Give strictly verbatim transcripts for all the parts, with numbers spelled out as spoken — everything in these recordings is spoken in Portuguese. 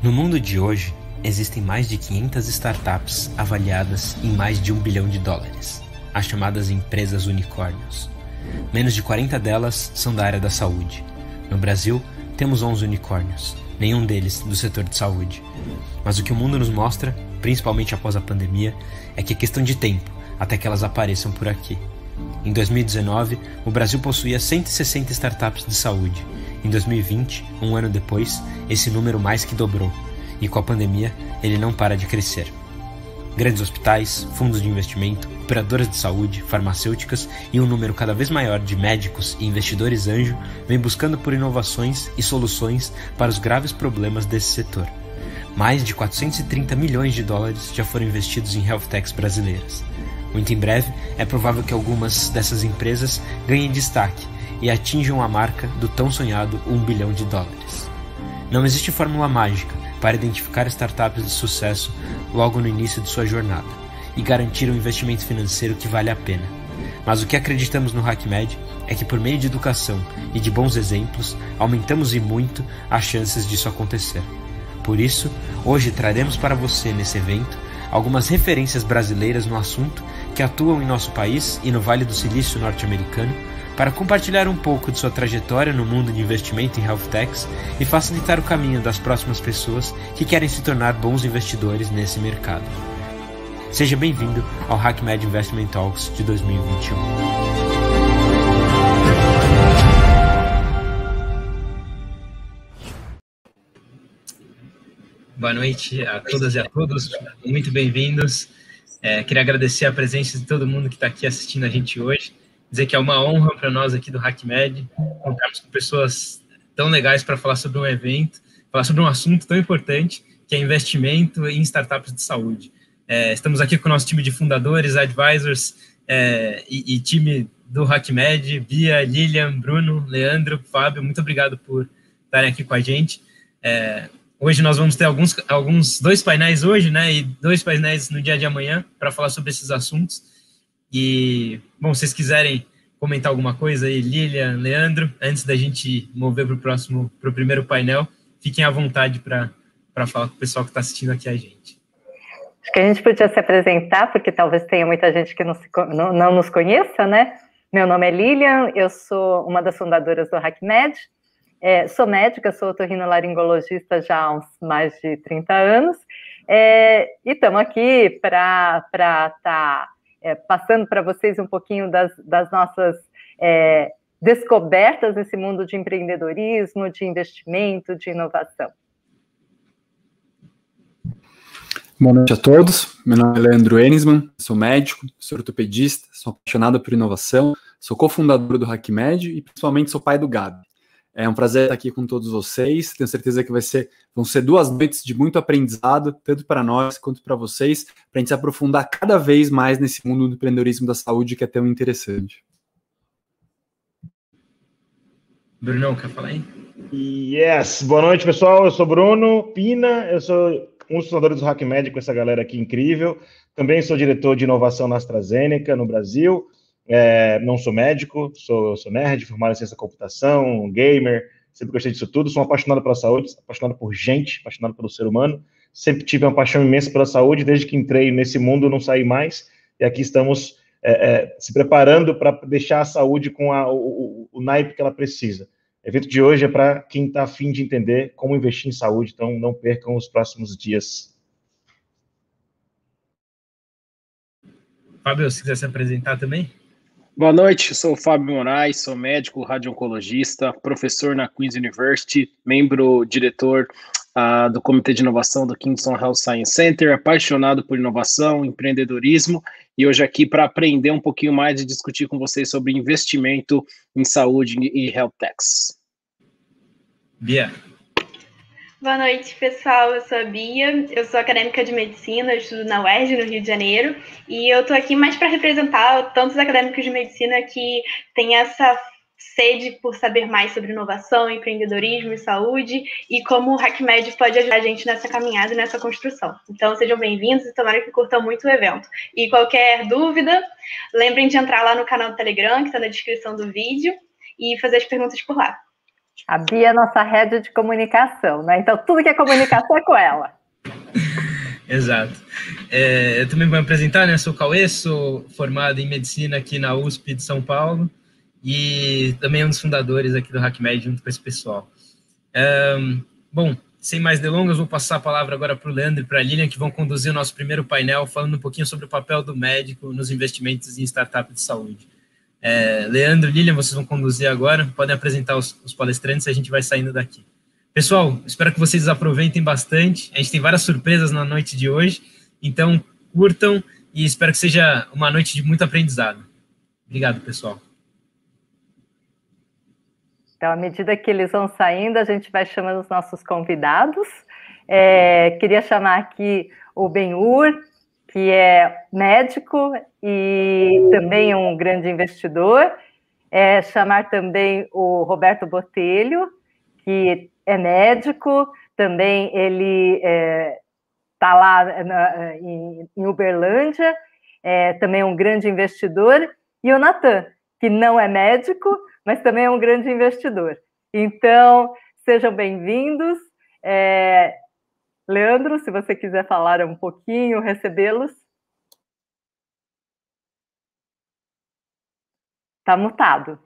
No mundo de hoje, existem mais de quinhentas startups avaliadas em mais de um bilhão de dólares, as chamadas empresas unicórnios. Menos de quarenta delas são da área da saúde. No Brasil, temos onze unicórnios, nenhum deles do setor de saúde. Mas o que o mundo nos mostra, principalmente após a pandemia, é que é questão de tempo até que elas apareçam por aqui. Em dois mil e dezenove, o Brasil possuía cento e sessenta startups de saúde. Em dois mil e vinte, um ano depois, esse número mais que dobrou. E com a pandemia, ele não para de crescer. Grandes hospitais, fundos de investimento, operadoras de saúde, farmacêuticas e um número cada vez maior de médicos e investidores anjo vem buscando por inovações e soluções para os graves problemas desse setor. Mais de quatrocentos e trinta milhões de dólares já foram investidos em health techs brasileiras. Muito em breve, é provável que algumas dessas empresas ganhem destaque e atinjam a marca do tão sonhado um bilhão de dólares. Não existe fórmula mágica para identificar startups de sucesso logo no início de sua jornada e garantir um investimento financeiro que vale a pena. Mas o que acreditamos no HackMed é que por meio de educação e de bons exemplos, aumentamos e muito as chances disso acontecer. Por isso, hoje traremos para você nesse evento algumas referências brasileiras no assunto que atuam em nosso país e no Vale do Silício norte-americano para compartilhar um pouco de sua trajetória no mundo de investimento em health techs e facilitar o caminho das próximas pessoas que querem se tornar bons investidores nesse mercado. Seja bem-vindo ao HackMed Investment Talks de dois mil e vinte e um. Boa noite a todas e a todos, muito bem-vindos. É, queria agradecer a presença de todo mundo que está aqui assistindo a gente hoje, dizer que é uma honra para nós aqui do HackMed contarmos com pessoas tão legais para falar sobre um evento, falar sobre um assunto tão importante, que é investimento em startups de saúde. É, estamos aqui com o nosso time de fundadores, advisors é, e, e time do HackMed, Bia, Lilian, Bruno, Leandro, Fábio, muito obrigado por estarem aqui com a gente. É, Hoje nós vamos ter alguns, alguns dois painéis hoje, né, e dois painéis no dia de amanhã para falar sobre esses assuntos. E, bom, se vocês quiserem comentar alguma coisa aí, Lilian, Leandro, antes da gente mover para o próximo, para o primeiro painel, fiquem à vontade para para falar com o pessoal que está assistindo aqui a gente. Acho que a gente podia se apresentar, porque talvez tenha muita gente que não, se, não, não nos conheça, né? Meu nome é Lilian, eu sou uma das fundadoras do HackMed. É, sou médica, sou otorrinolaringologista já há uns mais de trinta anos, é, e estamos aqui para estar tá, é, passando para vocês um pouquinho das, das nossas é, descobertas nesse mundo de empreendedorismo, de investimento, de inovação. Boa noite a todos, meu nome é Leandro Enisman, sou médico, sou ortopedista, sou apaixonado por inovação, sou cofundador do HackMed e principalmente sou pai do Gabi. É um prazer estar aqui com todos vocês. Tenho certeza que vai ser, vão ser duas noites de muito aprendizado, tanto para nós quanto para vocês, para a gente se aprofundar cada vez mais nesse mundo do empreendedorismo da saúde que é tão interessante. Brunão, quer falar aí? Yes! Boa noite, pessoal. Eu sou Bruno Pina, eu sou um dos fundadores do HackMed com essa galera aqui incrível. Também sou diretor de inovação na AstraZeneca, no Brasil. É, não sou médico, sou, sou nerd, formado em ciência da computação, gamer, sempre gostei disso tudo, sou um apaixonado pela saúde, apaixonado por gente, apaixonado pelo ser humano, sempre tive uma paixão imensa pela saúde, desde que entrei nesse mundo não saí mais, e aqui estamos é, é, se preparando para deixar a saúde com a, o, o, o naipe que ela precisa. O evento de hoje é para quem está a fim de entender como investir em saúde, então não percam os próximos dias. Fábio, se quiser se apresentar também. Boa noite, sou o Fábio Moraes, sou médico, radio-oncologista, professor na Queen's University, membro diretor uh, do Comitê de Inovação do Kingston Health Science Center, apaixonado por inovação, empreendedorismo, e hoje aqui para aprender um pouquinho mais e discutir com vocês sobre investimento em saúde e health techs. Bia. Boa noite, pessoal. Eu sou a Bia, eu sou acadêmica de medicina, eu estudo na U E R J, no Rio de Janeiro, e eu estou aqui mais para representar tantos acadêmicos de medicina que têm essa sede por saber mais sobre inovação, empreendedorismo e saúde, e como o HackMed pode ajudar a gente nessa caminhada e nessa construção. Então, sejam bem-vindos e tomara que curtam muito o evento. E qualquer dúvida, lembrem de entrar lá no canal do Telegram, que está na descrição do vídeo, e fazer as perguntas por lá. A Bia é nossa head de comunicação, né? Então, tudo que é comunicação é com ela. Exato. É, eu também vou me apresentar, né? Sou o Cauê, sou formado em medicina aqui na U S P de São Paulo e também um dos fundadores aqui do HackMed junto com esse pessoal. Um, bom, sem mais delongas, vou passar a palavra agora para o Leandro e para a Lilian, que vão conduzir o nosso primeiro painel, falando um pouquinho sobre o papel do médico nos investimentos em startup de saúde. É, Leandro e Lilian, vocês vão conduzir agora, podem apresentar os, os palestrantes e a gente vai saindo daqui. Pessoal, espero que vocês aproveitem bastante, a gente tem várias surpresas na noite de hoje, então curtam e espero que seja uma noite de muito aprendizado. Obrigado, pessoal. Então, à medida que eles vão saindo, a gente vai chamando os nossos convidados. É, queria chamar aqui o Ben-Hur, que é médico e também um grande investidor. É, chamar também o Roberto Botelho, que é médico, também ele está é, lá na, em, em Uberlândia, é, também um grande investidor. E o Natan, que não é médico, mas também é um grande investidor. Então, sejam bem-vindos. É, Leandro, se você quiser falar um pouquinho, recebê-los. Está mutado.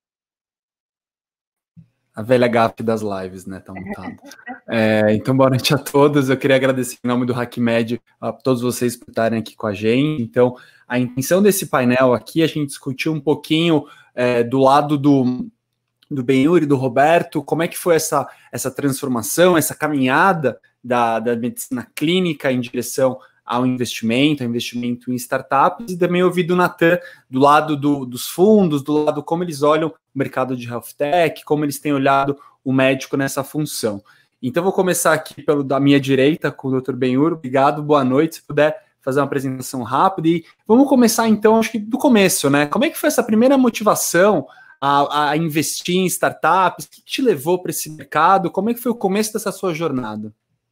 A velha gafe das lives, né? Tá mutado. É, então, boa noite a todos. Eu queria agradecer em nome do HackMed a todos vocês por estarem aqui com a gente. Então, a intenção desse painel aqui, a gente discutiu um pouquinho é, do lado do, do Ben-Hur e do Roberto, como é que foi essa, essa transformação, essa caminhada da, da medicina clínica em direção ao investimento, ao investimento em startups, e também ouvi do Natan, do lado do, dos fundos, do lado como eles olham o mercado de health tech, como eles têm olhado o médico nessa função. Então, vou começar aqui pelo da minha direita, com o doutor Ben-Hur. Obrigado, boa noite. Se puder fazer uma apresentação rápida. E vamos começar, então, acho que do começo, né? Como é que foi essa primeira motivação a, a investir em startups? O que te levou para esse mercado? Como é que foi o começo dessa sua jornada?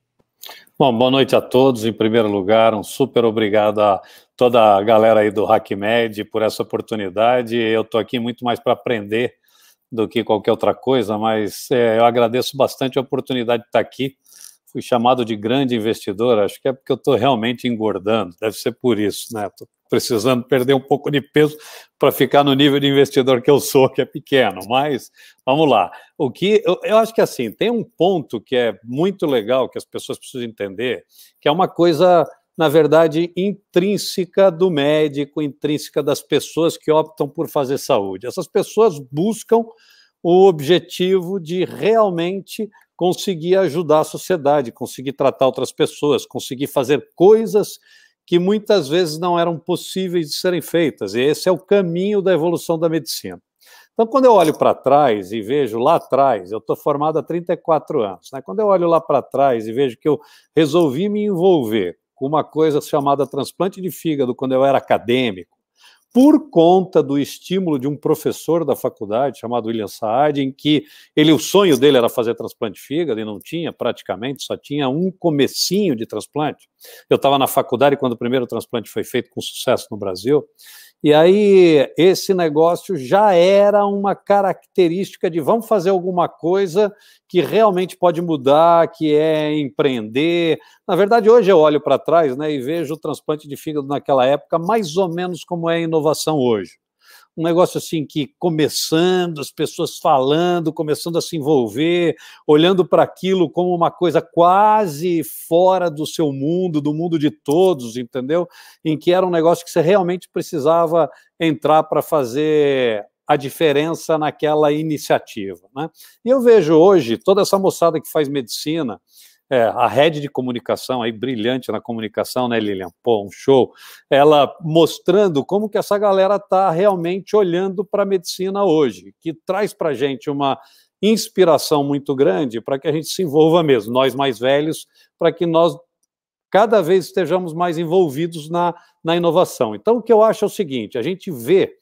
Bom, boa noite a todos. Em primeiro lugar, um super obrigado a toda a galera aí do HackMed por essa oportunidade. Eu estou aqui muito mais para aprender do que qualquer outra coisa, mas é, eu agradeço bastante a oportunidade de estar aqui. Fui chamado de grande investidor, acho que é porque eu estou realmente engordando, deve ser por isso, né? Estou precisando perder um pouco de peso para ficar no nível de investidor que eu sou, que é pequeno, mas vamos lá. O que eu, eu acho que assim, tem um ponto que é muito legal, que as pessoas precisam entender, que é uma coisa, na verdade, intrínseca do médico, intrínseca das pessoas que optam por fazer saúde. Essas pessoas buscam o objetivo de realmente conseguir ajudar a sociedade, conseguir tratar outras pessoas, conseguir fazer coisas que muitas vezes não eram possíveis de serem feitas. E esse é o caminho da evolução da medicina. Então, quando eu olho para trás e vejo lá atrás, eu estou formado há trinta e quatro anos, né? Quando eu olho lá para trás e vejo que eu resolvi me envolver com uma coisa chamada transplante de fígado quando eu era acadêmico, por conta do estímulo de um professor da faculdade, chamado William Saad, em que ele, o sonho dele era fazer transplante de fígado, e não tinha praticamente, só tinha um comecinho de transplante. Eu estava na faculdade quando o primeiro transplante foi feito com sucesso no Brasil, e aí esse negócio já era uma característica de vamos fazer alguma coisa que realmente pode mudar, que é empreender. Na verdade, hoje eu olho para trás, né, e vejo o transplante de fígado naquela época mais ou menos como é a inovação hoje. Um negócio assim que começando, as pessoas falando, começando a se envolver, olhando para aquilo como uma coisa quase fora do seu mundo, do mundo de todos, entendeu? Em que era um negócio que você realmente precisava entrar para fazer a diferença naquela iniciativa, né? E eu vejo hoje toda essa moçada que faz medicina, É, a rede de comunicação, aí brilhante na comunicação, né, Lilian? Pô, um show. Ela mostrando como que essa galera está realmente olhando para a medicina hoje, que traz para a gente uma inspiração muito grande para que a gente se envolva mesmo, nós mais velhos, para que nós cada vez estejamos mais envolvidos na, na inovação. Então, o que eu acho é o seguinte, a gente vê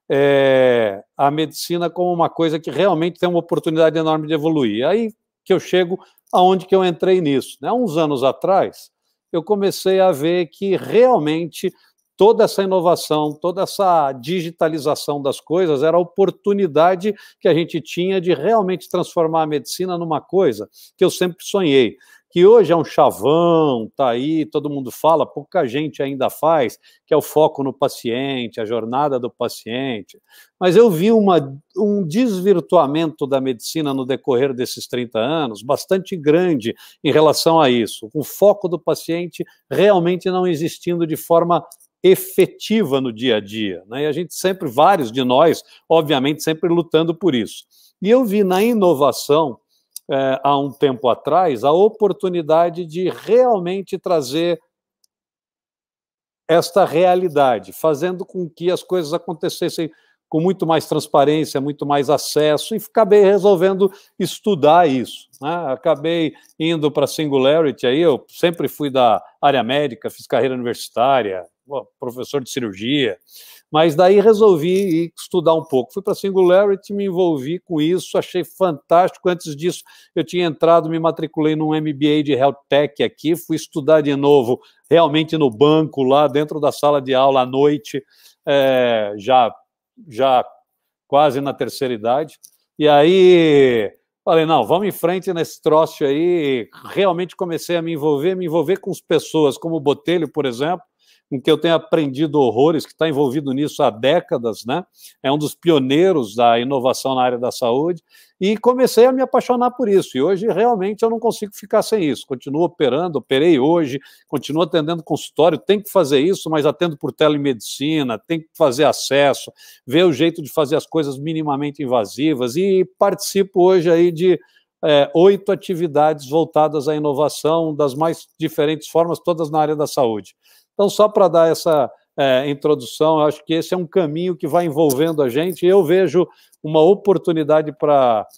é, a medicina como uma coisa que realmente tem uma oportunidade enorme de evoluir. Aí que eu chego aonde que eu entrei nisso, né? Há uns anos atrás, eu comecei a ver que realmente toda essa inovação, toda essa digitalização das coisas era a oportunidade que a gente tinha de realmente transformar a medicina numa coisa que eu sempre sonhei, que hoje é um chavão, tá aí, todo mundo fala, pouca gente ainda faz, que é o foco no paciente, a jornada do paciente. Mas eu vi uma, um desvirtuamento da medicina no decorrer desses trinta anos, bastante grande em relação a isso, o foco do paciente realmente não existindo de forma efetiva no dia a dia, né? E a gente sempre, vários de nós, obviamente, sempre lutando por isso. E eu vi na inovação, É, há um tempo atrás, a oportunidade de realmente trazer esta realidade, fazendo com que as coisas acontecessem com muito mais transparência, muito mais acesso, e acabei resolvendo estudar isso, né? Acabei indo para a Singularity, aí eu sempre fui da área médica, fiz carreira universitária, professor de cirurgia, mas daí resolvi estudar um pouco. Fui para a Singularity, me envolvi com isso, achei fantástico. Antes disso, eu tinha entrado, me matriculei num M B A de Health Tech aqui, fui estudar de novo, realmente no banco, lá dentro da sala de aula à noite, é, já, já quase na terceira idade. E aí falei, não, vamos em frente nesse troço aí. Realmente comecei a me envolver, me envolver com as pessoas, como o Botelho, por exemplo, com que eu tenho aprendido horrores, que está envolvido nisso há décadas, né? É um dos pioneiros da inovação na área da saúde, e comecei a me apaixonar por isso, e hoje realmente eu não consigo ficar sem isso, continuo operando, operei hoje, continuo atendendo consultório, tenho que fazer isso, mas atendo por telemedicina, tenho que fazer acesso, ver o jeito de fazer as coisas minimamente invasivas, e participo hoje aí de é, oito atividades voltadas à inovação, das mais diferentes formas, todas na área da saúde. Então, só para dar essa é, introdução, eu acho que esse é um caminho que vai envolvendo a gente, e eu vejo uma oportunidade para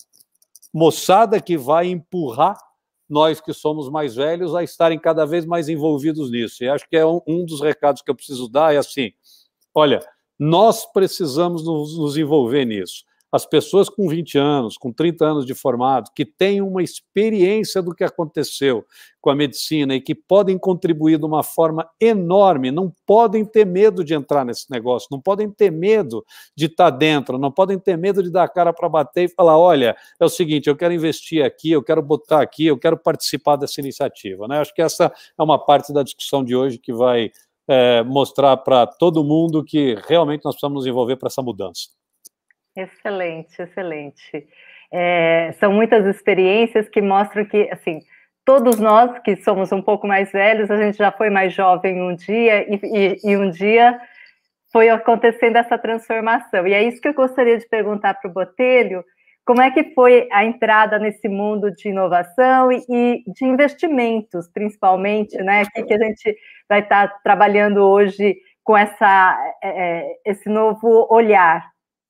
moçada que vai empurrar nós que somos mais velhos a estarem cada vez mais envolvidos nisso. E acho que é um, um dos recados que eu preciso dar, é assim, olha, nós precisamos nos, nos envolver nisso. As pessoas com vinte anos, com trinta anos de formado, que têm uma experiência do que aconteceu com a medicina e que podem contribuir de uma forma enorme, não podem ter medo de entrar nesse negócio, não podem ter medo de estar dentro, não podem ter medo de dar a cara para bater e falar, olha, é o seguinte, eu quero investir aqui, eu quero botar aqui, eu quero participar dessa iniciativa, né? Acho que essa é uma parte da discussão de hoje que vai é, mostrar para todo mundo que realmente nós precisamos nos envolver para essa mudança. Excelente, excelente. É, são muitas experiências que mostram que, assim, todos nós que somos um pouco mais velhos, a gente já foi mais jovem um dia e, e, e um dia foi acontecendo essa transformação. E é isso que eu gostaria de perguntar para o Botelho, como é que foi a entrada nesse mundo de inovação e, e de investimentos, principalmente, né? Aqui que a gente vai estar trabalhando hoje com essa, é, esse novo olhar.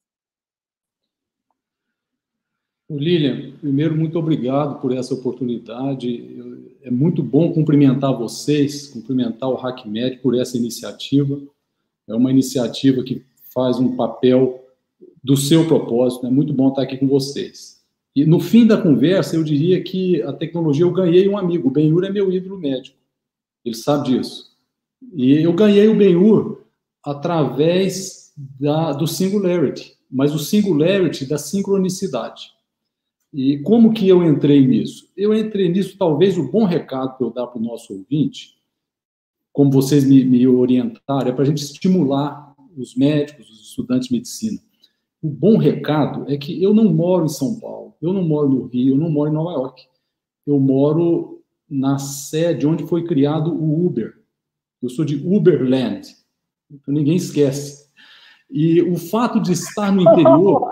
Lilian, primeiro, muito obrigado por essa oportunidade. É muito bom cumprimentar vocês, cumprimentar o HackMed por essa iniciativa. É uma iniciativa que faz um papel do seu propósito. É muito bom estar aqui com vocês. E no fim da conversa, eu diria que a tecnologia, eu ganhei um amigo. O Ben-Hur é meu ídolo médico. Ele sabe disso. E eu ganhei o Ben-Hur através da, do Singularity, mas o Singularity da sincronicidade. E como que eu entrei nisso? Eu entrei nisso, talvez o bom recado que eu dar para o nosso ouvinte, como vocês me, me orientaram, é para a gente estimular os médicos, os estudantes de medicina. O bom recado é que eu não moro em São Paulo, eu não moro no Rio, eu não moro em Nova York. Eu moro na sede onde foi criado o Uber. Eu sou de Uberland, então ninguém esquece. E o fato de estar no interior...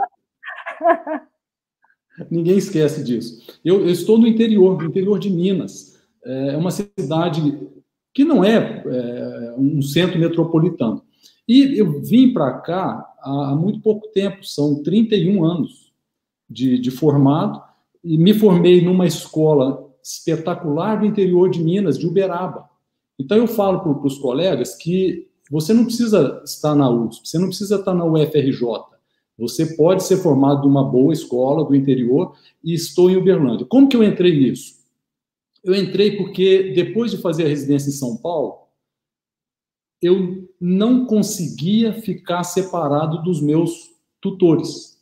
Ninguém esquece disso. Eu, eu estou no interior, no interior de Minas. É uma cidade que não é, é um centro metropolitano. E eu vim para cá há, há muito pouco tempo, são trinta e um anos de, de formado, e me formei numa escola espetacular do interior de Minas, de Uberaba. Então eu falo para os colegas que você não precisa estar na U S P, você não precisa estar na U F R J, você pode ser formado numa boa escola do interior, e estou em Uberlândia. Como que eu entrei nisso? Eu entrei porque, depois de fazer a residência em São Paulo, eu não conseguia ficar separado dos meus tutores.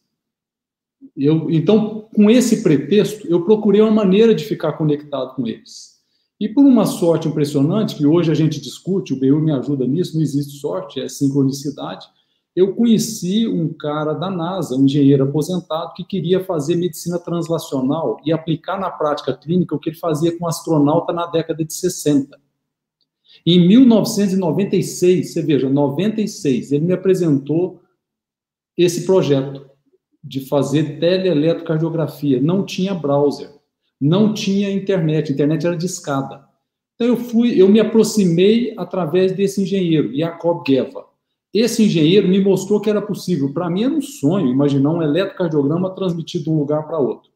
Eu, então, com esse pretexto, eu procurei uma maneira de ficar conectado com eles. E por uma sorte impressionante, que hoje a gente discute, o B U me ajuda nisso, não existe sorte, é sincronicidade, eu conheci um cara da NASA, um engenheiro aposentado, que queria fazer medicina translacional e aplicar na prática clínica o que ele fazia com astronauta na década de sessenta. Em mil novecentos e noventa e seis, você veja, noventa e seis, ele me apresentou esse projeto de fazer teleeletrocardiografia. Não tinha browser, não tinha internet, a internet era discada. Então eu fui, eu me aproximei através desse engenheiro, Jacob Geva. Esse engenheiro me mostrou que era possível. Para mim era um sonho imaginar um eletrocardiograma transmitido de um lugar para outro.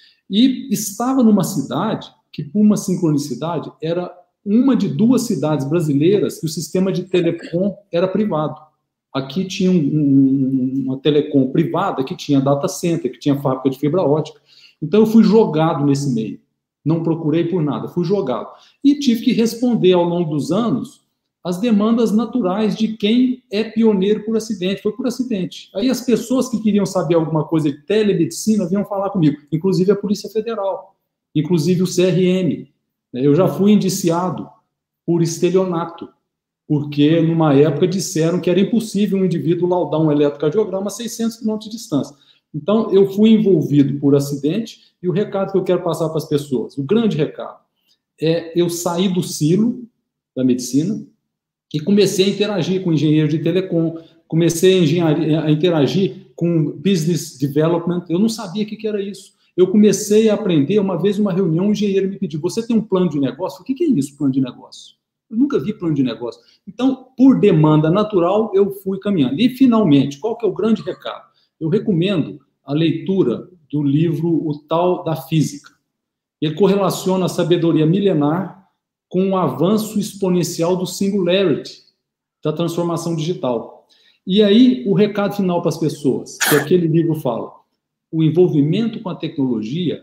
E estava numa cidade que, por uma sincronicidade, era uma de duas cidades brasileiras que o sistema de telecom era privado. Aqui tinha um, um, uma telecom privada que tinha data center, que tinha fábrica de fibra ótica. Então eu fui jogado nesse meio. Não procurei por nada, fui jogado. E tive que responder ao longo dos anos as demandas naturais de quem é pioneiro por acidente. Foi por acidente. Aí as pessoas que queriam saber alguma coisa de telemedicina vinham falar comigo, inclusive a Polícia Federal, inclusive o C R M. Eu já fui indiciado por estelionato, porque numa época disseram que era impossível um indivíduo laudar um eletrocardiograma a seiscentos quilômetros de distância. Então, eu fui envolvido por acidente, e o recado que eu quero passar para as pessoas, o grande recado, é eu saí do silo da medicina e comecei a interagir com engenheiro de telecom, comecei a, engenharia, a interagir com business development, eu não sabia o que, que era isso. Eu comecei a aprender, uma vez numa reunião, um engenheiro me pediu, você tem um plano de negócio? O que, que é isso, plano de negócio? Eu nunca vi plano de negócio. Então, por demanda natural, eu fui caminhando. E, finalmente, qual que é o grande recado? Eu recomendo a leitura do livro O Tal da Física. Ele correlaciona a sabedoria milenar com o avanço exponencial do singularity, da transformação digital. E aí, o recado final para as pessoas, que aquele livro fala, o envolvimento com a tecnologia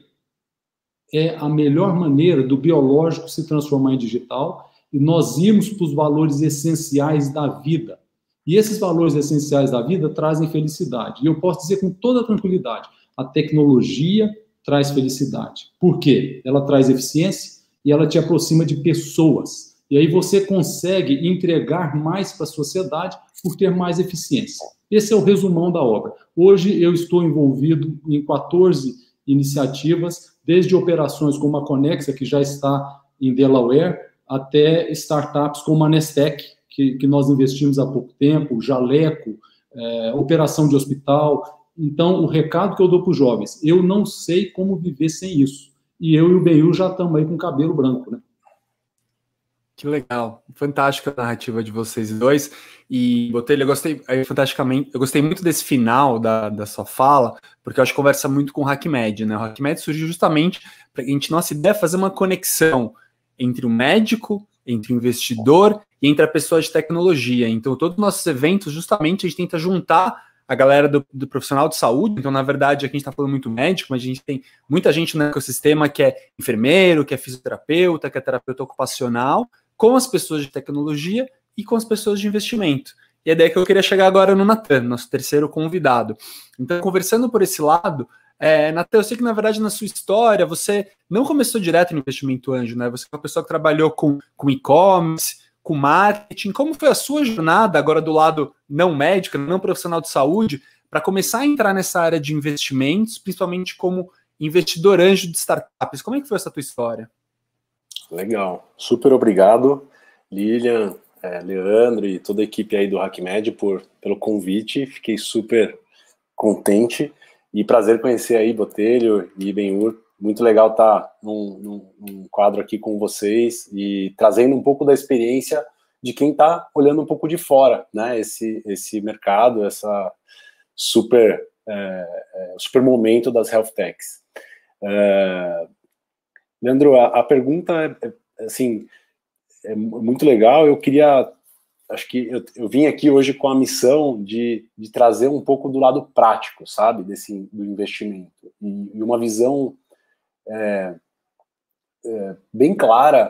é a melhor maneira do biológico se transformar em digital e nós irmos para os valores essenciais da vida. E esses valores essenciais da vida trazem felicidade. E eu posso dizer com toda tranquilidade, a tecnologia traz felicidade. Por quê? Ela traz eficiência e ela te aproxima de pessoas. E aí você consegue entregar mais para a sociedade por ter mais eficiência. Esse é o resumão da obra. Hoje eu estou envolvido em quatorze iniciativas, desde operações como a Conexa, que já está em Delaware, até startups como a Nestec, que, que nós investimos há pouco tempo, Jaleco, é, operação de hospital. Então, o recado que eu dou para os jovens, eu não sei como viver sem isso. E eu e o B U já estamos aí com cabelo branco, né? Que legal, fantástica a narrativa de vocês dois. E, Botelho, eu gostei, é, fantasticamente, eu gostei muito desse final da, da sua fala, porque eu acho que conversa muito com o HackMed, né? O HackMed surgiu justamente para a gente, nossa ideia é fazer uma conexão entre o médico, entre o investidor e entre a pessoa de tecnologia. Então, todos os nossos eventos, justamente, a gente tenta juntar a galera do, do profissional de saúde. Então, na verdade, aqui a gente está falando muito médico, mas a gente tem muita gente no ecossistema que é enfermeiro, que é fisioterapeuta, que é terapeuta ocupacional, com as pessoas de tecnologia e com as pessoas de investimento. E é daí que eu queria chegar agora no Natan, nosso terceiro convidado. Então, conversando por esse lado, é, Natan, eu sei que, na verdade, na sua história, você não começou direto no investimento anjo, né? Você é uma pessoa que trabalhou com, com e-commerce, com marketing. Como foi a sua jornada, agora do lado não médico, não profissional de saúde, para começar a entrar nessa área de investimentos, principalmente como investidor anjo de startups? Como é que foi essa tua história? Legal, super obrigado, Lilian, é, Leandro e toda a equipe aí do HackMed por, pelo convite, fiquei super contente e prazer conhecer aí Botelho e Ben-Hur, muito legal estar num, num, num quadro aqui com vocês e trazendo um pouco da experiência de quem está olhando um pouco de fora, né, esse, esse mercado, essa super, é, é, super momento das health techs. É, Leandro, a, a pergunta é, é, assim, é muito legal. Eu queria, acho que eu, eu vim aqui hoje com a missão de, de trazer um pouco do lado prático, sabe, desse, do investimento. E, e uma visão é, é, bem clara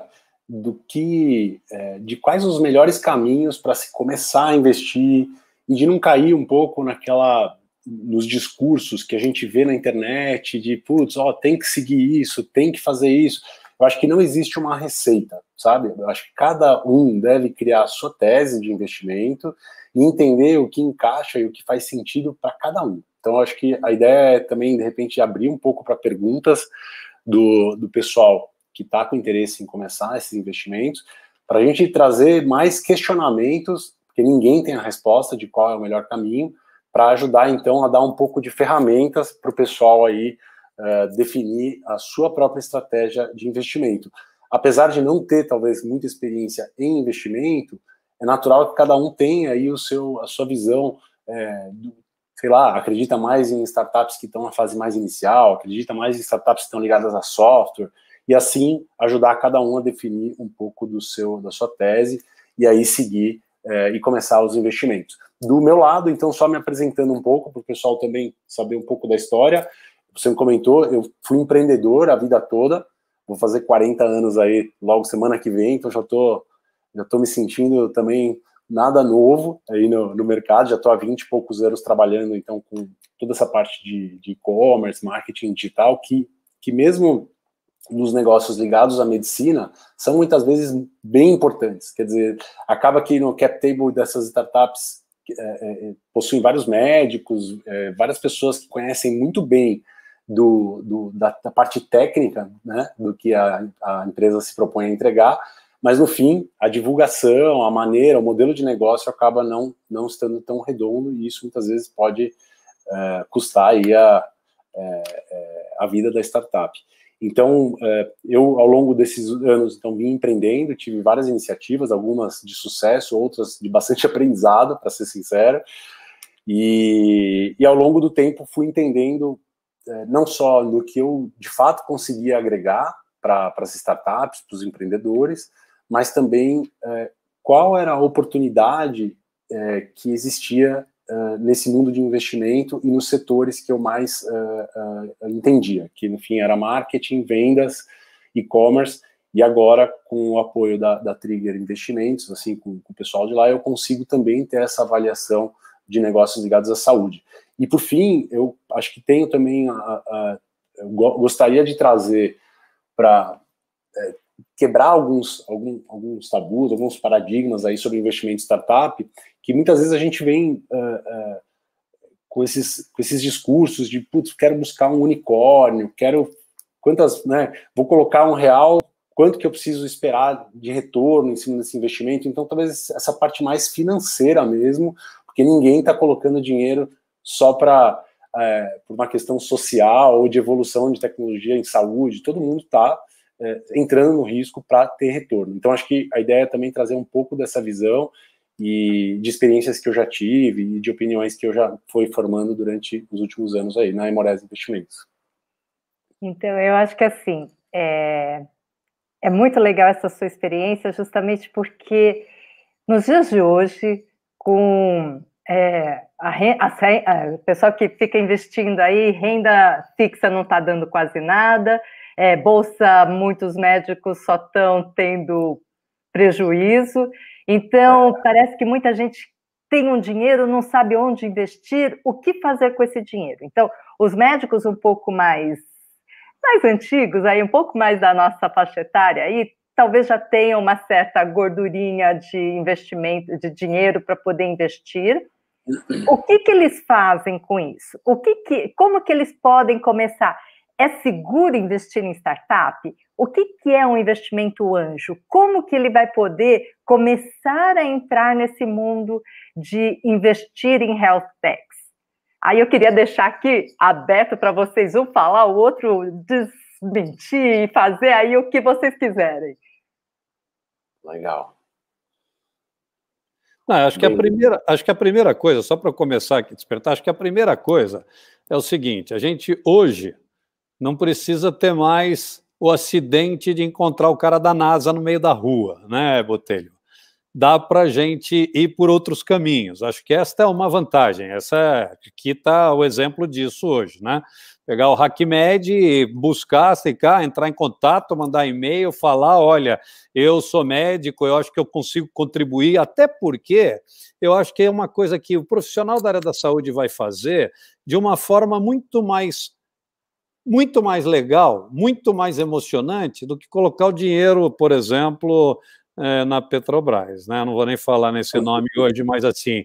do que, é, de quais os melhores caminhos para se começar a investir e de não cair um pouco naquela, nos discursos que a gente vê na internet de, putz, ó, tem que seguir isso, tem que fazer isso. Eu acho que não existe uma receita, sabe? Eu acho que cada um deve criar a sua tese de investimento e entender o que encaixa e o que faz sentido para cada um. Então, eu acho que a ideia é também, de repente, abrir um pouco para perguntas do, do pessoal que está com interesse em começar esses investimentos, para a gente trazer mais questionamentos, porque ninguém tem a resposta de qual é o melhor caminho, para ajudar, então, a dar um pouco de ferramentas para o pessoal aí uh, definir a sua própria estratégia de investimento. Apesar de não ter, talvez, muita experiência em investimento, é natural que cada um tenha aí o seu, a sua visão, é, do, sei lá, acredita mais em startups que estão na fase mais inicial, acredita mais em startups que estão ligadas a software, e assim ajudar cada um a definir um pouco do seu, da sua tese, e aí seguir é, e começar os investimentos. Do meu lado, então, só me apresentando um pouco, para o pessoal também saber um pouco da história, você me comentou, eu fui empreendedor a vida toda, vou fazer quarenta anos aí, logo semana que vem, então já estou já tô me sentindo também nada novo aí no, no mercado, já estou há vinte e poucos anos trabalhando, então, com toda essa parte de e-commerce, marketing digital, que, que mesmo nos negócios ligados à medicina, são muitas vezes bem importantes. Quer dizer, acaba que no cap table dessas startups é, é, possuem vários médicos, é, várias pessoas que conhecem muito bem do, do, da, da parte técnica, né, do que a, a empresa se propõe a entregar, mas no fim, a divulgação, a maneira, o modelo de negócio acaba não, não estando tão redondo, e isso muitas vezes pode é, custar aí a, é, a vida da startup. Então, eu, ao longo desses anos, então, vim empreendendo, tive várias iniciativas, algumas de sucesso, outras de bastante aprendizado, para ser sincero, e, e ao longo do tempo fui entendendo não só no que eu, de fato, conseguia agregar para as startups, para os empreendedores, mas também qual era a oportunidade que existia Uh, nesse mundo de investimento e nos setores que eu mais uh, uh, entendia, que no fim era marketing, vendas, e-commerce, e agora com o apoio da, da Trigger Investimentos, assim, com, com o pessoal de lá, eu consigo também ter essa avaliação de negócios ligados à saúde. E por fim, eu acho que tenho também, a, a, eu gostaria de trazer para é, quebrar alguns, algum, alguns tabus, alguns paradigmas aí sobre investimento em startup, que muitas vezes a gente vem uh, uh, com, esses, com esses discursos de, putz, quero buscar um unicórnio, quero, quantas, né, vou colocar um real, quanto que eu preciso esperar de retorno em cima desse investimento. Então, talvez essa parte mais financeira mesmo, porque ninguém está colocando dinheiro só para, é, por uma questão social ou de evolução de tecnologia em saúde, todo mundo está é, entrando no risco para ter retorno. Então, acho que a ideia é também trazer um pouco dessa visão e de experiências que eu já tive e de opiniões que eu já fui formando durante os últimos anos aí na Emores Investimentos. Então, eu acho que assim, é, é muito legal essa sua experiência, justamente porque nos dias de hoje, com é, a, a, a, o pessoal que fica investindo aí, renda fixa não está dando quase nada, é, bolsa, muitos médicos só estão tendo prejuízo. Então, parece que muita gente tem um dinheiro, não sabe onde investir, o que fazer com esse dinheiro. Então, os médicos um pouco mais, mais antigos, aí, um pouco mais da nossa faixa etária, aí, talvez já tenham uma certa gordurinha de investimento, de dinheiro para poder investir. O que, que eles fazem com isso? O que que, como que eles podem começar? É seguro investir em startup? O que, que é um investimento anjo? Como que ele vai poder começar a entrar nesse mundo de investir em health techs? Aí eu queria deixar aqui aberto para vocês um falar, o outro desmentir e fazer aí o que vocês quiserem. Legal. Não, acho que a primeira, acho que a primeira coisa, só para começar aqui a despertar, acho que a primeira coisa é o seguinte: a gente hoje não precisa ter mais o acidente de encontrar o cara da NASA no meio da rua, né, Botelho? dá para a gente ir por outros caminhos. Acho que esta é uma vantagem. Essa é, aqui está o exemplo disso hoje, né? Pegar o HackMed, buscar, clicar, entrar em contato, mandar e-mail, falar, olha, eu sou médico, eu acho que eu consigo contribuir, até porque eu acho que é uma coisa que o profissional da área da saúde vai fazer de uma forma muito mais, muito mais legal, muito mais emocionante do que colocar o dinheiro, por exemplo, é, na Petrobras, né? Não vou nem falar nesse nome hoje, mas assim,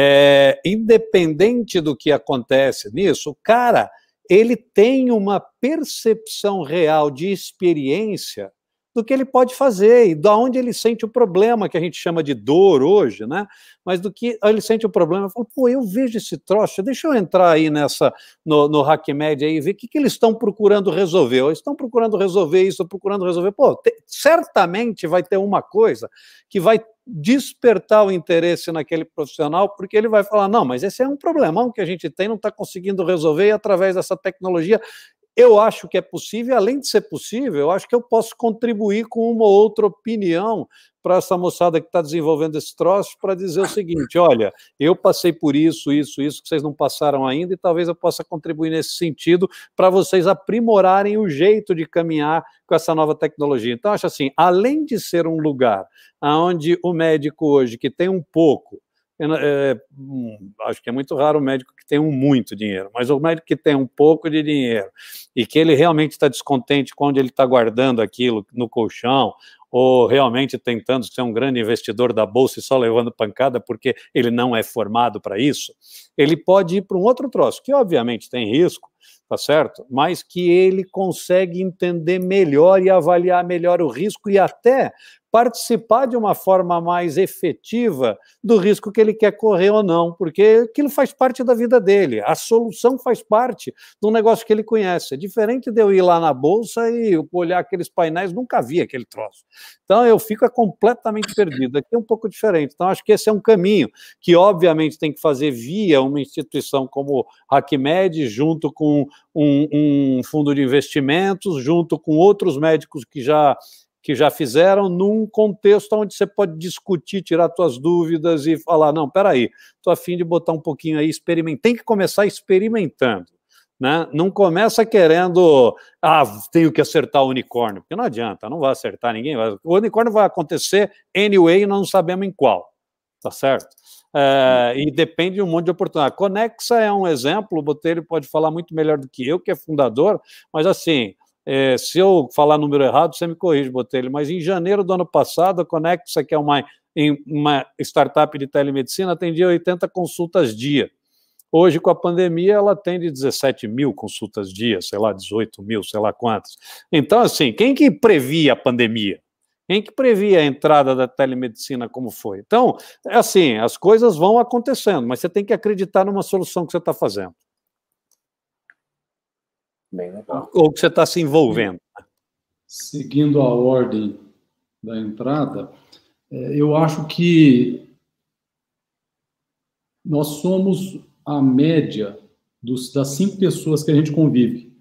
é, independente do que acontece nisso, o cara, ele tem uma percepção real de experiência do que ele pode fazer e da onde ele sente o problema, que a gente chama de dor hoje, né? Mas do que ele sente o problema, fala, pô, eu vejo esse troço, deixa eu entrar aí nessa, no, no HackMed aí e ver o que, que eles estão procurando resolver. Eles estão procurando resolver isso, estão procurando resolver. Pô, te, certamente vai ter uma coisa que vai despertar o interesse naquele profissional, porque ele vai falar, não, mas esse é um problemão que a gente tem, não está conseguindo resolver, e através dessa tecnologia eu acho que é possível, além de ser possível, eu acho que eu posso contribuir com uma outra opinião para essa moçada que está desenvolvendo esse troço, para dizer o seguinte, olha, eu passei por isso, isso, isso, que vocês não passaram ainda, e talvez eu possa contribuir nesse sentido para vocês aprimorarem o jeito de caminhar com essa nova tecnologia. Então, acho assim, além de ser um lugar onde o médico hoje, que tem um pouco, É, hum, acho que é muito raro o médico que tem um muito dinheiro, mas o médico que tem um pouco de dinheiro e que ele realmente está descontente com onde ele está guardando aquilo no colchão, ou realmente tentando ser um grande investidor da bolsa e só levando pancada porque ele não é formado para isso, ele pode ir para um outro troço, que obviamente tem risco, tá certo? Mas que ele consegue entender melhor e avaliar melhor o risco e até participar de uma forma mais efetiva do risco que ele quer correr ou não, porque aquilo faz parte da vida dele, a solução faz parte do negócio que ele conhece. É diferente de eu ir lá na bolsa e olhar aqueles painéis, nunca vi aquele troço. Então eu fico completamente perdido. Aqui é um pouco diferente. Então acho que esse é um caminho que obviamente tem que fazer via uma instituição como HackMed, junto com um, um fundo de investimentos, junto com outros médicos que já que já fizeram, num contexto onde você pode discutir, tirar suas dúvidas e falar, não, peraí, estou a fim de botar um pouquinho aí, experimentar. Tem que começar experimentando, né? Não começa querendo, ah, tenho que acertar o unicórnio, porque não adianta, não vai acertar ninguém. Vai. O unicórnio vai acontecer anyway, nós não sabemos em qual, tá certo? É, e depende de um monte de oportunidade. A Conexa é um exemplo, o Botelho pode falar muito melhor do que eu, que é fundador, mas assim, É, se eu falar número errado, você me corrige, Botelho, mas em janeiro do ano passado, a Conexa, que é uma, uma startup de telemedicina, atendia oitenta consultas dia. Hoje, com a pandemia, ela atende dezessete mil consultas dia, sei lá, dezoito mil, sei lá quantas. Então, assim, quem que previa a pandemia? Quem que previa a entrada da telemedicina como foi? Então, é assim, as coisas vão acontecendo, mas você tem que acreditar numa solução que você está fazendo. Bem legal. Ou que você está se envolvendo. Seguindo a ordem da entrada, eu acho que nós somos a média dos, das cinco pessoas que a gente convive.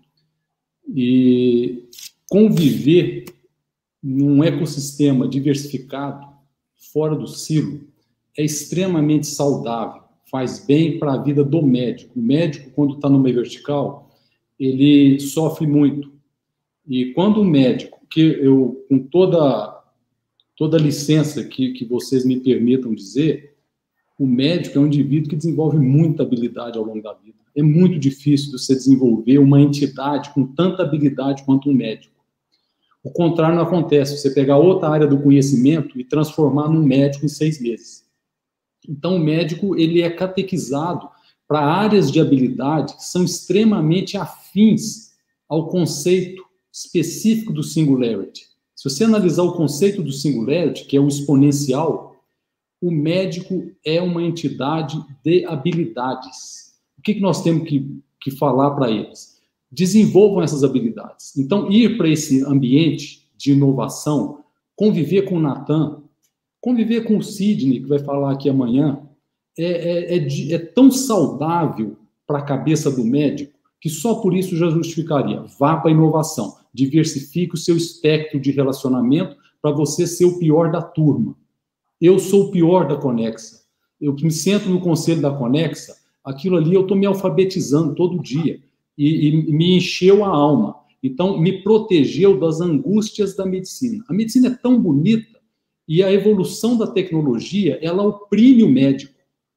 E conviver num ecossistema diversificado, fora do silo, é extremamente saudável, faz bem para a vida do médico. O médico, quando está no meio vertical, ele sofre muito. E quando o médico, que eu, com toda, toda a licença que, que vocês me permitam dizer, o médico é um indivíduo que desenvolve muita habilidade ao longo da vida. É muito difícil você desenvolver uma entidade com tanta habilidade quanto um médico. O contrário não acontece, você pegar outra área do conhecimento e transformar num médico em seis meses. Então, o médico, ele é catequizado para áreas de habilidade que são extremamente afins ao conceito específico do singularity. Se você analisar o conceito do singularity, que é o exponencial, o médico é uma entidade de habilidades. O que, que nós temos que, que falar para eles? Desenvolvam essas habilidades. Então, ir para esse ambiente de inovação, conviver com o Natan, conviver com o Sidney, que vai falar aqui amanhã, É, é, é, é tão saudável para a cabeça do médico que só por isso já justificaria. Vá para a inovação, diversifique o seu espectro de relacionamento para você ser o pior da turma. Eu sou o pior da Conexa. Eu que me sento no conselho da Conexa, aquilo ali eu estou me alfabetizando todo dia e, e me encheu a alma. Então, me protegeu das angústias da medicina. A medicina é tão bonita e a evolução da tecnologia, ela oprime o médico.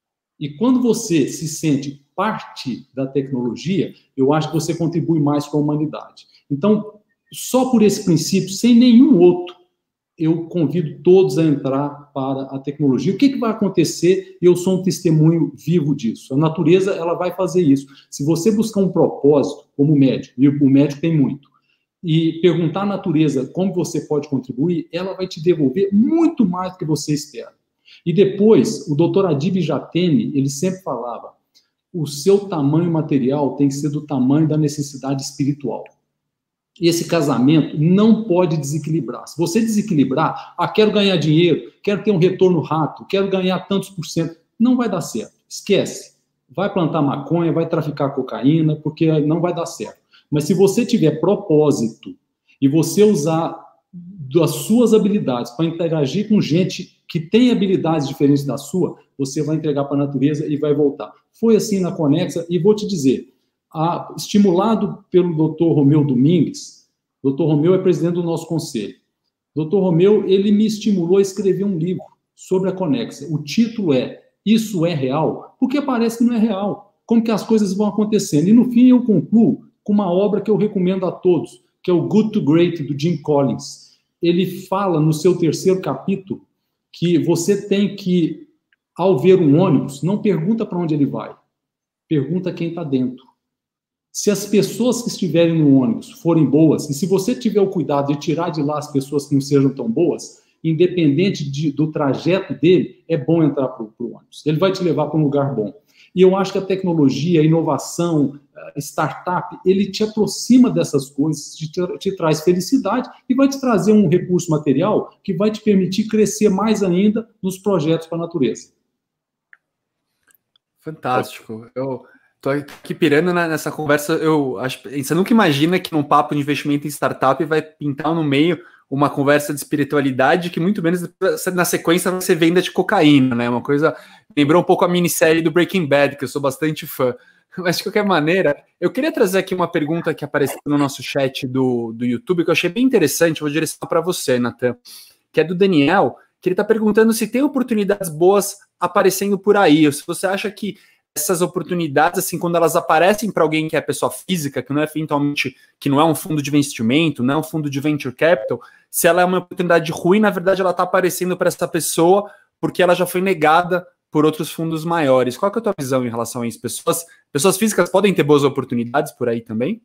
E quando você se sente parte da tecnologia, eu acho que você contribui mais com a humanidade. Então, só por esse princípio, sem nenhum outro, eu convido todos a entrar para a tecnologia. O que, que vai acontecer? Eu sou um testemunho vivo disso. A natureza, ela vai fazer isso. Se você buscar um propósito, como médico, e o médico tem muito, e perguntar à natureza como você pode contribuir, ela vai te devolver muito mais do que você espera. E depois, o doutor Adib Jatene, ele sempre falava, o seu tamanho material tem que ser do tamanho da necessidade espiritual. Esse casamento não pode desequilibrar. Se você desequilibrar, ah, quero ganhar dinheiro, quero ter um retorno rápido, quero ganhar tantos por cento, não vai dar certo. Esquece. Vai plantar maconha, vai traficar cocaína, porque não vai dar certo. Mas se você tiver propósito e você usar das suas habilidades para interagir com gente que tem habilidades diferentes da sua, você vai entregar para a natureza e vai voltar. Foi assim na Conexa, e vou te dizer, a, estimulado pelo doutor Romeu Domingues, doutor Romeu é presidente do nosso conselho. doutor Romeu, ele me estimulou a escrever um livro sobre a Conexa. O título é Isso é Real? Porque parece que não é real. Como que as coisas vão acontecendo. E no fim eu concluo com uma obra que eu recomendo a todos, que é o Good to Great, do Jim Collins. Ele fala no seu terceiro capítulo que você tem que, ao ver um ônibus, não pergunta para onde ele vai, pergunta quem está dentro. Se as pessoas que estiverem no ônibus forem boas, e se você tiver o cuidado de tirar de lá as pessoas que não sejam tão boas, independente de, do trajeto dele, é bom entrar para o ônibus. Ele vai te levar para um lugar bom. E eu acho que a tecnologia, a inovação, a startup, ele te aproxima dessas coisas, te, te traz felicidade e vai te trazer um recurso material que vai te permitir crescer mais ainda nos projetos para a natureza. Fantástico. Eu tô aqui pirando nessa conversa. Eu acho, você nunca imagina que num papo de investimento em startup vai pintar no meio uma conversa de espiritualidade que muito menos na sequência você venda de cocaína, né? Uma coisa lembrou um pouco a minissérie do Breaking Bad, que eu sou bastante fã. Mas de qualquer maneira, eu queria trazer aqui uma pergunta que apareceu no nosso chat do, do YouTube, que eu achei bem interessante, vou direcionar para você, Nathan, que é do Daniel, que ele está perguntando se tem oportunidades boas aparecendo por aí, ou se você acha que essas oportunidades, assim, quando elas aparecem para alguém que é pessoa física, que não é eventualmente, que não é um fundo de investimento, não é um fundo de venture capital, se ela é uma oportunidade ruim, na verdade ela está aparecendo para essa pessoa porque ela já foi negada por outros fundos maiores. Qual que é a tua visão em relação a isso? Pessoas, pessoas físicas podem ter boas oportunidades por aí também?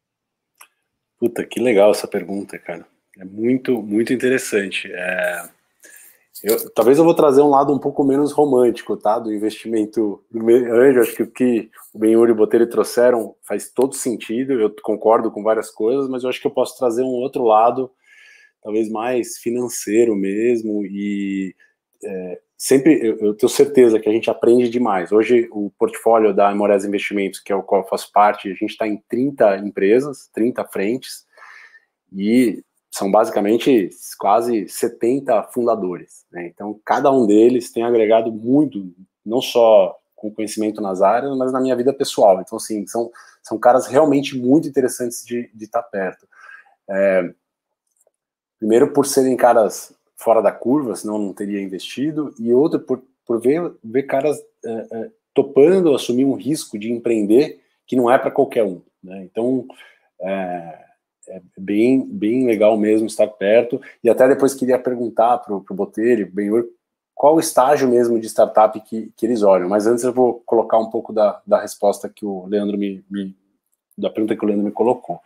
Puta, que legal essa pergunta, cara. É muito, muito interessante. É... Eu, talvez eu vou trazer um lado um pouco menos romântico, tá? Do investimento do anjo. Acho que o que o Benhur e o Botelho trouxeram faz todo sentido. Eu concordo com várias coisas, mas eu acho que eu posso trazer um outro lado, talvez mais financeiro mesmo. E é, sempre eu, eu tenho certeza que a gente aprende demais. Hoje, o portfólio da Amores Investimentos, que é o qual eu faço parte, a gente está em trinta empresas, trinta frentes, e são basicamente quase setenta fundadores, né? Então, cada um deles tem agregado muito, não só com conhecimento nas áreas, mas na minha vida pessoal. Então, assim, são, são caras realmente muito interessantes de, de estar perto. É, primeiro, por serem caras fora da curva, senão não teria investido, e outro, por, por ver, ver caras é, é, topando assumir um risco de empreender que não é para qualquer um, né? Então, é, é bem, bem legal mesmo estar perto, e até depois queria perguntar para o Botelho, Benhur, qual o estágio mesmo de startup que, que eles olham, mas antes eu vou colocar um pouco da, da resposta que o Leandro me, me, da pergunta que o Leandro me colocou.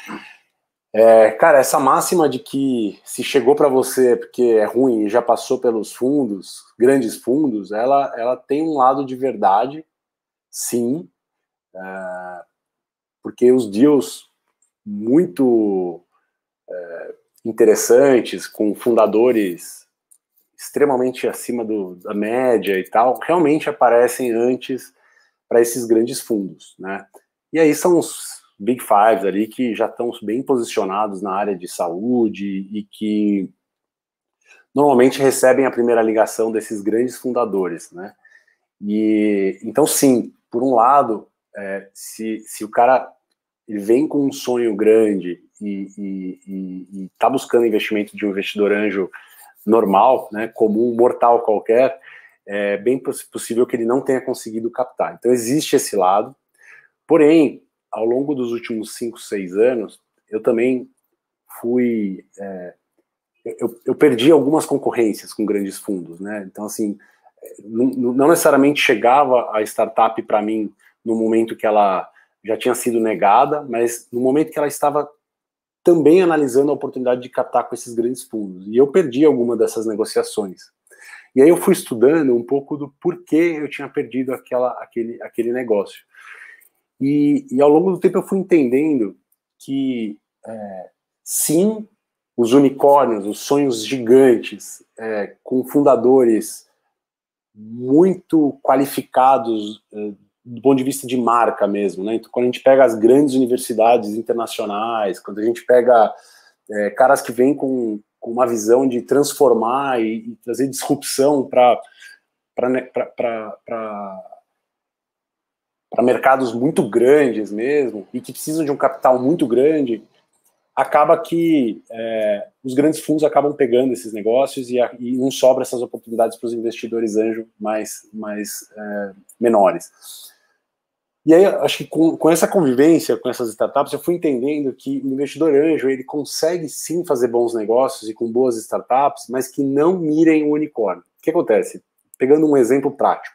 É, cara, essa máxima de que se chegou para você porque é ruim e já passou pelos fundos, grandes fundos, ela, ela tem um lado de verdade, sim, é, porque os deals muito é, interessantes, com fundadores extremamente acima do, da média e tal, realmente aparecem antes para esses grandes fundos, né? E aí são os Big Fives ali que já estão bem posicionados na área de saúde e que normalmente recebem a primeira ligação desses grandes fundadores, né? E então, sim, por um lado, é, se, se o cara ele vem com um sonho grande e está buscando investimento de um investidor anjo normal, né, comum, mortal qualquer, é bem possível que ele não tenha conseguido captar. Então, existe esse lado. Porém, ao longo dos últimos cinco, seis anos, eu também fui... É, eu, eu perdi algumas concorrências com grandes fundos, né? Então, assim, não, não necessariamente chegava a startup para mim no momento que ela já tinha sido negada, mas no momento que ela estava também analisando a oportunidade de captar com esses grandes fundos. E eu perdi alguma dessas negociações. E aí eu fui estudando um pouco do porquê eu tinha perdido aquela, aquele, aquele negócio. E, e ao longo do tempo eu fui entendendo que, é, sim, os unicórnios, os sonhos gigantes, é, com fundadores muito qualificados, é, do ponto de vista de marca mesmo, né? Então, quando a gente pega as grandes universidades internacionais, quando a gente pega é, caras que vêm com, com uma visão de transformar e, e trazer disrupção para para mercados muito grandes mesmo, e que precisam de um capital muito grande, acaba que é, os grandes fundos acabam pegando esses negócios e, a, e não sobra essas oportunidades para os investidores anjo mais, mais é, menores. E aí, acho que com, com essa convivência com essas startups, eu fui entendendo que o investidor anjo, ele consegue sim fazer bons negócios e com boas startups, mas que não mirem o unicórnio. O que acontece? Pegando um exemplo prático.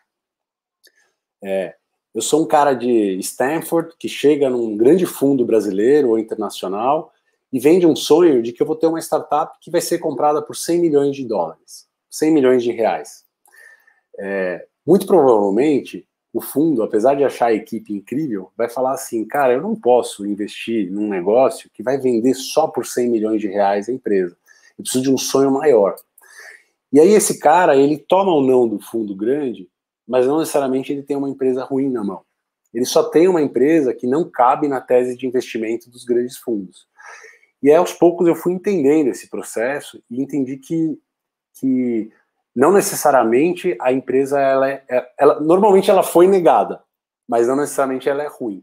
É, eu sou um cara de Stanford que chega num grande fundo brasileiro ou internacional e vende um sonho de que eu vou ter uma startup que vai ser comprada por cem milhões de dólares, cem milhões de reais. É, muito provavelmente, o fundo, apesar de achar a equipe incrível, vai falar assim, cara, eu não posso investir num negócio que vai vender só por cem milhões de reais a empresa. Eu preciso de um sonho maior. E aí esse cara, ele toma o não do fundo grande, mas não necessariamente ele tem uma empresa ruim na mão. Ele só tem uma empresa que não cabe na tese de investimento dos grandes fundos. E aí, aos poucos, eu fui entendendo esse processo e entendi que, que não necessariamente a empresa, ela é, ela, normalmente ela foi negada, mas não necessariamente ela é ruim.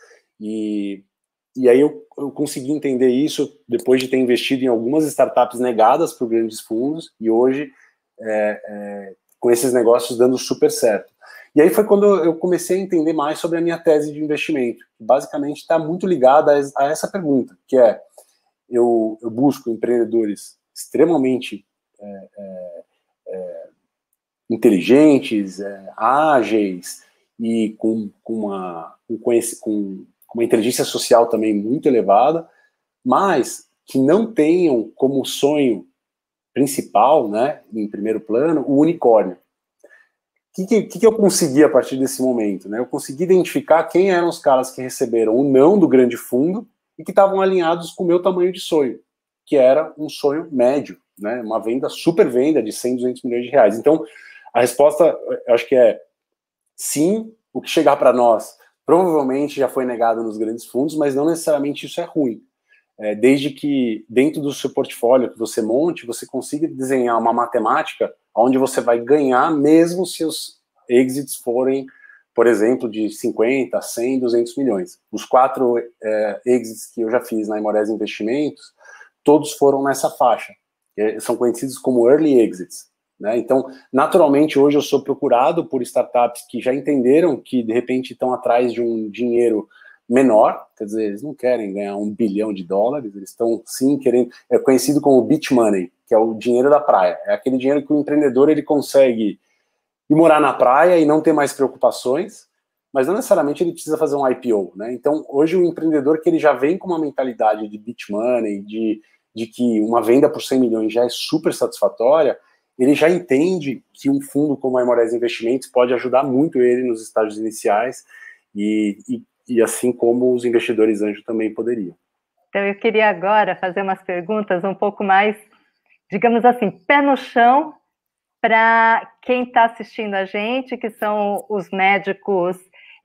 E, e aí eu, eu consegui entender isso depois de ter investido em algumas startups negadas por grandes fundos e hoje é, é, com esses negócios dando super certo. E aí foi quando eu comecei a entender mais sobre a minha tese de investimento, que basicamente está muito ligada a, a essa pergunta, que é, eu, eu busco empreendedores extremamente é, é, é, inteligentes, é, ágeis e com, com, uma, com, com uma inteligência social também muito elevada, mas que não tenham como sonho principal, né, em primeiro plano, o unicórnio. O que, que, que eu consegui a partir desse momento? Né? Eu consegui identificar quem eram os caras que receberam o não do grande fundo e que estavam alinhados com o meu tamanho de sonho, que era um sonho médio, né? Uma venda, super venda de cem, duzentos milhões de reais. Então, a resposta, eu acho que é sim, o que chegar para nós provavelmente já foi negado nos grandes fundos, mas não necessariamente isso é ruim. É, desde que dentro do seu portfólio que você monte, você consiga desenhar uma matemática onde você vai ganhar mesmo se os exits forem, por exemplo, de cinquenta, cem, duzentos milhões. Os quatro é, exits que eu já fiz na Imores Investimentos, todos foram nessa faixa. É, são conhecidos como early exits. Né? Então, naturalmente, hoje eu sou procurado por startups que já entenderam que, de repente, estão atrás de um dinheiro menor, quer dizer, eles não querem ganhar um bilhão de dólares, eles estão, sim, querendo... É conhecido como beach money, que é o dinheiro da praia. É aquele dinheiro que o empreendedor ele consegue ir morar na praia e não ter mais preocupações, mas não necessariamente ele precisa fazer um I P O, né? Então, hoje o empreendedor que ele já vem com uma mentalidade de beach money, de, de que uma venda por cem milhões já é super satisfatória, ele já entende que um fundo como a Imores Investimentos pode ajudar muito ele nos estágios iniciais e, e, e assim como os investidores anjo também poderiam. Então, eu queria agora fazer umas perguntas um pouco mais, digamos assim, pé no chão, para quem está assistindo a gente, que são os médicos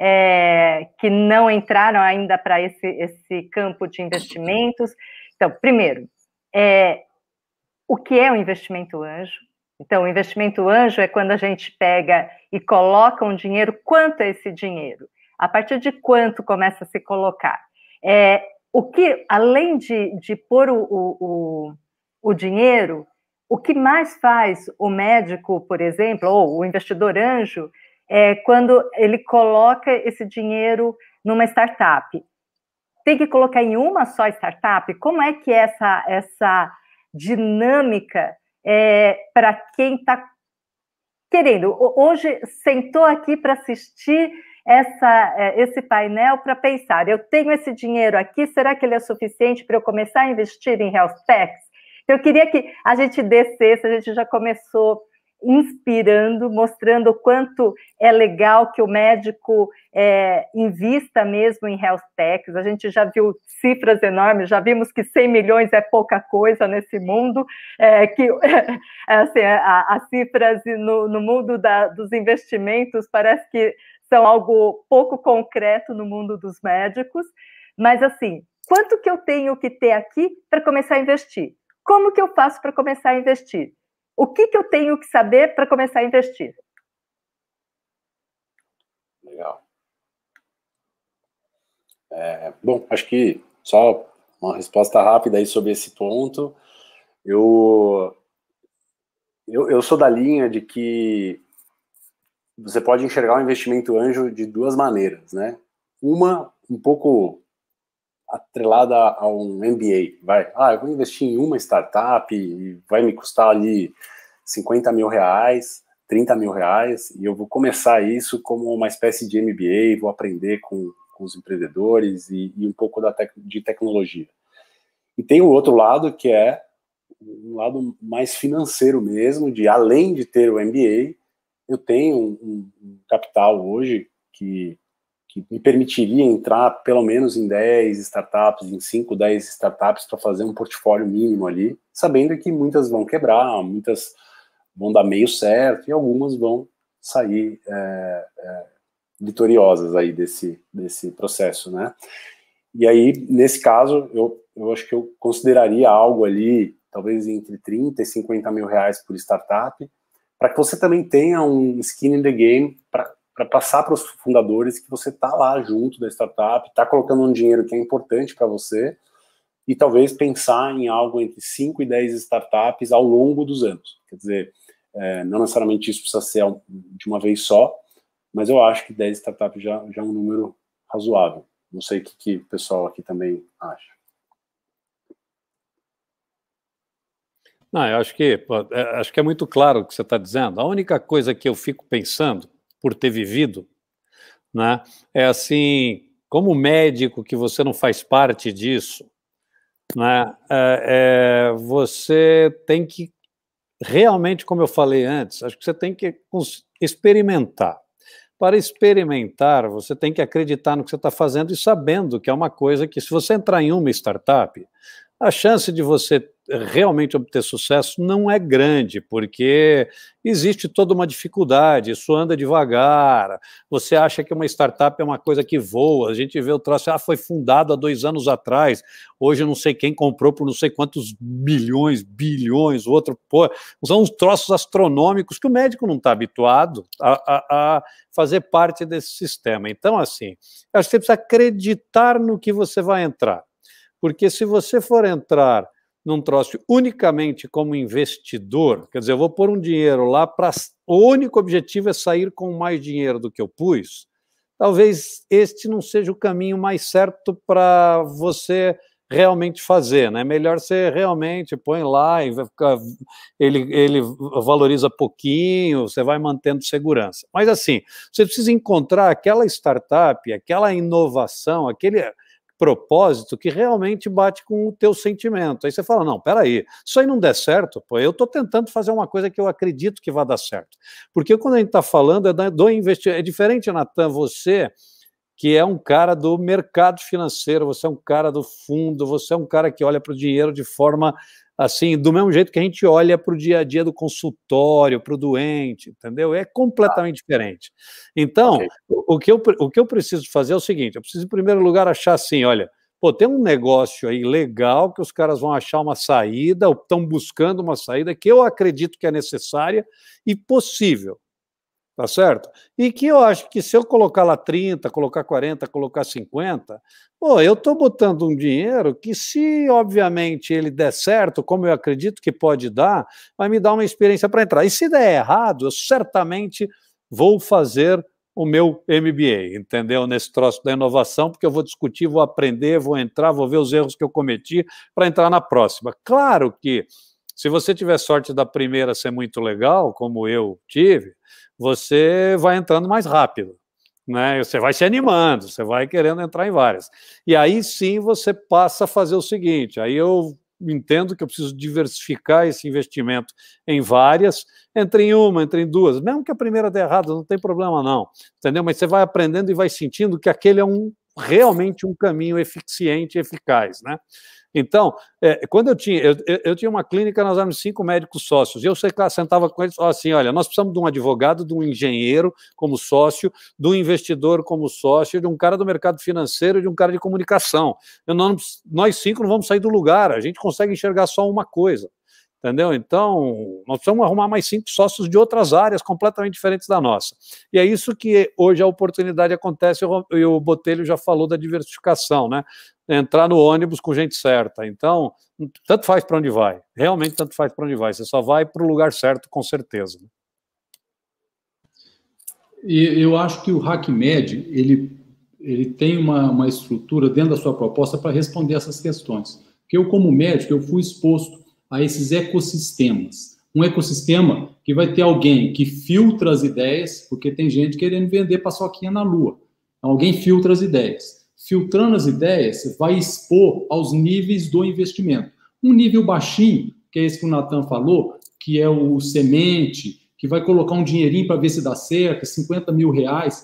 é, que não entraram ainda para esse, esse campo de investimentos. Então, primeiro, é, o que é o investimento anjo. Então, o investimento anjo é quando a gente pega e coloca um dinheiro, quanto é esse dinheiro? A partir de quanto começa a se colocar? É, o que, além de, de pôr o, o, o dinheiro, o que mais faz o médico, por exemplo, ou o investidor anjo, é quando ele coloca esse dinheiro numa startup. Tem que colocar em uma só startup? Como é que é essa, essa dinâmica é, para quem está querendo? Hoje sentou aqui para assistir essa, esse painel para pensar, eu tenho esse dinheiro aqui, será que ele é suficiente para eu começar a investir em health techs? Eu queria que a gente descesse, a gente já começou inspirando, mostrando o quanto é legal que o médico é, invista mesmo em health techs. A gente já viu cifras enormes, já vimos que cem milhões é pouca coisa nesse mundo, é, que assim, as cifras no, no mundo da, dos investimentos parece que são algo pouco concreto no mundo dos médicos, mas assim, quanto que eu tenho que ter aqui para começar a investir? Como que eu faço para começar a investir? O que, que eu tenho que saber para começar a investir? Legal. É, bom, acho que só uma resposta rápida aí sobre esse ponto. Eu, eu, eu sou da linha de que você pode enxergar o investimento anjo de duas maneiras, né? Uma, um pouco atrelada a um M B A, vai, ah, eu vou investir em uma startup e vai me custar ali cinquenta mil reais, trinta mil reais, e eu vou começar isso como uma espécie de M B A, vou aprender com, com os empreendedores e, e um pouco da tec de tecnologia. E tem o outro lado, que é um lado mais financeiro mesmo, de além de ter o M B A, eu tenho um, um capital hoje que que me permitiria entrar pelo menos em dez startups, em cinco, dez startups para fazer um portfólio mínimo ali, sabendo que muitas vão quebrar, muitas vão dar meio certo e algumas vão sair é, é, vitoriosas aí desse, desse processo, né? E aí, nesse caso, eu, eu acho que eu consideraria algo ali, talvez entre trinta e cinquenta mil reais por startup, para que você também tenha um skin in the game para para passar para os fundadores que você está lá junto da startup, está colocando um dinheiro que é importante para você, e talvez pensar em algo entre cinco e dez startups ao longo dos anos. Quer dizer, é, não necessariamente isso precisa ser de uma vez só, mas eu acho que dez startups já, já é um número razoável. Não sei o que, que o pessoal aqui também acha. Não, eu acho que, acho que é muito claro o que você está dizendo. A única coisa que eu fico pensando, por ter vivido, né, é assim, como médico que você não faz parte disso, né, é, é, você tem que realmente, como eu falei antes, acho que você tem que experimentar. Para experimentar, você tem que acreditar no que você está fazendo e sabendo que é uma coisa que, se você entrar em uma startup, a chance de você realmente obter sucesso não é grande, porque existe toda uma dificuldade, isso anda devagar, você acha que uma startup é uma coisa que voa, a gente vê o troço, ah, foi fundado há dois anos atrás, hoje não sei quem comprou por não sei quantos milhões, bilhões, o outro, pô, são uns troços astronômicos que o médico não está habituado a, a, a fazer parte desse sistema. Então, assim, acho que você precisa acreditar no que você vai entrar, porque se você for entrar num troço unicamente como investidor, quer dizer, eu vou pôr um dinheiro lá para... O único objetivo é sair com mais dinheiro do que eu pus, talvez este não seja o caminho mais certo para você realmente fazer, né? Melhor você realmente põe lá e vai ficar, ele, ele valoriza pouquinho, você vai mantendo segurança. Mas assim, você precisa encontrar aquela startup, aquela inovação, aquele propósito que realmente bate com o teu sentimento. Aí você fala, não, peraí, isso aí não der certo, pô, eu estou tentando fazer uma coisa que eu acredito que vai dar certo. Porque quando a gente está falando é do investimento, é diferente, Natan, você que é um cara do mercado financeiro, você é um cara do fundo, você é um cara que olha para o dinheiro de forma assim, do mesmo jeito que a gente olha para o dia a dia do consultório, para o doente, entendeu? É completamente ah. diferente. Então, okay. o, que eu, o que eu preciso fazer é o seguinte, eu preciso, em primeiro lugar, achar assim, olha, pô, tem um negócio aí legal que os caras vão achar uma saída, ou estão buscando uma saída que eu acredito que é necessária e possível. Tá certo? E que eu acho que se eu colocar lá trinta, colocar quarenta, colocar cinquenta, pô, eu estou botando um dinheiro que, se obviamente ele der certo, como eu acredito que pode dar, vai me dar uma experiência para entrar. E se der errado, eu certamente vou fazer o meu M B A, entendeu? Nesse troço da inovação, porque eu vou discutir, vou aprender, vou entrar, vou ver os erros que eu cometi para entrar na próxima. Claro que, se você tiver sorte da primeira ser muito legal, como eu tive, você vai entrando mais rápido, né? Você vai se animando, você vai querendo entrar em várias. E aí sim você passa a fazer o seguinte, aí eu entendo que eu preciso diversificar esse investimento em várias, entre em uma, entre em duas, mesmo que a primeira dê errado, não tem problema não, entendeu? Mas você vai aprendendo e vai sentindo que aquele é um, realmente um caminho eficiente e eficaz, né? Então, é, quando eu tinha, eu, eu, eu tinha uma clínica, nós éramos cinco médicos sócios, e eu sentava com eles assim, olha, nós precisamos de um advogado, de um engenheiro como sócio, de um investidor como sócio, de um cara do mercado financeiro, de um cara de comunicação. Eu não, nós cinco não vamos sair do lugar, a gente consegue enxergar só uma coisa, entendeu? Então, nós precisamos arrumar mais cinco sócios de outras áreas completamente diferentes da nossa. E é isso que hoje a oportunidade acontece, e o Botelho já falou da diversificação, né? Entrar no ônibus com gente certa. Então, tanto faz para onde vai. Realmente, tanto faz para onde vai. Você só vai para o lugar certo, com certeza. E eu acho que o HackMed, ele, ele tem uma, uma estrutura dentro da sua proposta para responder essas questões. Porque eu, como médico, eu fui exposto a esses ecossistemas. Um ecossistema que vai ter alguém que filtra as ideias, porque tem gente querendo vender paçoquinha na lua. Alguém filtra as ideias. Filtrando as ideias, vai expor aos níveis do investimento. Um nível baixinho, que é esse que o Natan falou, que é o semente, que vai colocar um dinheirinho para ver se dá certo, cinquenta mil reais.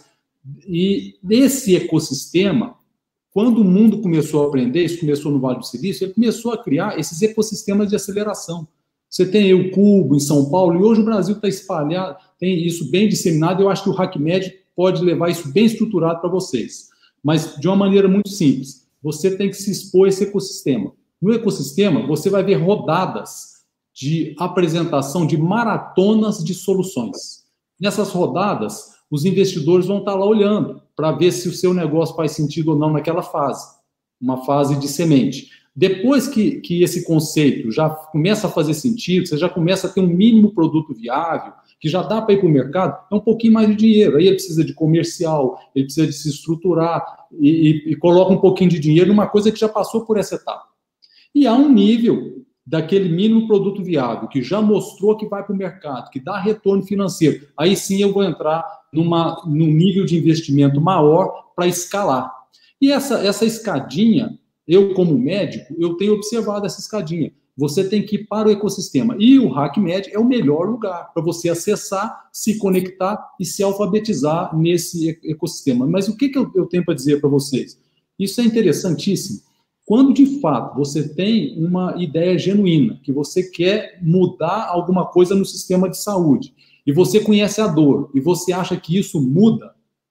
E nesse ecossistema, quando o mundo começou a aprender, isso começou no Vale do Silício, ele começou a criar esses ecossistemas de aceleração. Você tem aí o Cubo em São Paulo, e hoje o Brasil está espalhado, tem isso bem disseminado, eu acho que o HackMed pode levar isso bem estruturado para vocês. Mas de uma maneira muito simples. Você tem que se expor a esse ecossistema. No ecossistema, você vai ver rodadas de apresentação de maratonas de soluções. Nessas rodadas, os investidores vão estar lá olhando para ver se o seu negócio faz sentido ou não naquela fase, uma fase de semente. Depois que, que esse conceito já começa a fazer sentido, você já começa a ter um mínimo produto viável, que já dá para ir para o mercado, é um pouquinho mais de dinheiro. Aí ele precisa de comercial, ele precisa de se estruturar e, e, e coloca um pouquinho de dinheiro numa coisa que já passou por essa etapa. E há um nível daquele mínimo produto viável que já mostrou que vai para o mercado, que dá retorno financeiro. Aí sim eu vou entrar numa, num nível de investimento maior para escalar. E essa, essa escadinha, eu como médico, eu tenho observado essa escadinha. Você tem que ir para o ecossistema. E o HackMed é o melhor lugar para você acessar, se conectar e se alfabetizar nesse ecossistema. Mas o que, que eu, eu tenho para dizer para vocês? Isso é interessantíssimo. Quando, de fato, você tem uma ideia genuína, que você quer mudar alguma coisa no sistema de saúde, e você conhece a dor, e você acha que isso muda,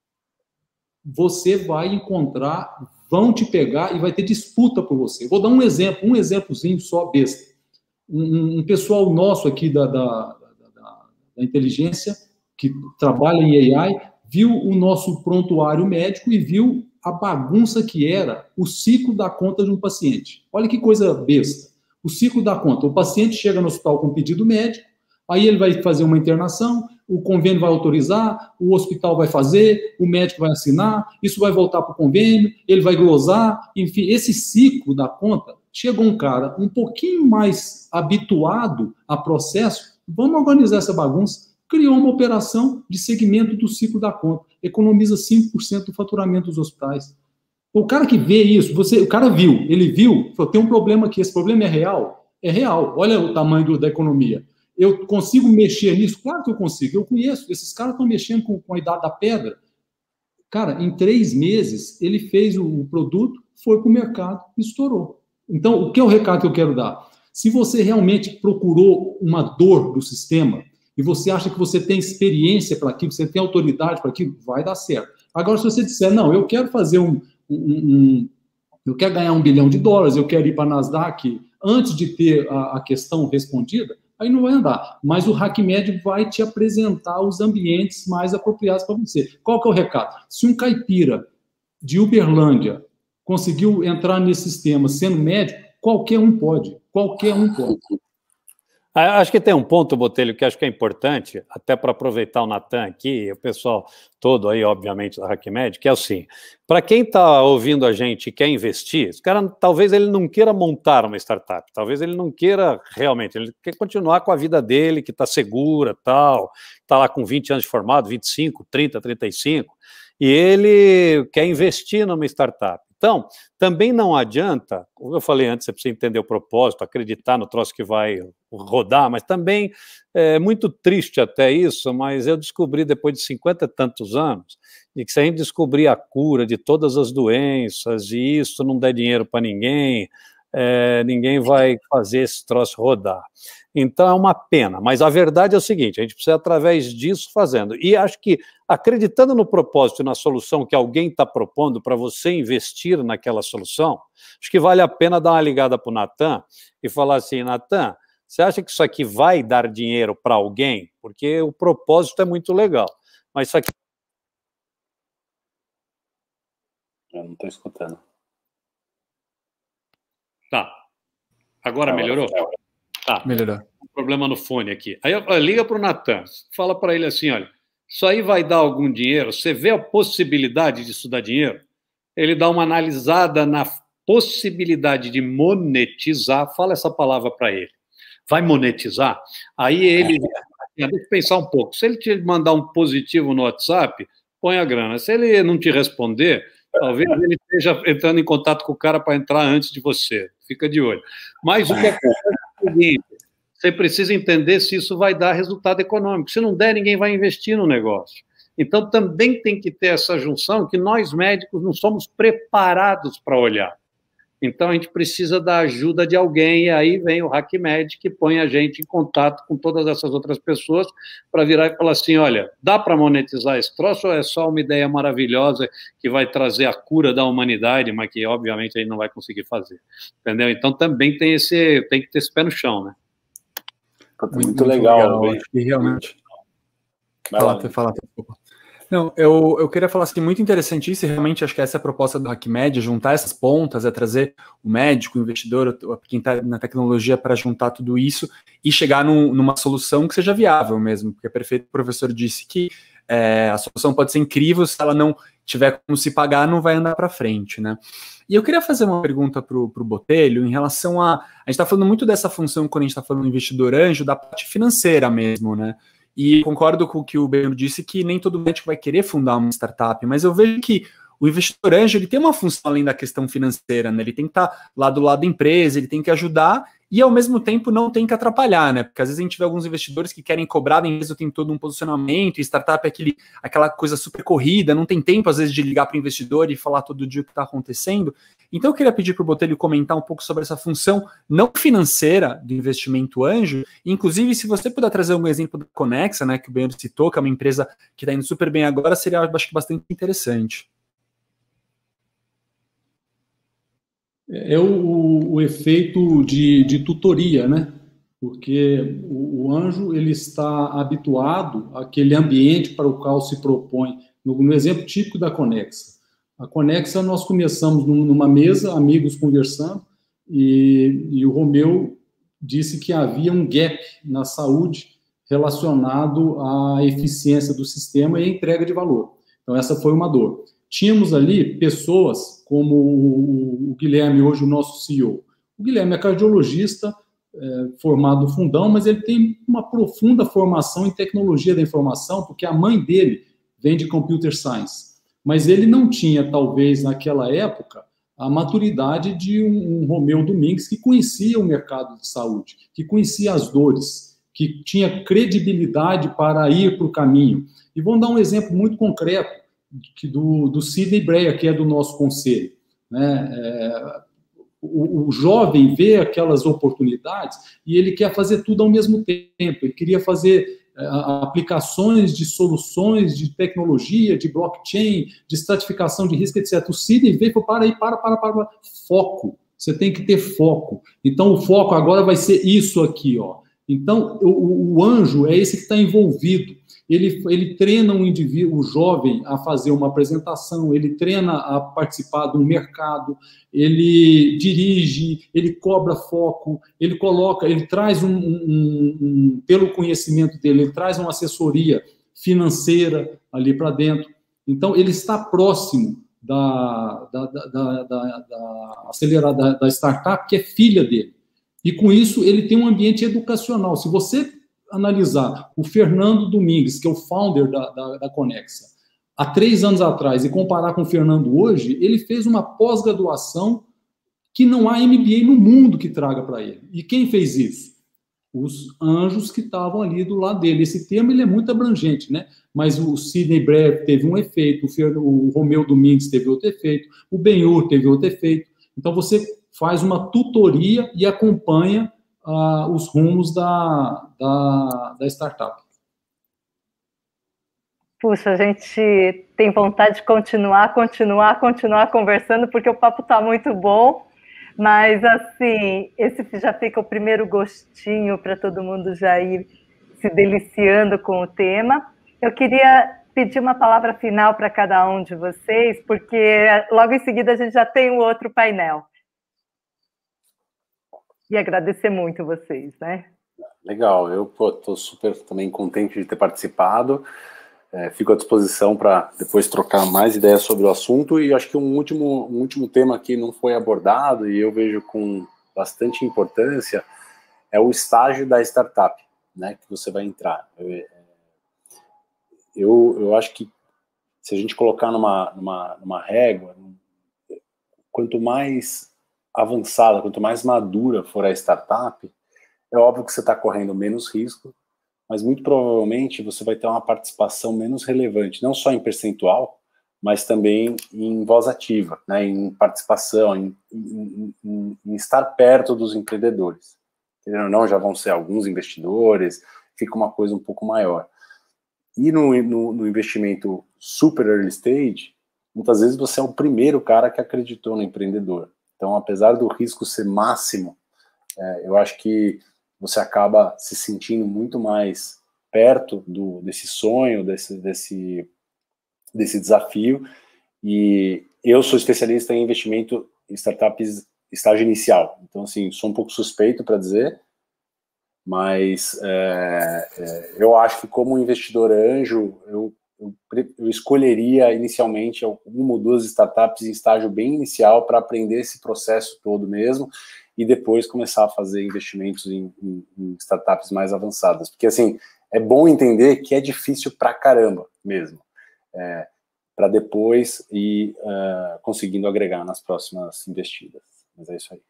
você vai encontrar, vão te pegar e vai ter disputa por você. Vou dar um exemplo, um exemplozinho só besta. Um, um pessoal nosso aqui da, da, da, da inteligência, que trabalha em A I, viu o nosso prontuário médico e viu a bagunça que era o ciclo da conta de um paciente. Olha que coisa besta. O ciclo da conta. O paciente chega no hospital com pedido médico, aí ele vai fazer uma internação, o convênio vai autorizar, o hospital vai fazer, o médico vai assinar, isso vai voltar para o convênio, ele vai glosar, enfim, esse ciclo da conta, chegou um cara um pouquinho mais habituado a processo, vamos organizar essa bagunça, criou uma operação de segmento do ciclo da conta, economiza cinco por cento do faturamento dos hospitais. O cara que vê isso, você, o cara viu, ele viu, falou, tem um problema aqui, esse problema é real? É real, olha o tamanho do, da economia. Eu consigo mexer nisso? Claro que eu consigo, eu conheço, esses caras estão mexendo com, com a idade da pedra. Cara, em três meses, ele fez o, o produto, foi para o mercado e estourou. Então, o que é o recado que eu quero dar? Se você realmente procurou uma dor do sistema e você acha que você tem experiência para aquilo, você tem autoridade para aquilo, vai dar certo. Agora, se você disser, não, eu quero fazer um, um, um eu quero ganhar um bilhão de dólares, eu quero ir para a Nasdaq antes de ter a, a questão respondida, aí não vai andar. Mas o HackMed vai te apresentar os ambientes mais apropriados para você. Qual que é o recado? Se um caipira de Uberlândia conseguiu entrar nesse sistema sendo médico, qualquer um pode. Qualquer um pode. Acho que tem um ponto, Botelho, que acho que é importante, até para aproveitar o Natan aqui, o pessoal todo aí, obviamente, da HackMed, que é assim, para quem está ouvindo a gente e quer investir, esse cara, talvez ele não queira montar uma startup, talvez ele não queira realmente, ele quer continuar com a vida dele, que está segura, tal, está lá com vinte anos de formado, vinte e cinco, trinta, trinta e cinco, e ele quer investir numa startup. Então, também não adianta, como eu falei antes, você precisa entender o propósito, acreditar no troço que vai rodar, mas também é muito triste até isso, mas eu descobri depois de cinquenta e tantos anos, e que se a gente descobrir a cura de todas as doenças, e isso não der dinheiro para ninguém, é, ninguém vai fazer esse troço rodar. Então é uma pena, mas a verdade é o seguinte, a gente precisa através disso fazendo, e acho que acreditando no propósito e na solução que alguém está propondo para você investir naquela solução, acho que vale a pena dar uma ligada para o Natan e falar assim, Natan, você acha que isso aqui vai dar dinheiro para alguém? Porque o propósito é muito legal, mas isso aqui... Eu não estou escutando. Tá. Agora melhorou? Tá. Melhorou. Um problema no fone aqui. Aí ó, liga para o Natan, fala para ele assim, olha, isso aí vai dar algum dinheiro? Você vê a possibilidade disso dar dinheiro? Ele dá uma analisada na possibilidade de monetizar, fala essa palavra para ele. Vai monetizar? Aí ele... Deixa eu pensar um pouco. Se ele te mandar um positivo no WhatsApp, põe a grana. Se ele não te responder, talvez ele esteja entrando em contato com o cara para entrar antes de você. Fica de olho. Mas o que acontece é o seguinte, você precisa entender se isso vai dar resultado econômico. Se não der, ninguém vai investir no negócio. Então, também tem que ter essa junção que nós, médicos, não somos preparados para olhar. Então, a gente precisa da ajuda de alguém, e aí vem o HackMed, que põe a gente em contato com todas essas outras pessoas para virar e falar assim, olha, dá para monetizar esse troço ou é só uma ideia maravilhosa que vai trazer a cura da humanidade, mas que, obviamente, a gente não vai conseguir fazer. Entendeu? Então, também tem, esse, tem que ter esse pé no chão, né? Muito, muito legal. legal. Acho que realmente... Fala, fala, desculpa. Não, eu, eu queria falar assim, muito interessante isso, e realmente acho que essa é a proposta do HackMed, juntar essas pontas, é trazer o médico, o investidor, quem está na tecnologia para juntar tudo isso e chegar num, numa solução que seja viável mesmo, porque é perfeito, o professor disse que é, a solução pode ser incrível, se ela não tiver como se pagar, não vai andar para frente, né? E eu queria fazer uma pergunta para o Botelho em relação a... A gente está falando muito dessa função quando a gente está falando do investidor anjo, da parte financeira mesmo, né? E concordo com o que o Beno disse, que nem todo médico vai querer fundar uma startup, mas eu vejo que o investidor anjo ele tem uma função além da questão financeira, né? Ele tem que estar lá do lado da empresa, ele tem que ajudar e, ao mesmo tempo, não tem que atrapalhar, né? Porque às vezes a gente vê alguns investidores que querem cobrar da empresa o tempo todo um posicionamento, e startup é aquele, aquela coisa super corrida, não tem tempo, às vezes, de ligar para o investidor e falar todo dia o que está acontecendo. Então, eu queria pedir para o Botelho comentar um pouco sobre essa função não financeira do investimento anjo, inclusive, se você puder trazer um exemplo da Conexa, né, que o Beno citou, que é uma empresa que está indo super bem agora, seria, acho que, bastante interessante. É o, o efeito de, de tutoria, né? Porque o, o anjo ele está habituado àquele ambiente para o qual se propõe. No, no exemplo típico da Conexa. A Conexa, nós começamos numa mesa, amigos conversando, e, e o Romeu disse que havia um gap na saúde relacionado à eficiência do sistema e à entrega de valor. Então, essa foi uma dor. Tínhamos ali pessoas como o, o Guilherme, hoje o nosso C E O. O Guilherme é cardiologista, é, formado fundão, mas ele tem uma profunda formação em tecnologia da informação, porque a mãe dele vem de computer science. Mas ele não tinha, talvez, naquela época, a maturidade de um, um Romeu Domingues que conhecia o mercado de saúde, que conhecia as dores, que tinha credibilidade para ir para o caminho. E vamos dar um exemplo muito concreto, que do, do Sidney Breyer, que é do nosso conselho. Né? É, o, o jovem vê aquelas oportunidades e ele quer fazer tudo ao mesmo tempo. Ele queria fazer aplicações de soluções de tecnologia, de blockchain, de estratificação de risco, etcétera. O Sidney veio e falou, para aí, para, para, para, para. Foco. Você tem que ter foco. Então, o foco agora vai ser isso aqui, ó. Então, o, o anjo é esse que está envolvido. Ele, ele treina um indivíduo, o jovem, a fazer uma apresentação, ele treina a participar de um mercado, ele dirige, ele cobra foco, ele coloca, ele traz um, um, um pelo conhecimento dele, ele traz uma assessoria financeira ali para dentro. Então, ele está próximo da, da, da, da, da, da acelerada da startup, que é filha dele. E com isso, ele tem um ambiente educacional. Se você analisar o Fernando Domingues, que é o founder da, da, da Conexa, há três anos atrás, e comparar com o Fernando hoje, ele fez uma pós-graduação que não há M B A no mundo que traga para ele. E quem fez isso? Os anjos que estavam ali do lado dele. Esse termo ele é muito abrangente, né? Mas o Sidney Brev teve um efeito, o, Fer, o Romeu Domingues teve outro efeito, o Benhur teve outro efeito. Então, você faz uma tutoria e acompanha uh, os rumos da, da, da startup. Puxa, a gente tem vontade de continuar, continuar, continuar conversando, porque o papo está muito bom, mas, assim, esse já fica o primeiro gostinho para todo mundo já ir se deliciando com o tema. Eu queria pedir uma palavra final para cada um de vocês, porque logo em seguida a gente já tem um outro painel. E agradecer muito vocês, né? Legal, eu estou super também contente de ter participado, é, fico à disposição para depois trocar mais ideias sobre o assunto, e acho que um último, um último tema que não foi abordado, e eu vejo com bastante importância, é o estágio da startup, né, que você vai entrar. Eu, eu acho que se a gente colocar numa, numa, numa régua, quanto mais avançada, quanto mais madura for a startup, é óbvio que você está correndo menos risco, mas muito provavelmente você vai ter uma participação menos relevante, não só em percentual, mas também em voz ativa, né, em participação, em, em, em, em estar perto dos empreendedores. Entendeu? Não, já vão ser alguns investidores, fica uma coisa um pouco maior. E no, no, no investimento super early stage, muitas vezes você é o primeiro cara que acreditou no empreendedor. Então, apesar do risco ser máximo, é, eu acho que você acaba se sentindo muito mais perto do, desse sonho, desse, desse, desse desafio. E eu sou especialista em investimento em startups estágio inicial. Então, assim, sou um pouco suspeito para dizer, mas é, é, eu acho que como investidor anjo, eu, eu, eu escolheria inicialmente uma ou duas startups em estágio bem inicial para aprender esse processo todo mesmo, e depois começar a fazer investimentos em, em, em startups mais avançadas. Porque, assim, é bom entender que é difícil pra caramba mesmo, é, para depois ir uh, conseguindo agregar nas próximas investidas. Mas é isso aí.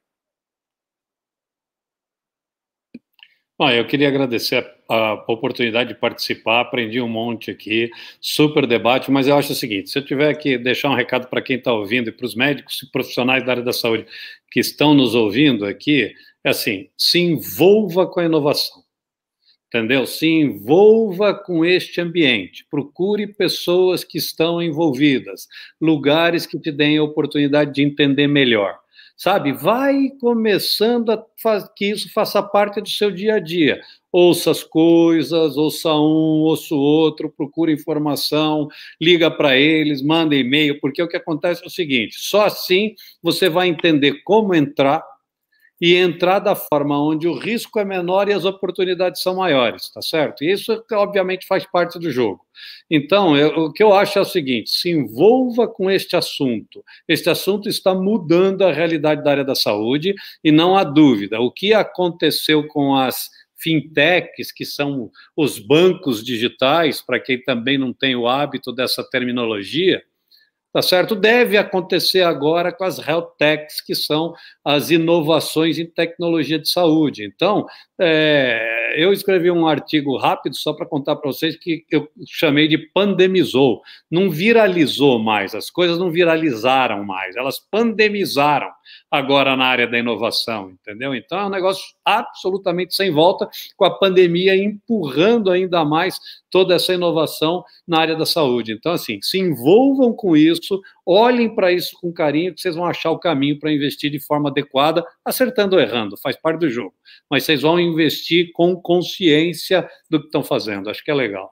Bom, eu queria agradecer a, a oportunidade de participar, aprendi um monte aqui, super debate, mas eu acho o seguinte, se eu tiver que deixar um recado para quem está ouvindo e para os médicos e profissionais da área da saúde que estão nos ouvindo aqui, é assim, se envolva com a inovação, entendeu? Se envolva com este ambiente, procure pessoas que estão envolvidas, lugares que te deem a oportunidade de entender melhor. Sabe, vai começando a fazer que isso faça parte do seu dia a dia. Ouça as coisas, ouça um, ouça o outro, procure informação, liga para eles, manda e-mail, porque o que acontece é o seguinte, só assim você vai entender como entrar e entrar da forma onde o risco é menor e as oportunidades são maiores, tá certo? E isso, obviamente, faz parte do jogo. Então, eu, o que eu acho é o seguinte, se envolva com este assunto. Este assunto está mudando a realidade da área da saúde e não há dúvida. O que aconteceu com as fintechs, que são os bancos digitais, para quem também não tem o hábito dessa terminologia, tá certo? Deve acontecer agora com as health techs, que são as inovações em tecnologia de saúde. Então, é, eu escrevi um artigo rápido só para contar para vocês que eu chamei de pandemizou. Não viralizou mais, as coisas não viralizaram mais, elas pandemizaram agora na área da inovação, entendeu? Então, é um negócio absolutamente sem volta, com a pandemia empurrando ainda mais toda essa inovação na área da saúde. Então, assim, se envolvam com isso, olhem para isso com carinho, que vocês vão achar o caminho para investir de forma adequada, acertando ou errando, faz parte do jogo. Mas vocês vão investir com consciência do que estão fazendo, acho que é legal.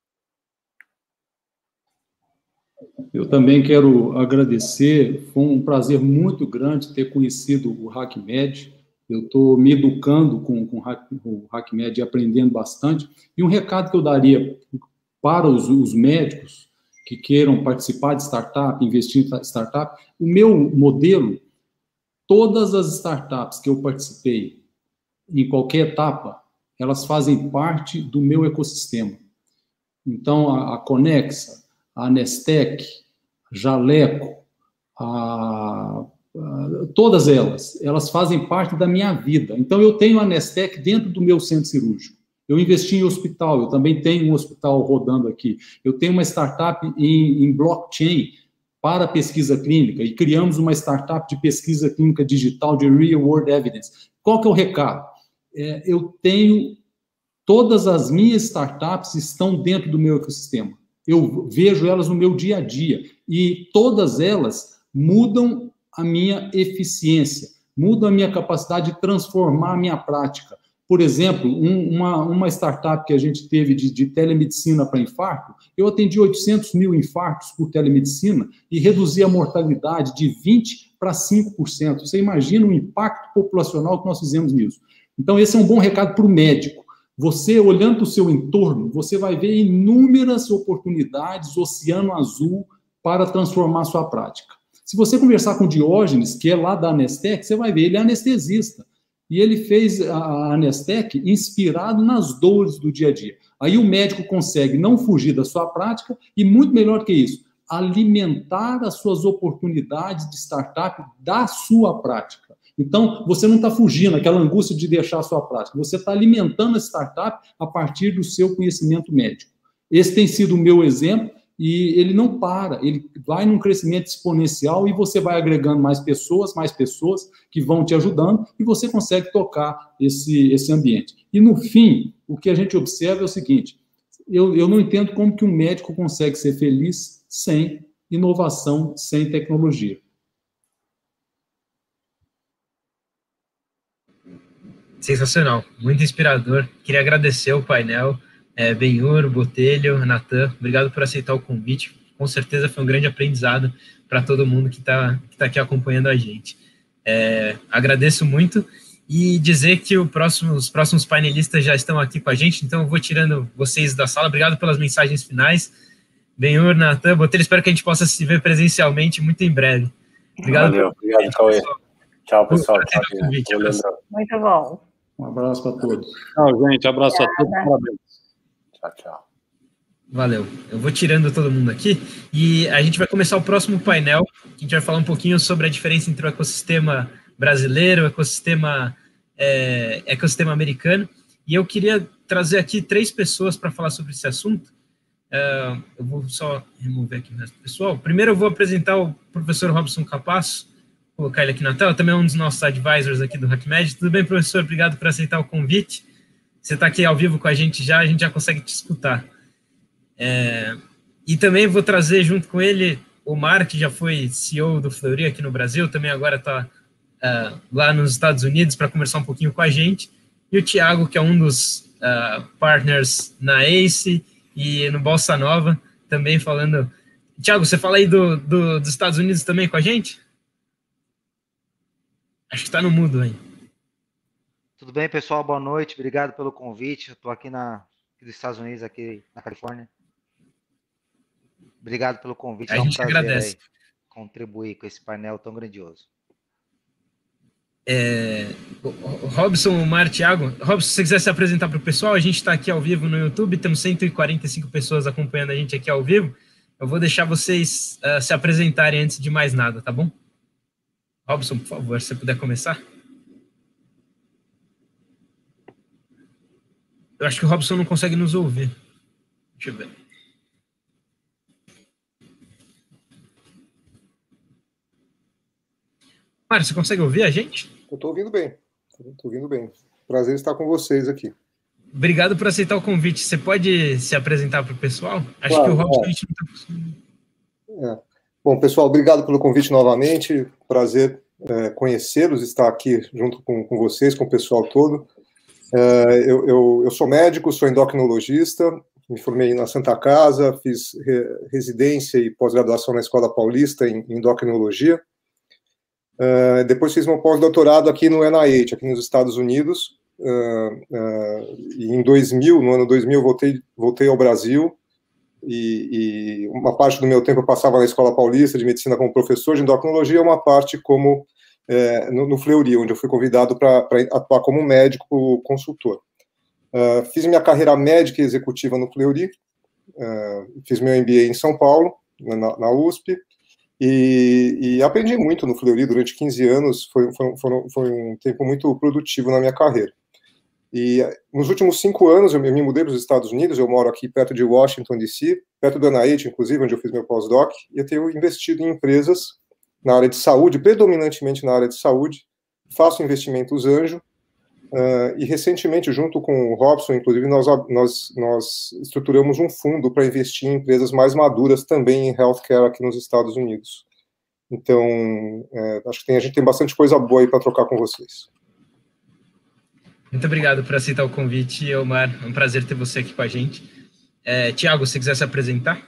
Eu também quero agradecer, foi um prazer muito grande ter conhecido o HackMed. Eu estou me educando com, com o HackMed e aprendendo bastante. E um recado que eu daria para os, os médicos que queiram participar de startup, investir em startup, o meu modelo, todas as startups que eu participei, em qualquer etapa, elas fazem parte do meu ecossistema. Então, a, a Conexa, a Nestec, Jaleco, a, a, todas elas, elas fazem parte da minha vida. Então, eu tenho a Nestec dentro do meu centro cirúrgico. Eu investi em hospital, eu também tenho um hospital rodando aqui. Eu tenho uma startup em, em blockchain para pesquisa clínica e criamos uma startup de pesquisa clínica digital de real world evidence. Qual que é o recado? É, eu tenho, todas as minhas startups estão dentro do meu ecossistema. Eu vejo elas no meu dia a dia e todas elas mudam a minha eficiência, mudam a minha capacidade de transformar a minha prática. Por exemplo, um, uma, uma startup que a gente teve de, de telemedicina para infarto, eu atendi oitocentos mil infartos por telemedicina e reduzi a mortalidade de vinte para cinco por cento. Você imagina o impacto populacional que nós fizemos nisso. Então, esse é um bom recado para o médico. Você, olhando para o seu entorno, você vai ver inúmeras oportunidades, oceano azul, para transformar a sua prática. Se você conversar com o Diógenes, que é lá da Anestec, você vai ver, ele é anestesista. E ele fez a Anestec inspirado nas dores do dia a dia. Aí o médico consegue não fugir da sua prática e, muito melhor que isso, alimentar as suas oportunidades de startup da sua prática. Então, você não está fugindo daquela angústia de deixar a sua prática, você está alimentando a startup a partir do seu conhecimento médico. Esse tem sido o meu exemplo e ele não para, ele vai num crescimento exponencial e você vai agregando mais pessoas, mais pessoas que vão te ajudando e você consegue tocar esse, esse ambiente. E, no fim, o que a gente observa é o seguinte, eu, eu não entendo como que um médico consegue ser feliz sem inovação, sem tecnologia. Sensacional, muito inspirador. Queria agradecer o painel, é, Benhur, Botelho, Natan, obrigado por aceitar o convite. Com certeza foi um grande aprendizado para todo mundo que está que tá aqui acompanhando a gente. É, agradeço muito e dizer que o próximo, os próximos painelistas já estão aqui com a gente, então eu vou tirando vocês da sala. Obrigado pelas mensagens finais. Benhur, Natan, Botelho, espero que a gente possa se ver presencialmente muito em breve. Obrigado. Valeu, obrigado, Cauê. Tchau, pessoal. Tchau, convite, muito bom. Um abraço para todos. Tchau, gente. Abraço Obrigada. a todos. Parabéns. Tchau, tchau. Valeu. Eu vou tirando todo mundo aqui e a gente vai começar o próximo painel. A gente vai falar um pouquinho sobre a diferença entre o ecossistema brasileiro, o ecossistema, é, ecossistema americano. E eu queria trazer aqui três pessoas para falar sobre esse assunto. Uh, eu vou só remover aqui o resto do pessoal. Primeiro eu vou apresentar o professor Robson Capasso, colocar ele aqui na tela, também é um dos nossos advisors aqui do HackMed. Tudo bem, professor? Obrigado por aceitar o convite. Você está aqui ao vivo com a gente já, a gente já consegue te escutar. É, e também vou trazer junto com ele o Mar, que já foi C E O do Fleury aqui no Brasil, também agora está uh, lá nos Estados Unidos para conversar um pouquinho com a gente. E o Thiago, que é um dos uh, partners na ACE e no Bolsa Nova, também falando... Thiago, você fala aí do, do, dos Estados Unidos também com a gente? Acho que está no mudo aí. Tudo bem, pessoal? Boa noite. Obrigado pelo convite. Estou aqui na, aqui dos Estados Unidos, aqui na Califórnia. Obrigado pelo convite. A é um gente prazer agradece. Aí, contribuir com esse painel tão grandioso. É, Robson, Mar, Thiago. Robson, se você quiser se apresentar para o pessoal, a gente está aqui ao vivo no YouTube, temos cento e quarenta e cinco pessoas acompanhando a gente aqui ao vivo. eu vou deixar vocês uh, se apresentarem antes de mais nada, tá bom? Robson, por favor, se você puder começar. Eu acho que o Robson não consegue nos ouvir. Deixa eu ver. Mário, você consegue ouvir a gente? Eu estou ouvindo bem. Estou ouvindo bem. Prazer estar com vocês aqui. Obrigado por aceitar o convite. Você pode se apresentar para o pessoal? Acho claro, que o Robson é. a gente não está conseguindo. É. Bom, pessoal, obrigado pelo convite novamente. Prazer é, conhecê-los, estar aqui junto com, com vocês, com o pessoal todo. É, eu, eu, eu sou médico, sou endocrinologista, me formei na Santa Casa, fiz re, residência e pós-graduação na Escola Paulista em, em endocrinologia. Uh, depois fiz meu pós-doutorado aqui no N I H, aqui nos Estados Unidos, uh, uh, e em dois mil, no ano dois mil, voltei, voltei ao Brasil, e, e uma parte do meu tempo eu passava na Escola Paulista de Medicina como professor de endocrinologia, uma parte como uh, no, no Fleury, onde eu fui convidado para atuar como médico consultor. Uh, fiz minha carreira médica e executiva no Fleury, uh, fiz meu M B A em São Paulo, na, na U S P, E, e aprendi muito no Fleury durante quinze anos, foi, foi, foi, foi um tempo muito produtivo na minha carreira. E nos últimos cinco anos eu me mudei para os Estados Unidos, eu moro aqui perto de Washington, D C, perto do N I H, inclusive, onde eu fiz meu pós-doc, e eu tenho investido em empresas na área de saúde, predominantemente na área de saúde, faço investimentos anjo, uh, e recentemente, junto com o Robson, inclusive, nós, nós, nós estruturamos um fundo para investir em empresas mais maduras também em healthcare aqui nos Estados Unidos. Então, é, acho que tem, a gente tem bastante coisa boa aí para trocar com vocês. Muito obrigado por aceitar o convite, Omar. É um prazer ter você aqui com a gente. É, Tiago, se quiser se apresentar.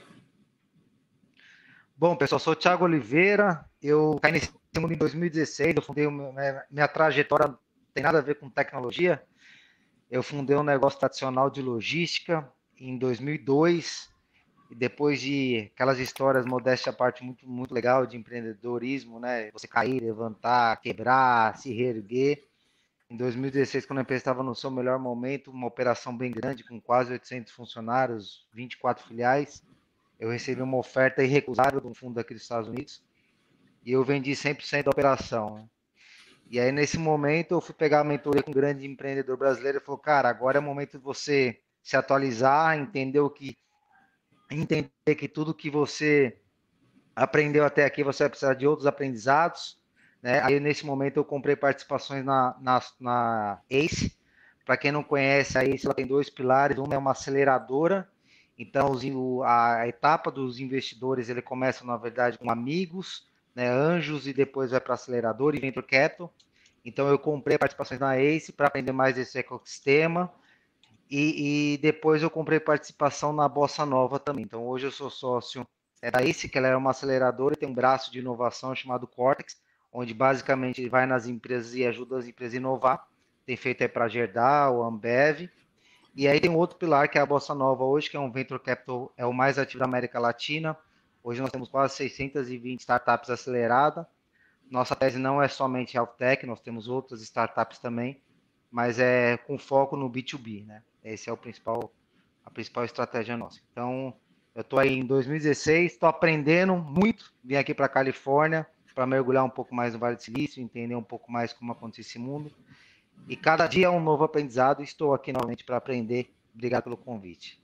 Bom, pessoal, sou o Tiago Oliveira, eu caí nesse mundo em dois mil e dezesseis, eu fundei uma, minha trajetória não tem nada a ver com tecnologia, eu fundei um negócio tradicional de logística em dois mil e dois, e depois de aquelas histórias, modéstia à parte, muito, muito legal de empreendedorismo, né, você cair, levantar, quebrar, se reerguer. Em dois mil e dezesseis, quando a empresa estava no seu melhor momento, uma operação bem grande, com quase oitocentos funcionários, vinte e quatro filiais, eu recebi uma oferta irrecusável de um fundo aqui dos Estados Unidos, e eu vendi cem por cento da operação, né? E aí, nesse momento, eu fui pegar a mentoria com um grande empreendedor brasileiro e falou, cara, agora é o momento de você se atualizar, entender o que, entender que tudo que você aprendeu até aqui, você vai precisar de outros aprendizados, né? Aí, nesse momento, eu comprei participações na, na, na ACE. Para quem não conhece, a ACE ela tem dois pilares, uma é uma aceleradora, então os, a etapa dos investidores, ele começa, na verdade, com amigos, né, anjos, e depois vai para acelerador e venture capital. Então eu comprei participações na ACE para aprender mais desse ecossistema, e, e depois eu comprei participação na Bossa Nova também. Então hoje eu sou sócio é, da ACE, que ela é uma aceleradora e tem um braço de inovação chamado Cortex, onde basicamente ele vai nas empresas e ajuda as empresas a inovar. Tem feito aí para a Gerdau, Ambev. E aí tem um outro pilar que é a Bossa Nova hoje, que é um venture capital, é o mais ativo da América Latina. Hoje nós temos quase seiscentas e vinte startups aceleradas. Nossa tese não é somente health tech, nós temos outras startups também, mas é com foco no B dois B, né? Esse é o principal, a principal estratégia nossa. Então, eu estou aí em dois mil e dezesseis, estou aprendendo muito, vim aqui para a Califórnia para mergulhar um pouco mais no Vale do Silício, entender um pouco mais como acontece esse mundo. E cada dia é um novo aprendizado, e estou aqui novamente para aprender. Obrigado pelo convite.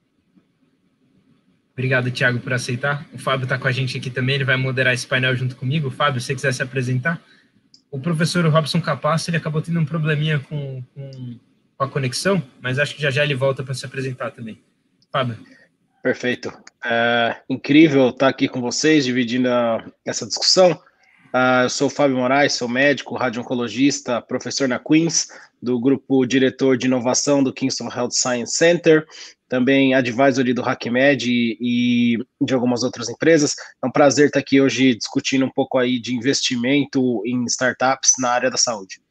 Obrigado, Tiago, por aceitar. O Fábio está com a gente aqui também, ele vai moderar esse painel junto comigo. Fábio, se você quiser se apresentar. O professor Robson Capasso, ele acabou tendo um probleminha com, com, com a conexão, mas acho que já já ele volta para se apresentar também. Fábio. Perfeito. É incrível estar aqui com vocês, dividindo a, essa discussão. Uh, eu sou o Fábio Moraes, sou médico, radio-oncologista, professor na Queens, do grupo diretor de inovação do Kingston Health Science Center, também advisory do HackMed e, e de algumas outras empresas. É um prazer estar aqui hoje discutindo um pouco aí de investimento em startups na área da saúde.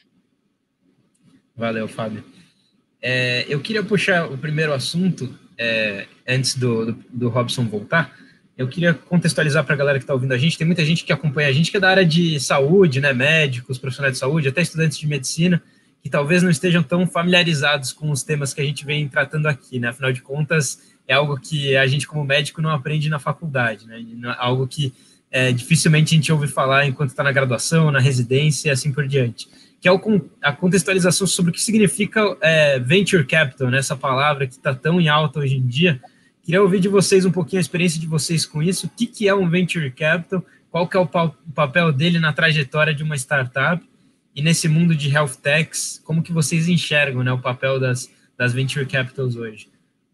Valeu, Fábio. É, eu queria puxar o primeiro assunto, é, antes do, do, do Robson voltar. Eu queria contextualizar para a galera que está ouvindo a gente. Tem muita gente que acompanha a gente que é da área de saúde, né, médicos, profissionais de saúde, até estudantes de medicina, que talvez não estejam tão familiarizados com os temas que a gente vem tratando aqui, né? Afinal de contas, é algo que a gente, como médico, não aprende na faculdade, né? Algo que é, dificilmente a gente ouve falar enquanto está na graduação, na residência e assim por diante. Que é o, a contextualização sobre o que significa é, Venture Capital, né? Essa palavra que está tão em alta hoje em dia. Queria ouvir de vocês um pouquinho a experiência de vocês com isso. O que, que é um Venture Capital? Qual que é o, pa o papel dele na trajetória de uma startup? E nesse mundo de health techs, como que vocês enxergam, né, o papel das, das Venture Capitals hoje?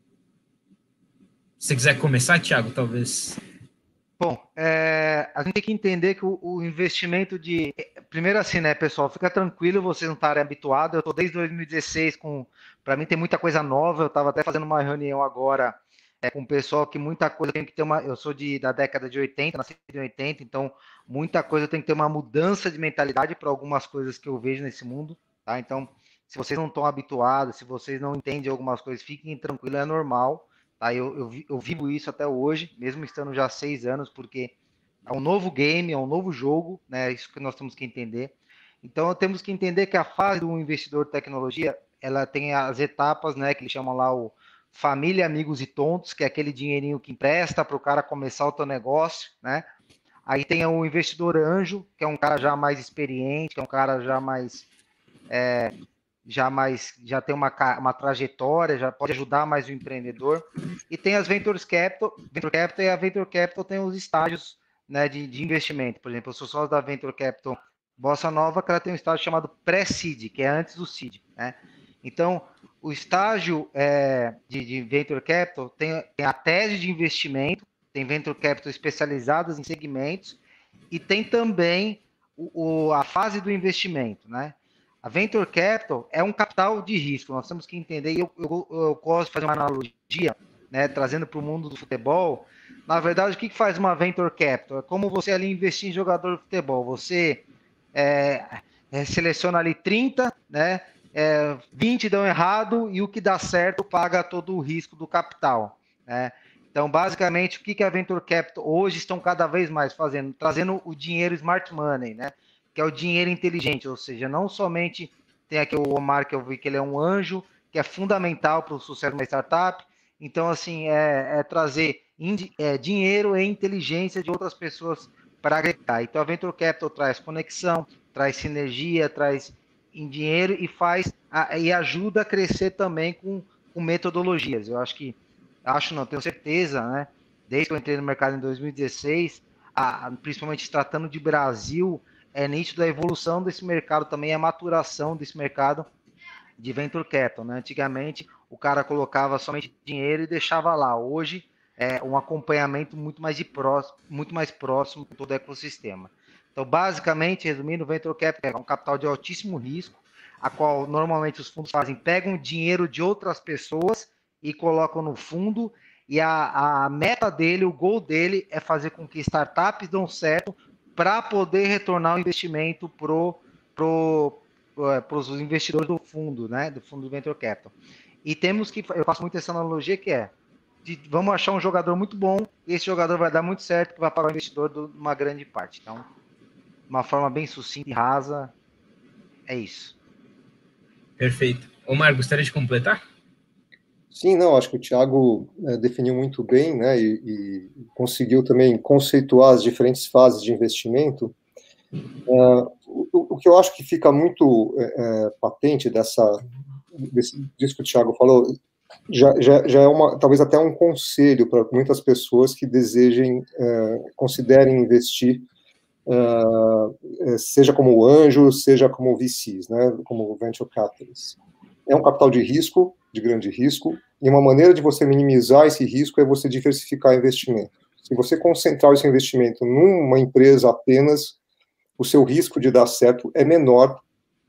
Se você quiser começar, Thiago, talvez. Bom, é, a gente tem que entender que o, o investimento de... Primeiro assim, né, pessoal, fica tranquilo, vocês não estarem habituados. Eu estou desde dois mil e dezesseis com... Para mim tem muita coisa nova. Eu estava até fazendo uma reunião agora é, com o pessoal que muita coisa tem que ter uma... Eu sou de, da década de oitenta, nasci em oitenta, então muita coisa tem que ter uma mudança de mentalidade para algumas coisas que eu vejo nesse mundo, tá? Então, se vocês não estão habituados, se vocês não entendem algumas coisas, fiquem tranquilos, é normal. Tá, eu, eu, eu vivo isso até hoje, mesmo estando já há seis anos, porque é um novo game, é um novo jogo, né? Isso que nós temos que entender. Então, temos que entender que a fase do investidor de tecnologia, ela tem as etapas, né? Que eles chamam lá o família, amigos e tontos, que é aquele dinheirinho que empresta para o cara começar o teu negócio, né? Aí tem o investidor anjo, que é um cara já mais experiente, que é um cara já mais... É, já mais já tem uma, uma trajetória, já pode ajudar mais o empreendedor. E tem as Ventures Capital, Venture Capital, e a Venture Capital tem os estágios, né, de, de investimento. Por exemplo, eu sou sócio da Venture Capital Bossa Nova, que ela tem um estágio chamado pré-seed, que é antes do seed, né? Então, o estágio é, de, de Venture Capital tem, tem a tese de investimento, tem Venture Capital especializadas em segmentos, e tem também o, o, a fase do investimento, né? A Venture Capital é um capital de risco, nós temos que entender, e eu, eu, eu gosto de fazer uma analogia, né, trazendo para o mundo do futebol. Na verdade, o que, que faz uma Venture Capital? É como você ali investir em jogador de futebol, você é, é, seleciona ali trinta, né, é, vinte dão errado, e o que dá certo paga todo o risco do capital, né? Então, basicamente, o que, que a Venture Capital hoje estão cada vez mais fazendo? Trazendo o dinheiro smart money, né? Que é o dinheiro inteligente, ou seja, não somente tem aqui o Omar, que eu vi que ele é um anjo, que é fundamental para o sucesso de uma startup. Então, assim, é, é trazer é, dinheiro e inteligência de outras pessoas para agregar. Então, a Venture Capital traz conexão, traz sinergia, traz em dinheiro e faz a, e ajuda a crescer também com, com metodologias. Eu acho que, acho não, tenho certeza, né? Desde que eu entrei no mercado em dois mil e dezesseis, a, principalmente se tratando de Brasil, é nítido a evolução desse mercado também, a maturação desse mercado de Venture Capital, né? Antigamente, o cara colocava somente dinheiro e deixava lá. Hoje, é um acompanhamento muito mais, de próximo, muito mais próximo de todo o ecossistema. Então, basicamente, resumindo, o Venture Capital é um capital de altíssimo risco, a qual normalmente os fundos fazem, pegam dinheiro de outras pessoas e colocam no fundo, e a, a meta dele, o goal dele é fazer com que startups dão certo para poder retornar o investimento para pro, pro, os investidores do fundo, né, do fundo do Venture Capital. E temos que, eu faço muito essa analogia que é, de, vamos achar um jogador muito bom, e esse jogador vai dar muito certo, que vai pagar o investidor de uma grande parte. Então, uma forma bem sucinta e rasa, é isso. Perfeito. Omar, gostaria de completar? Sim, não, acho que o Thiago é, definiu muito bem, né, e, e conseguiu também conceituar as diferentes fases de investimento. Uh, o, o que eu acho que fica muito é, patente dessa, desse, disso que o Thiago falou, já, já, já é uma, talvez até um conselho para muitas pessoas que desejem, é, considerem investir, é, seja como anjo, seja como V Cs, né, como Venture Capitalists. É um capital de risco, de grande risco, e uma maneira de você minimizar esse risco é você diversificar investimento. Se você concentrar esse investimento numa empresa apenas, o seu risco de dar certo é menor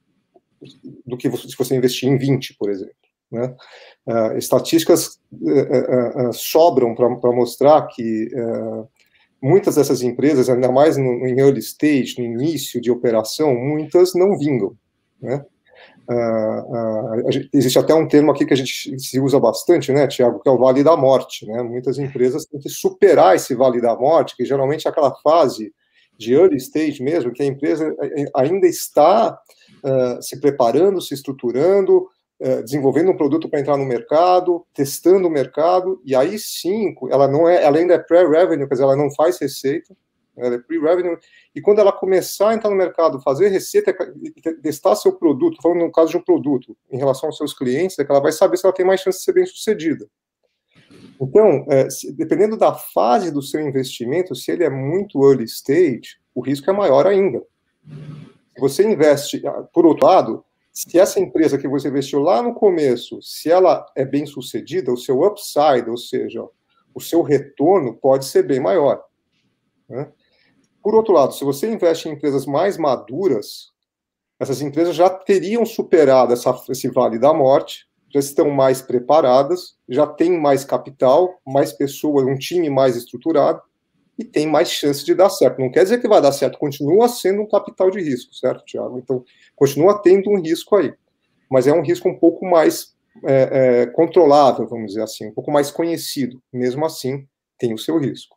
do que se você investir em vinte, por exemplo, né? Uh, estatísticas uh, uh, uh, sobram para mostrar que uh, muitas dessas empresas, ainda mais no, em early stage, no início de operação, muitas não vingam, né? Uh, uh, existe até um termo aqui que a gente se usa bastante, né, Thiago, que é o Vale da Morte, né? Muitas empresas têm que superar esse Vale da Morte, que geralmente é aquela fase de early stage mesmo, que a empresa ainda está uh, se preparando, se estruturando, é, desenvolvendo um produto para entrar no mercado, testando o mercado, e aí sim, ela não é, ela ainda é pré-revenue, quer dizer, ela não faz receita, ela é pre-revenue, e quando ela começar a entrar no mercado, fazer receita e testar seu produto, falando no caso de um produto, em relação aos seus clientes, é que ela vai saber se ela tem mais chance de ser bem sucedida. Então, é, se, dependendo da fase do seu investimento, se ele é muito early stage, o risco é maior ainda. Se você investe, por outro lado, se essa empresa que você investiu lá no começo, se ela é bem sucedida, o seu upside, ou seja, o seu retorno pode ser bem maior, né? Por outro lado, se você investe em empresas mais maduras, essas empresas já teriam superado essa, esse vale da morte, já estão mais preparadas, já têm mais capital, mais pessoas, um time mais estruturado, e tem mais chance de dar certo. Não quer dizer que vai dar certo, continua sendo um capital de risco, certo, Thiago? Então, continua tendo um risco aí, mas é um risco um pouco mais é, é, controlável, vamos dizer assim, um pouco mais conhecido. Mesmo assim, tem o seu risco.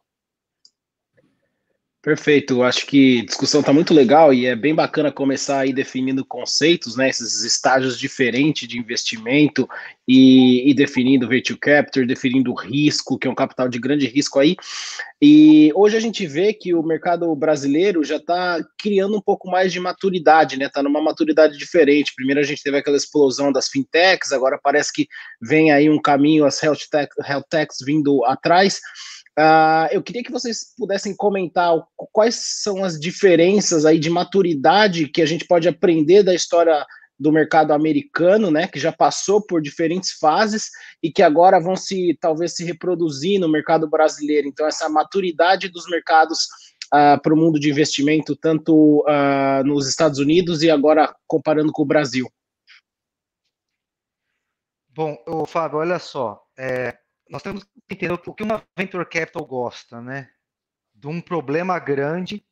Perfeito, acho que a discussão está muito legal e é bem bacana começar aí definindo conceitos, né, esses estágios diferentes de investimento e, e definindo venture capital, definindo risco, que é um capital de grande risco aí, e hoje a gente vê que o mercado brasileiro já está criando um pouco mais de maturidade, né, está numa maturidade diferente. Primeiro a gente teve aquela explosão das fintechs, agora parece que vem aí um caminho, as health, tech, health techs vindo atrás. Uh, eu queria que vocês pudessem comentar quais são as diferenças aí de maturidade que a gente pode aprender da história do mercado americano, né, que já passou por diferentes fases e que agora vão se, talvez, se reproduzir no mercado brasileiro. Então, essa maturidade dos mercados uh, para o mundo de investimento, tanto uh, nos Estados Unidos e agora comparando com o Brasil. Bom, ô, Fábio, olha só, é... nós temos que entender o que uma venture capital gosta, né? De um problema grande,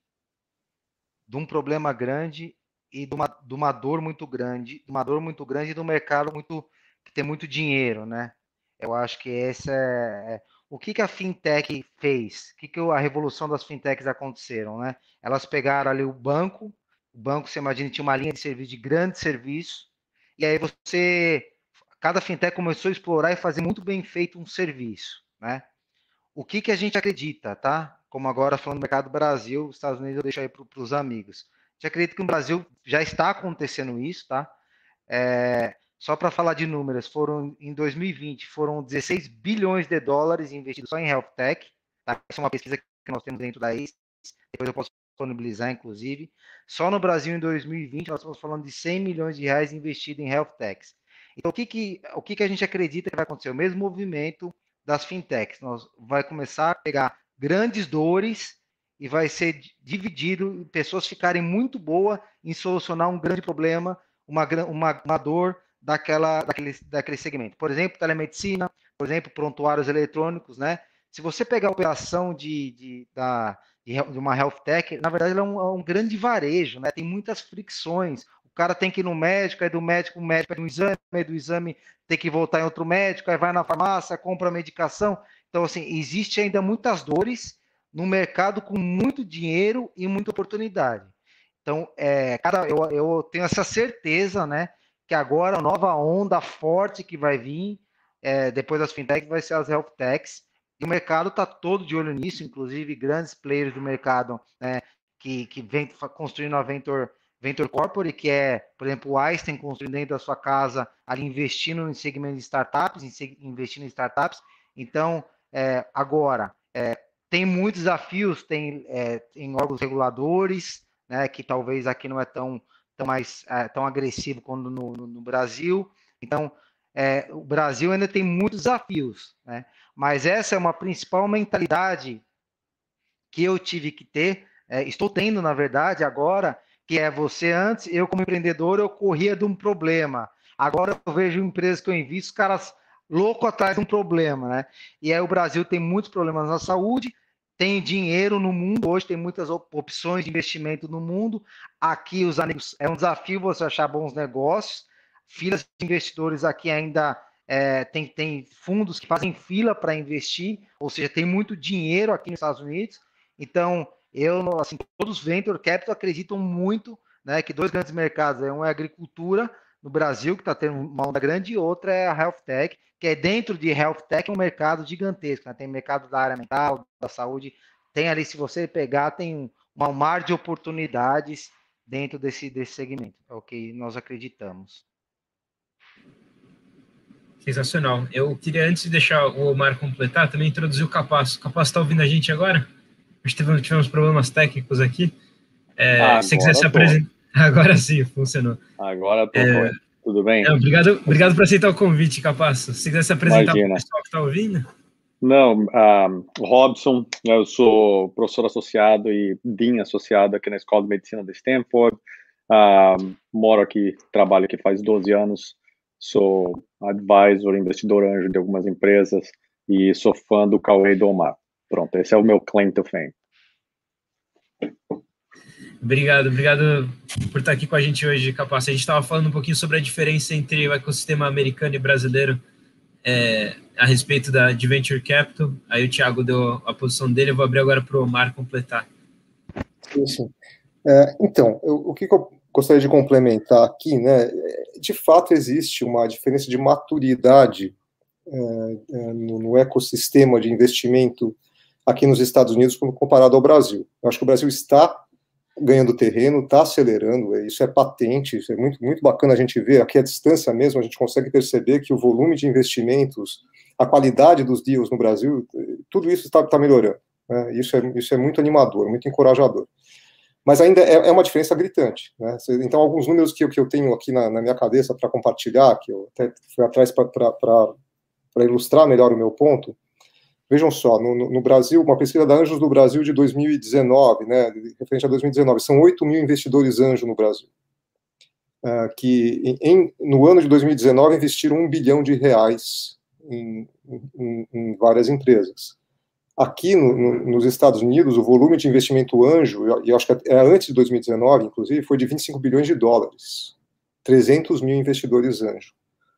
de um problema grande e de uma, de uma dor muito grande, de uma dor muito grande e do mercado muito, que tem muito dinheiro, né? Eu acho que esse é, é o que, que a fintech fez, o que, que a revolução das fintechs aconteceram, né? Elas pegaram ali o banco, o banco, você imagina, tinha uma linha de serviço de grande serviço, e aí você... cada fintech começou a explorar e fazer muito bem feito um serviço, né? O que, que a gente acredita, tá? Como agora falando do mercado do Brasil, os Estados Unidos eu deixo aí para os amigos. A gente acredita que no Brasil já está acontecendo isso, tá? É, só para falar de números, foram em dois mil e vinte, foram dezesseis bilhões de dólares investidos só em health tech, tá? Essa é uma pesquisa que nós temos dentro da I C E, depois eu posso disponibilizar, inclusive. Só no Brasil, em dois mil e vinte, nós estamos falando de cem milhões de reais investidos em health techs. Então, o que, que, o que, que a gente acredita que vai acontecer? O mesmo movimento das fintechs. Nós vai começar a pegar grandes dores e vai ser dividido, pessoas ficarem muito boas em solucionar um grande problema, uma, uma, uma dor daquela, daquele, daquele segmento. Por exemplo, telemedicina, por exemplo, prontuários eletrônicos, né? Se você pegar a operação de, de, da, de uma health tech, na verdade, ela é um, é um grande varejo, né? Tem muitas fricções. O cara tem que ir no médico, aí do médico, o médico pede um exame, aí do exame tem que voltar em outro médico, aí vai na farmácia, compra a medicação. Então, assim, existe ainda muitas dores no mercado com muito dinheiro e muita oportunidade. Então, é, cara, eu, eu tenho essa certeza, né, que agora a nova onda forte que vai vir, é, depois das fintechs, vai ser as health techs, e o mercado está todo de olho nisso, inclusive grandes players do mercado, né, que, que vem construindo a Venture Venture Corporate, que é, por exemplo, o Einstein construindo dentro da sua casa, ali investindo em segmento de startups, em, investindo em startups. Então, é, agora, é, tem muitos desafios, tem, é, tem órgãos reguladores, né, que talvez aqui não é tão, tão, mais, é, tão agressivo quanto no, no, no Brasil. Então, é, o Brasil ainda tem muitos desafios, né? Mas essa é uma principal mentalidade que eu tive que ter, é, estou tendo, na verdade, agora, que é você antes, eu como empreendedor, eu corria de um problema. Agora eu vejo empresas que eu invisto, os caras loucos atrás de um problema, né? E aí o Brasil tem muitos problemas na saúde, tem dinheiro no mundo, hoje tem muitas opções de investimento no mundo. Aqui os amigos, é um desafio você achar bons negócios. Filas de investidores aqui ainda é, tem, tem fundos que fazem fila para investir, ou seja, tem muito dinheiro aqui nos Estados Unidos. Então, eu, assim, todos os venture capital acreditam muito, né, que dois grandes mercados, um é a agricultura, no Brasil, que está tendo uma onda grande, e outra é a Health Tech, que é dentro de Health Tech um mercado gigantesco, né? Tem mercado da área mental, da saúde, tem ali, se você pegar, tem um, um mar de oportunidades dentro desse, desse segmento, é o que nós acreditamos. Sensacional. Eu queria, antes de deixar o Omar completar, também introduzir o Capasso. O Capasso está ouvindo a gente agora? Nós tivemos, tivemos problemas técnicos aqui. É, se você quiser se apresentar... Agora sim, funcionou. Agora tô, é... tudo bem? É, obrigado, obrigado por aceitar o convite, Capasso. Se quiser se apresentar para o pessoal que está ouvindo. Não, uh, Robson, eu sou professor associado e Dean associado aqui na Escola de Medicina de Stanford. Uh, moro aqui, trabalho aqui faz doze anos. Sou advisor, investidor anjo de algumas empresas e sou fã do Cauê e do Omar. Pronto, esse é o meu claim to fame. Obrigado, obrigado por estar aqui com a gente hoje, Capasso. A gente estava falando um pouquinho sobre a diferença entre o ecossistema americano e brasileiro é, a respeito da, de Venture Capital. Aí o Thiago deu a posição dele, eu vou abrir agora para o Omar completar. Sim, sim. É, então, eu, o que, que eu gostaria de complementar aqui, né? De fato, existe uma diferença de maturidade é, é, no, no ecossistema de investimento aqui nos Estados Unidos comparado ao Brasil. Eu acho que o Brasil está ganhando terreno, está acelerando, isso é patente, isso é muito, muito bacana a gente ver, aqui à distância mesmo, a gente consegue perceber que o volume de investimentos, a qualidade dos deals no Brasil, tudo isso está tá melhorando, né? Isso é, isso é muito animador, muito encorajador. Mas ainda é, é uma diferença gritante, né? Então, alguns números que, que eu tenho aqui na, na minha cabeça para compartilhar, que eu até fui atrás para ilustrar melhor o meu ponto. Vejam só, no, no Brasil, uma pesquisa da Anjos do Brasil de dois mil e dezenove, né, referente a dois mil e dezenove, são oito mil investidores anjo no Brasil, uh, que em, no ano de dois mil e dezenove investiram um bilhão de reais em, em, em várias empresas. Aqui no, no, nos Estados Unidos, o volume de investimento anjo, e eu acho que é antes de dois mil e dezenove, inclusive, foi de vinte e cinco bilhões de dólares, trezentos mil investidores anjo.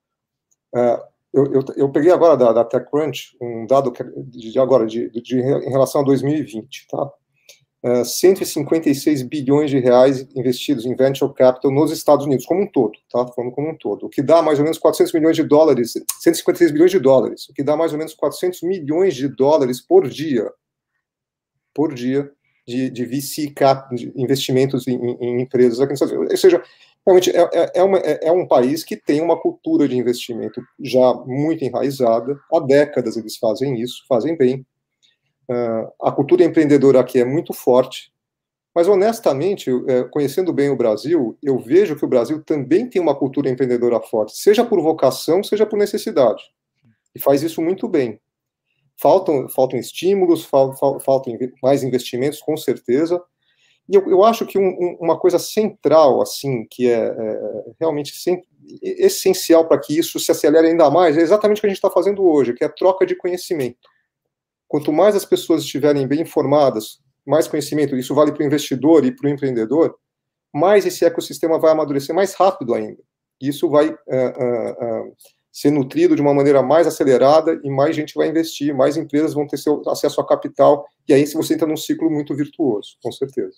Uh, Eu, eu, eu peguei agora da, da TechCrunch um dado de, de agora de, de, de, em relação a dois mil e vinte, tá? Uh, cento e cinquenta e seis bilhões de reais investidos em venture capital nos Estados Unidos como um todo, tá? Falando como um todo, o que dá mais ou menos quatrocentos milhões de dólares, cento e cinquenta e seis bilhões de dólares, o que dá mais ou menos quatrocentos milhões de dólares por dia, por dia de, de V C cap, de investimentos em, em, em empresas aqui nos Estados Unidos. Ou seja, realmente, é, é, é, uma, é um país que tem uma cultura de investimento já muito enraizada. Há décadas eles fazem isso, fazem bem. Uh, a cultura empreendedora aqui é muito forte. Mas, honestamente, é, conhecendo bem o Brasil, eu vejo que o Brasil também tem uma cultura empreendedora forte, seja por vocação, seja por necessidade. E faz isso muito bem. Faltam, faltam estímulos, fal, fal, faltam mais investimentos, com certeza. E eu, eu acho que um, um, uma coisa central, assim, que é, é realmente sem, essencial para que isso se acelere ainda mais, é exatamente o que a gente está fazendo hoje, que é a troca de conhecimento. Quanto mais as pessoas estiverem bem informadas, mais conhecimento, isso vale para o investidor e para o empreendedor, mais esse ecossistema vai amadurecer mais rápido ainda. Isso vai uh, uh, uh, ser nutrido de uma maneira mais acelerada e mais gente vai investir, mais empresas vão ter seu acesso a capital, e aí você entra num ciclo muito virtuoso, com certeza.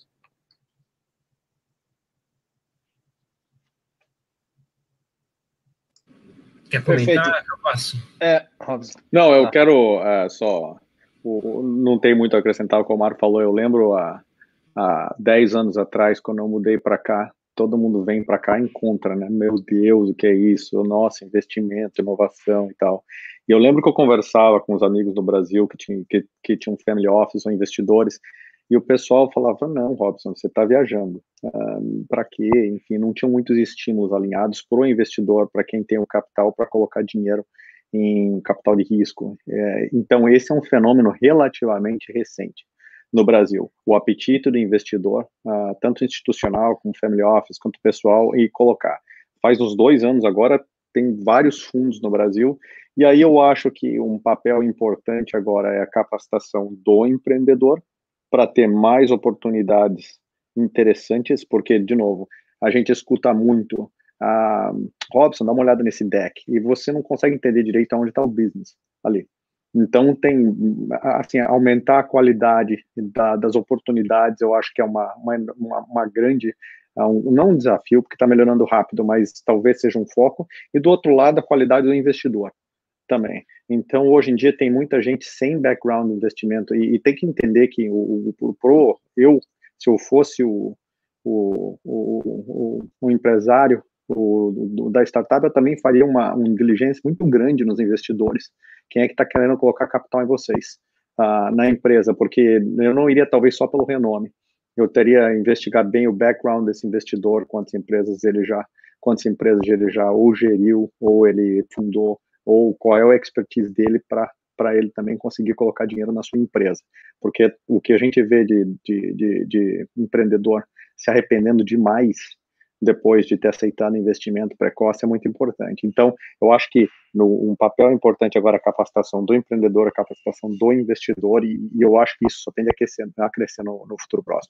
Quer comentar, Capasso? É, não, eu ah. quero é, só... O, não tem muito a acrescentar o que o Omar falou. Eu lembro há, há dez anos atrás, quando eu mudei para cá, todo mundo vem para cá e encontra, né? Meu Deus, o que é isso? Nossa, investimento, inovação e tal. E eu lembro que eu conversava com os amigos do Brasil que tinham que, que tinham family office ou investidores, e o pessoal falava, não, Robson, você está viajando. Um, para quê? Enfim, não tinham muitos estímulos alinhados para o investidor, para quem tem o capital para colocar dinheiro em capital de risco. É, então, esse é um fenômeno relativamente recente no Brasil. O apetite do investidor, uh, tanto institucional como family office, quanto pessoal, e colocar. Faz uns dois anos agora, tem vários fundos no Brasil, e aí eu acho que um papel importante agora é a capacitação do empreendedor para ter mais oportunidades interessantes, porque, de novo, a gente escuta muito ah, Robson, dá uma olhada nesse deck, e você não consegue entender direito aonde está o business ali. Então, tem, assim, aumentar a qualidade da, das oportunidades, eu acho que é uma, uma, uma grande um, não um desafio, porque está melhorando rápido, mas talvez seja um foco, e do outro lado, a qualidade do investidor também. Então, hoje em dia, tem muita gente sem background de investimento, e, e tem que entender que o, o, o pro, eu, se eu fosse o, o, o, o, o empresário o, o, da startup, eu também faria uma, uma diligência muito grande nos investidores. Quem é que está querendo colocar capital em vocês, uh, na empresa? Porque eu não iria, talvez, só pelo renome. Eu teria investigar bem o background desse investidor, quantas empresas ele já, quantas empresas ele já ou geriu, ou ele fundou, ou qual é o expertise dele para para ele também conseguir colocar dinheiro na sua empresa. Porque o que a gente vê de, de, de, de empreendedor se arrependendo demais depois de ter aceitado investimento precoce é muito importante. Então, eu acho que no, um papel importante agora é a capacitação do empreendedor, a capacitação do investidor, e, e eu acho que isso só tende a crescer, a crescer no, no futuro próximo.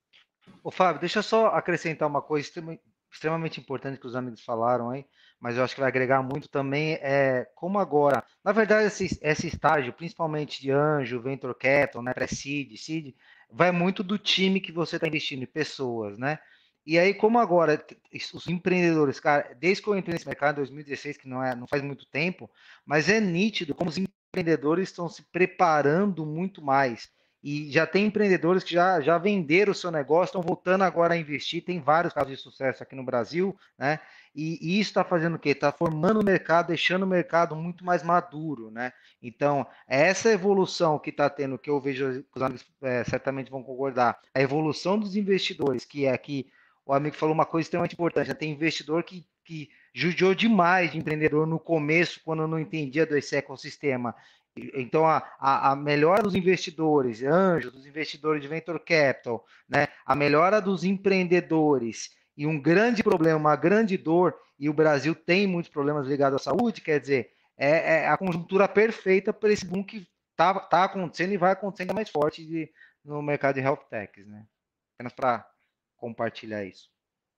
Ô, Fábio, deixa eu só acrescentar uma coisa extremamente importante que os amigos falaram aí, mas eu acho que vai agregar muito também, é como agora, na verdade, esse, esse estágio, principalmente de anjo, venture capital, né, pré-seed, seed, vai muito do time que você está investindo, em pessoas, né? E aí, como agora, os empreendedores, cara, desde que eu entrei nesse mercado em dois mil e dezesseis, que não, é, não faz muito tempo, mas é nítido como os empreendedores estão se preparando muito mais. E já tem empreendedores que já, já venderam o seu negócio, estão voltando agora a investir, tem vários casos de sucesso aqui no Brasil, né? E, e isso está fazendo o quê? Está formando o mercado, deixando o mercado muito mais maduro, né? Então, essa evolução que está tendo, que eu vejo, os amigos é, certamente vão concordar, a evolução dos investidores, que é que o amigo falou uma coisa extremamente importante, né? Tem investidor que, que judiou demais de empreendedor no começo, quando não entendia desse ecossistema. Então, a, a, a melhora dos investidores, anjos, dos investidores de venture capital, né? A melhora dos empreendedores e um grande problema, uma grande dor, e o Brasil tem muitos problemas ligados à saúde, quer dizer, é, é a conjuntura perfeita para esse boom que está tá acontecendo e vai acontecendo mais forte de, no mercado de health techs, né? Apenas para compartilhar isso.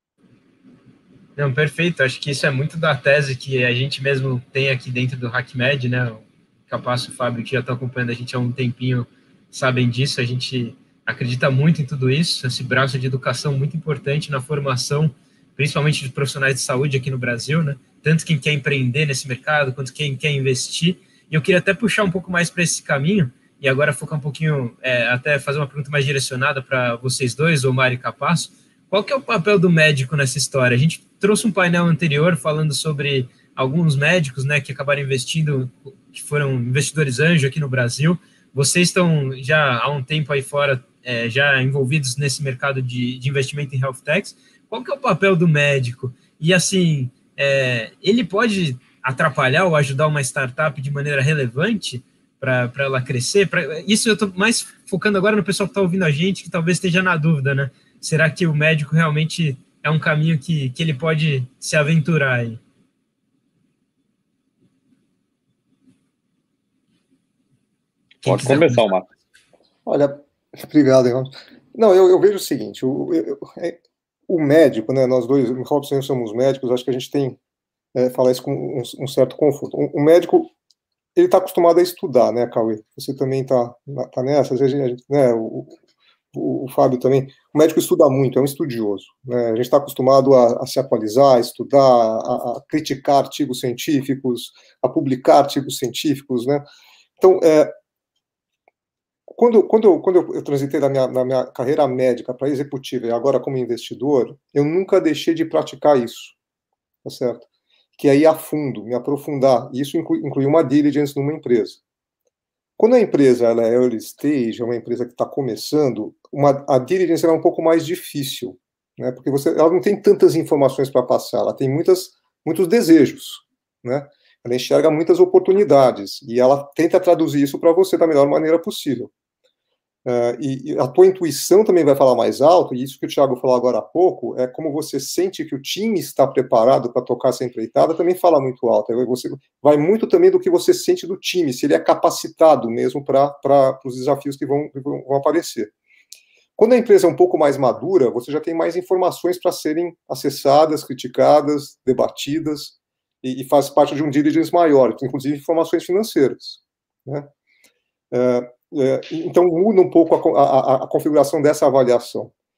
Não, perfeito. Acho que isso é muito da tese que a gente mesmo tem aqui dentro do HackMed, né? Capaz o Fábio, que já está acompanhando a gente há um tempinho, sabem disso. A gente acredita muito em tudo isso, esse braço de educação muito importante na formação, principalmente de profissionais de saúde aqui no Brasil, né? Tanto quem quer empreender nesse mercado, quanto quem quer investir. E eu queria até puxar um pouco mais para esse caminho, e agora focar um pouquinho, é, até fazer uma pergunta mais direcionada para vocês dois, Omar e Capasso. Qual que é o papel do médico nessa história? A gente trouxe um painel anterior falando sobre alguns médicos, né, que acabaram investindo, que foram investidores anjo aqui no Brasil. Vocês estão já há um tempo aí fora, é, já envolvidos nesse mercado de, de investimento em health techs. Qual que é o papel do médico? E assim, é, ele pode atrapalhar ou ajudar uma startup de maneira relevante para ela crescer? Pra, isso eu estou mais focando agora no pessoal que está ouvindo a gente, que talvez esteja na dúvida, né? Será que o médico realmente é um caminho que, que ele pode se aventurar aí? Pode começar, Marcos. Olha, obrigado, irmão. Não, eu, eu vejo o seguinte, o, eu, o médico, né, nós dois, o Robson e eu somos médicos, acho que a gente tem, é, falar isso com um, um certo conforto. O, o médico, ele está acostumado a estudar, né, Cauê? Você também está tá nessa, às vezes a gente, né, o, o, o Fábio também. O médico estuda muito, é um estudioso, né? A gente está acostumado a, a se atualizar, a estudar, a, a criticar artigos científicos, a publicar artigos científicos, né? Então, é, Quando, quando, eu, quando eu, eu transitei da minha, na minha carreira médica para executiva e agora como investidor, eu nunca deixei de praticar isso, tá certo? Que é ir a fundo, me aprofundar. E isso inclui, inclui uma diligence numa empresa. Quando a empresa ela é early stage, é uma empresa que está começando, uma, a diligence é um pouco mais difícil, né? Porque você, ela não tem tantas informações para passar, ela tem muitas, muitos desejos, né? Ela enxerga muitas oportunidades e ela tenta traduzir isso para você da melhor maneira possível. Uh, e, e a tua intuição também vai falar mais alto, e isso que o Thiago falou agora há pouco, é como você sente que o time está preparado para tocar essa empreitada, também fala muito alto. Você, vai muito também do que você sente do time, se ele é capacitado mesmo para os desafios que vão, que vão aparecer. Quando a empresa é um pouco mais madura, você já tem mais informações para serem acessadas, criticadas, debatidas, e, e faz parte de um diligence maior, inclusive informações financeiras, né? Uh, Então, muda um pouco a, a, a configuração dessa avaliação.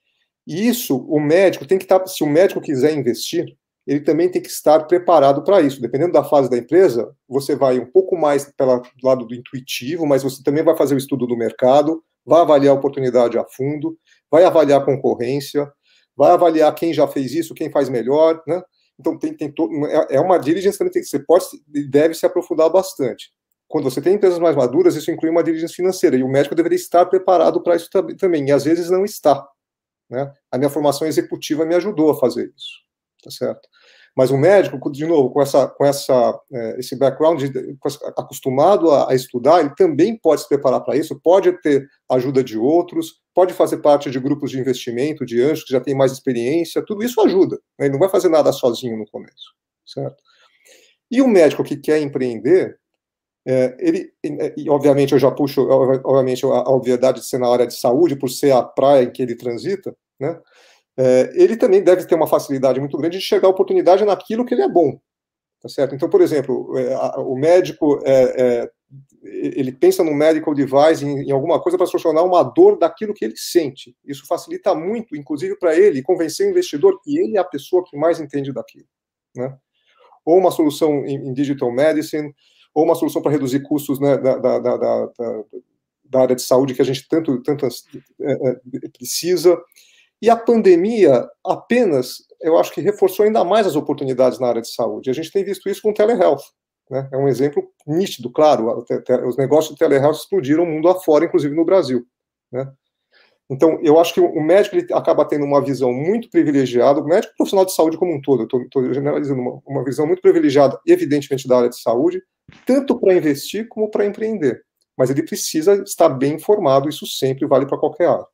E isso, o médico tem que estar, se o médico quiser investir, ele também tem que estar preparado para isso. Dependendo da fase da empresa, você vai um pouco mais pelo lado do intuitivo, mas você também vai fazer o estudo do mercado, vai avaliar a oportunidade a fundo, vai avaliar a concorrência, vai avaliar quem já fez isso, quem faz melhor, né? Então, tem, tem to... é uma diligência também, tem, você pode e deve se aprofundar bastante. Quando você tem empresas mais maduras, isso inclui uma diligência financeira, e o médico deveria estar preparado para isso também, e às vezes não está, né? A minha formação executiva me ajudou a fazer isso, tá certo? Mas o médico, de novo, com, essa, com essa, esse background, acostumado a, a estudar, ele também pode se preparar para isso, pode ter ajuda de outros, pode fazer parte de grupos de investimento, de anjos que já tem mais experiência, tudo isso ajuda, né? Ele não vai fazer nada sozinho no começo, certo? E o médico que quer empreender, é, ele, e obviamente eu já puxo, obviamente, a, a obviedade de ser na área de saúde, por ser a praia em que ele transita, né? É, ele também deve ter uma facilidade muito grande de chegar à oportunidade naquilo que ele é bom, tá certo? Então, por exemplo, é, a, o médico, é, é, ele pensa no medical device, em, em alguma coisa para solucionar uma dor daquilo que ele sente. Isso facilita muito, inclusive para ele, convencer o investidor que ele é a pessoa que mais entende daquilo, né? Ou uma solução em, em digital medicine, ou uma solução para reduzir custos, né, da, da, da, da, da área de saúde que a gente tanto, tanto é, é, precisa. E a pandemia apenas, eu acho que reforçou ainda mais as oportunidades na área de saúde. A gente tem visto isso com o telehealth, né? É um exemplo nítido, claro. Os negócios de telehealth explodiram o mundo afora, inclusive no Brasil, né? Então, eu acho que o médico ele acaba tendo uma visão muito privilegiada, o médico profissional de saúde como um todo, eu estou generalizando, uma, uma visão muito privilegiada, evidentemente, da área de saúde, tanto para investir como para empreender. Mas ele precisa estar bem informado, isso sempre vale para qualquer área.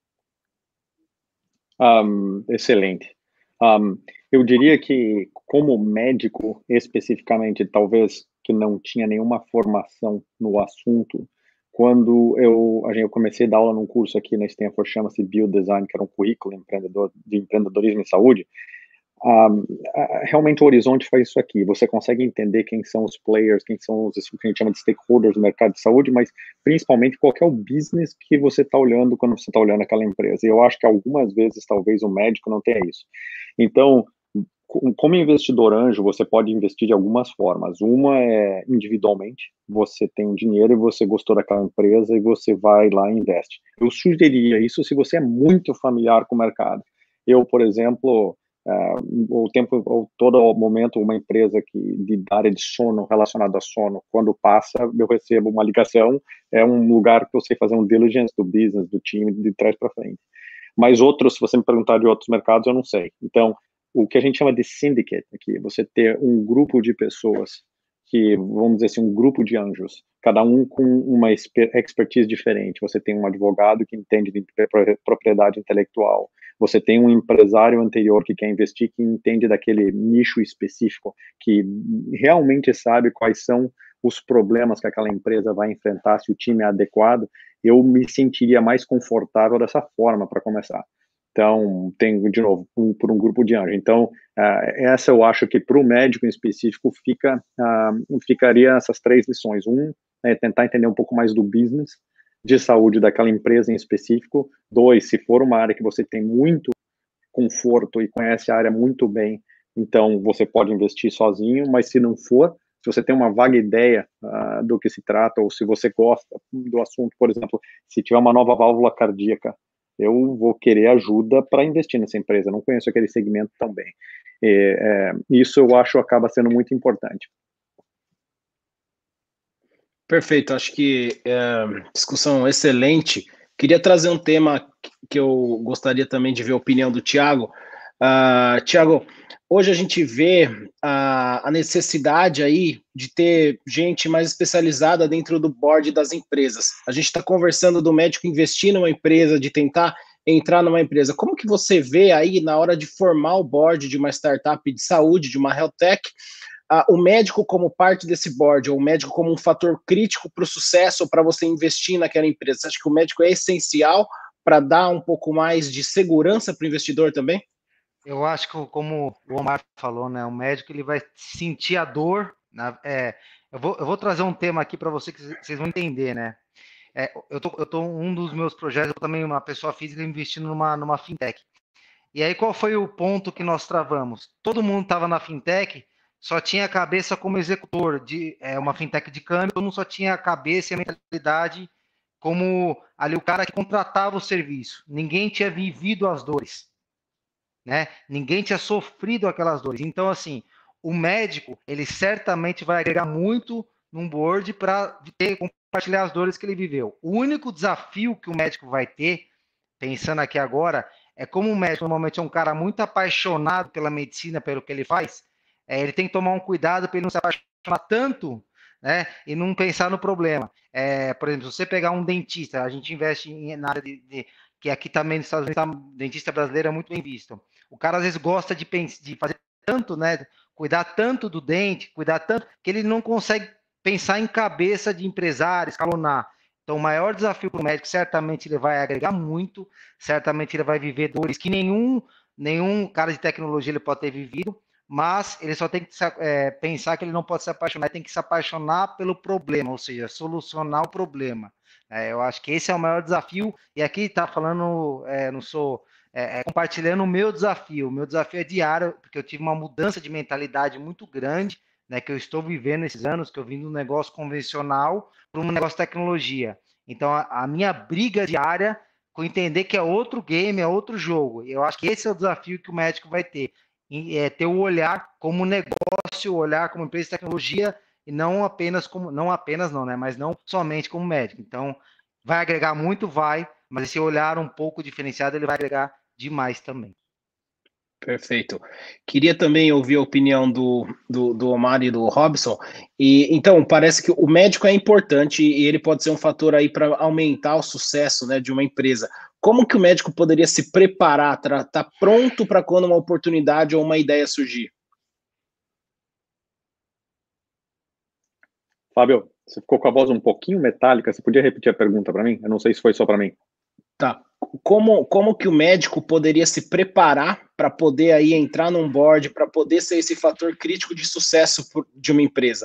Um, excelente. Um, eu diria que, como médico, especificamente, talvez que não tinha nenhuma formação no assunto, quando eu, eu comecei a dar aula num curso aqui na Stanford, chama-se Biodesign, que era um currículo empreendedor, de empreendedorismo em saúde, um, realmente o Horizonte faz isso aqui. Você consegue entender quem são os players, quem são os que a gente chama de stakeholders do mercado de saúde, mas principalmente qual que é o business que você está olhando quando você está olhando aquela empresa. E eu acho que algumas vezes talvez o médico não tenha isso. Então, como investidor anjo, você pode investir de algumas formas. Uma é individualmente, você tem um dinheiro e você gostou daquela empresa e você vai lá e investe. Eu sugeriria isso se você é muito familiar com o mercado. Eu, por exemplo, Uh, o tempo, ou todo momento, uma empresa que de área de sono, relacionada a sono, quando passa, eu recebo uma ligação, é um lugar que eu sei fazer um diligence do business, do time, de trás para frente. Mas outros, se você me perguntar de outros mercados, eu não sei. Então, o que a gente chama de syndicate aqui, você ter um grupo de pessoas que, vamos dizer assim, um grupo de anjos, cada um com uma expertise diferente. Você tem um advogado que entende de propriedade intelectual, você tem um empresário anterior que quer investir, que entende daquele nicho específico, que realmente sabe quais são os problemas que aquela empresa vai enfrentar, se o time é adequado. Eu me sentiria mais confortável dessa forma para começar. Então, tem, de novo, um, por um grupo de anjos. Então, uh, essa eu acho que para o médico em específico fica, uh, ficaria essas três lições. Um, é tentar entender um pouco mais do business de saúde daquela empresa em específico. Dois, se for uma área que você tem muito conforto e conhece a área muito bem, então você pode investir sozinho, mas se não for, se você tem uma vaga ideia uh, do que se trata, ou se você gosta do assunto, por exemplo, se tiver uma nova válvula cardíaca, eu vou querer ajuda para investir nessa empresa, eu não conheço aquele segmento tão bem. E, é, isso eu acho acaba sendo muito importante. Perfeito, acho que é, discussão excelente. Queria trazer um tema que eu gostaria também de ver a opinião do Thiago. Uh, Thiago, hoje a gente vê a, a necessidade aí de ter gente mais especializada dentro do board das empresas. A gente está conversando do médico investir numa empresa, de tentar entrar numa empresa. Como que você vê aí na hora de formar o board de uma startup de saúde, de uma health tech, Uh, o médico como parte desse board, ou o médico como um fator crítico para o sucesso, para você investir naquela empresa? Você acha que o médico é essencial para dar um pouco mais de segurança para o investidor também? Eu acho que, como o Omar falou, né, o médico ele vai sentir a dor. Na, é, eu, vou, eu vou trazer um tema aqui para você que vocês vão entender, né? É, eu tô, eu tô um dos meus projetos, eu também uma pessoa física investindo numa, numa fintech. E aí qual foi o ponto que nós travamos? Todo mundo estava na fintech, só tinha a cabeça como executor de é, uma fintech de câmbio, todo mundo só tinha a cabeça e a mentalidade como ali o cara que contratava o serviço. Ninguém tinha vivido as dores, né? Ninguém tinha sofrido aquelas dores. Então, assim, o médico, ele certamente vai agregar muito num board para ter compartilhar as dores que ele viveu. O único desafio que o médico vai ter, pensando aqui agora, é como o médico normalmente é um cara muito apaixonado pela medicina, pelo que ele faz, é, ele tem que tomar um cuidado para ele não se apaixonar tanto, né, e não pensar no problema. É, por exemplo, se você pegar um dentista, a gente investe em, na área de, de que aqui também nos Estados Unidos, tá, dentista brasileiro é muito bem visto. O cara às vezes gosta de, de fazer tanto, né, cuidar tanto do dente, cuidar tanto, que ele não consegue pensar em cabeça de empresário, escalonar. Então, o maior desafio para o médico, certamente ele vai agregar muito, certamente ele vai viver dores que nenhum, nenhum cara de tecnologia ele pode ter vivido, mas ele só tem que é, pensar que ele não pode se apaixonar, ele tem que se apaixonar pelo problema, ou seja, solucionar o problema. É, eu acho que esse é o maior desafio, e aqui está falando, é, não sou é, é, compartilhando o meu desafio, o meu desafio é diário, porque eu tive uma mudança de mentalidade muito grande, né, que eu estou vivendo esses anos, que eu vim do negócio convencional para um negócio de tecnologia. Então, a, a minha briga diária com entender que é outro game, é outro jogo. Eu acho que esse é o desafio que o médico vai ter. E, é, ter o olhar como negócio, o olhar como empresa de tecnologia, e não apenas como, não apenas não, né, mas não somente como médico. Então, vai agregar muito, vai, mas esse olhar um pouco diferenciado, ele vai agregar demais também. Perfeito. Queria também ouvir a opinião do, do, do Omar e do Robson. E então, parece que o médico é importante e ele pode ser um fator aí para aumentar o sucesso, né, de uma empresa. Como que o médico poderia se preparar, estar tá pronto para quando uma oportunidade ou uma ideia surgir? Fábio, você ficou com a voz um pouquinho metálica. Você podia repetir a pergunta para mim? Eu não sei se foi só para mim. Tá. Como, como que o médico poderia se preparar para poder aí entrar num board, para poder ser esse fator crítico de sucesso de uma empresa?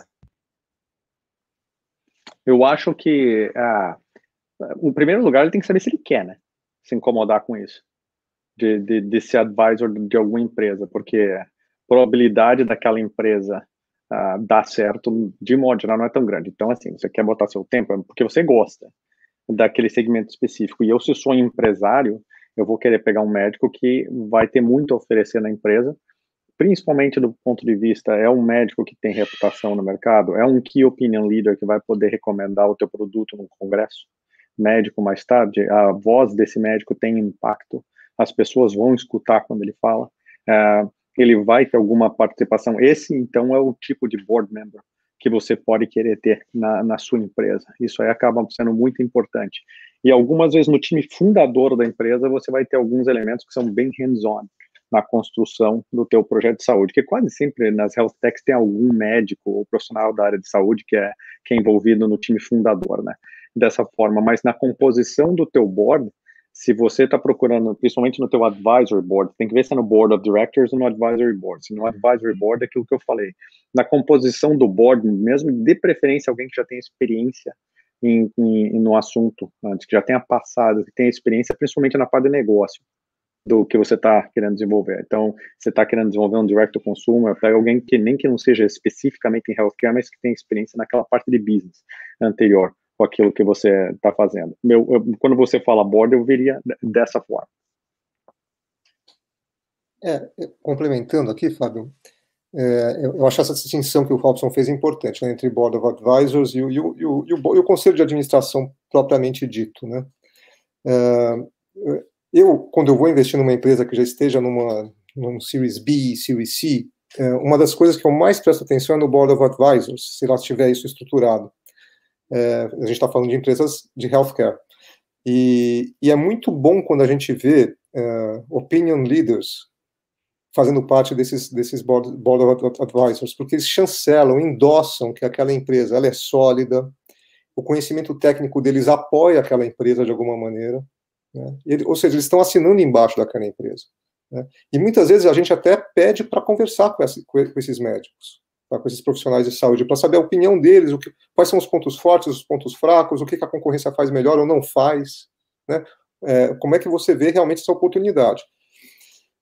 Eu acho que, ah, em primeiro lugar, ele tem que saber se ele quer, né? Se incomodar com isso, de, de, de ser advisor de alguma empresa, porque a probabilidade daquela empresa ah, dar certo, de modo geral, não é tão grande. Então, assim, você quer botar seu tempo, é porque você gosta daquele segmento específico. E eu, se sou um empresário, eu vou querer pegar um médico que vai ter muito a oferecer na empresa, principalmente do ponto de vista, é um médico que tem reputação no mercado, é um key opinion leader que vai poder recomendar o teu produto no congresso médico mais tarde, a voz desse médico tem impacto, as pessoas vão escutar quando ele fala, uh, ele vai ter alguma participação. Esse, então, é o tipo de board member que você pode querer ter na, na sua empresa. Isso aí acaba sendo muito importante. E algumas vezes no time fundador da empresa você vai ter alguns elementos que são bem hands-on na construção do teu projeto de saúde, que quase sempre nas health techs tem algum médico ou profissional da área de saúde que é, que é envolvido no time fundador, né? Dessa forma, mas na composição do teu board, se você está procurando, principalmente no teu advisory board, tem que ver se é no board of directors ou no advisory board. Se no advisory board é aquilo que eu falei. Na composição do board, mesmo de preferência alguém que já tem experiência em, em, no assunto antes, que já tenha passado, que tenha experiência principalmente na parte de negócio do que você está querendo desenvolver. Então, você está querendo desenvolver um direct to consumer, pega alguém que nem que não seja especificamente em healthcare, mas que tenha experiência naquela parte de business anterior com aquilo que você está fazendo. Meu, eu, quando você fala board, eu veria dessa forma. É, complementando aqui, Fábio, é, eu, eu acho essa distinção que o Robson fez importante, né, entre Board of Advisors e o, e, o, e, o, e, o, e o Conselho de Administração propriamente dito, né? É, eu, quando eu vou investir numa empresa que já esteja numa, num Series B, Series C, é, uma das coisas que eu mais presto atenção é no Board of Advisors, se lá tiver isso estruturado. É, a gente está falando de empresas de healthcare. E, e é muito bom quando a gente vê uh, opinion leaders fazendo parte desses, desses board, board of advisors, porque eles chancelam, endossam que aquela empresa ela é sólida, o conhecimento técnico deles apoia aquela empresa de alguma maneira, né? Ele, ou seja, eles estão assinando embaixo daquela empresa, né? E muitas vezes a gente até pede para conversar com, essa, com esses médicos, tá, com esses profissionais de saúde, para saber a opinião deles, o que, quais são os pontos fortes, os pontos fracos, o que, que a concorrência faz melhor ou não faz, né? É, como é que você vê realmente essa oportunidade.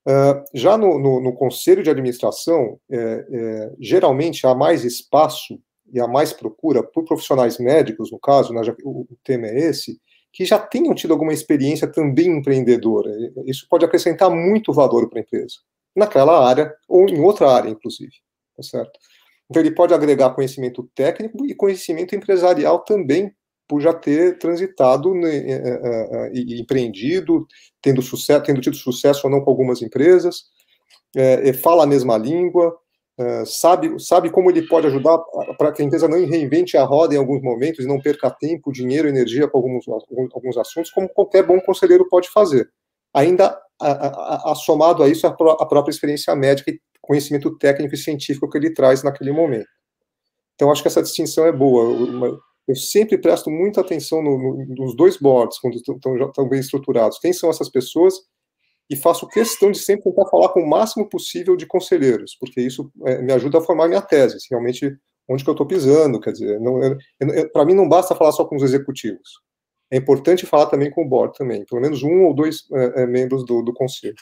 Uh, já no, no, no conselho de administração, é, é, geralmente há mais espaço e há mais procura por profissionais médicos, no caso, né, já, o, o tema é esse, que já tenham tido alguma experiência também empreendedora. Isso pode acrescentar muito valor para a empresa, naquela área ou em outra área, inclusive, tá certo? Então ele pode agregar conhecimento técnico e conhecimento empresarial também, por já ter transitado, né, é, é, e empreendido, tendo sucesso, tendo tido sucesso ou não com algumas empresas, é, fala a mesma língua, é, sabe, sabe como ele pode ajudar para que a empresa não reinvente a roda em alguns momentos e não perca tempo, dinheiro, energia com alguns, alguns assuntos, como qualquer bom conselheiro pode fazer. Ainda a, a, a, somado a isso a, a própria experiência médica e conhecimento técnico e científico que ele traz naquele momento. Então, acho que essa distinção é boa. Uma, Eu sempre presto muita atenção no, no, nos dois boards, quando estão bem estruturados. Quem são essas pessoas? E faço questão de sempre tentar falar com o máximo possível de conselheiros, porque isso é, me ajuda a formar minha tese, realmente onde que eu estou pisando. Quer dizer, para mim não basta falar só com os executivos. É importante falar também com o board também, pelo menos um ou dois é, é, membros do, do conselho.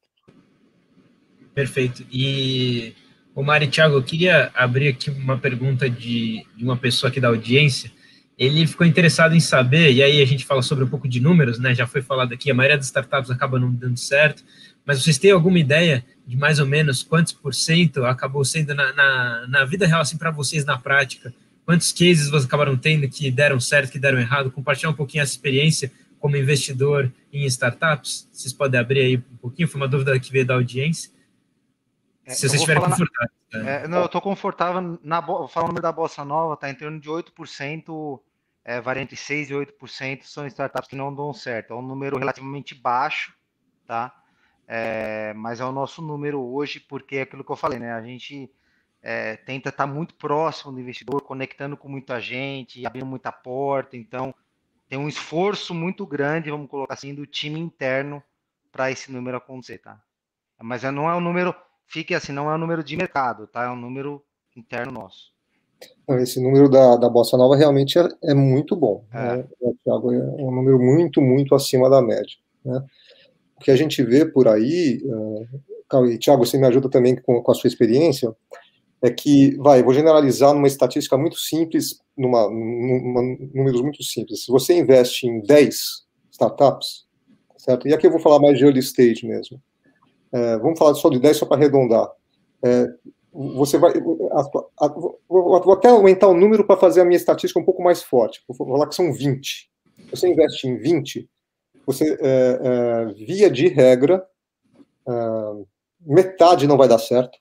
Perfeito. E... Ô, Mari e Thiago, eu queria abrir aqui uma pergunta de, de uma pessoa aqui da audiência. Ele ficou interessado em saber, e aí a gente fala sobre um pouco de números, né? Já foi falado aqui, a maioria das startups acaba não dando certo, mas vocês têm alguma ideia de mais ou menos quantos por cento acabou sendo na, na, na vida real, assim, para vocês na prática? Quantos cases vocês acabaram tendo que deram certo, que deram errado? Compartilhar um pouquinho essa experiência como investidor em startups? Vocês podem abrir aí um pouquinho? Foi uma dúvida que veio da audiência. Se vocês estiverem confortáveis. Na... Né? É, não, eu estou confortável. Na bo... Vou falar o número da Bossa Nova, está em torno de oito por cento, é, varia entre seis por cento e oito por cento são startups que não dão certo. É um número relativamente baixo, tá? É, mas é o nosso número hoje, porque é aquilo que eu falei, né? A gente é, tenta estar muito próximo do investidor, conectando com muita gente, abrindo muita porta. Então, tem um esforço muito grande, vamos colocar assim, do time interno para esse número acontecer, tá? Mas não é um número... Fique assim, não é um número de mercado, tá? É um número interno nosso. Esse número da, da Bossa Nova realmente é, é muito bom. É. Né? Thiago, é um número muito, muito acima da média. Né? O que a gente vê por aí, uh, e Thiago, você me ajuda também com, com a sua experiência, é que, vai, vou generalizar numa estatística muito simples, numa, numa números muito simples. Se você investe em dez startups, certo? E aqui eu vou falar mais de early stage mesmo. É, vamos falar só de dez, só para arredondar. É, você vai, a, a, vou até aumentar o número para fazer a minha estatística um pouco mais forte. Vou falar que são vinte. Você investe em vinte, você, é, é, via de regra, é, metade não vai dar certo.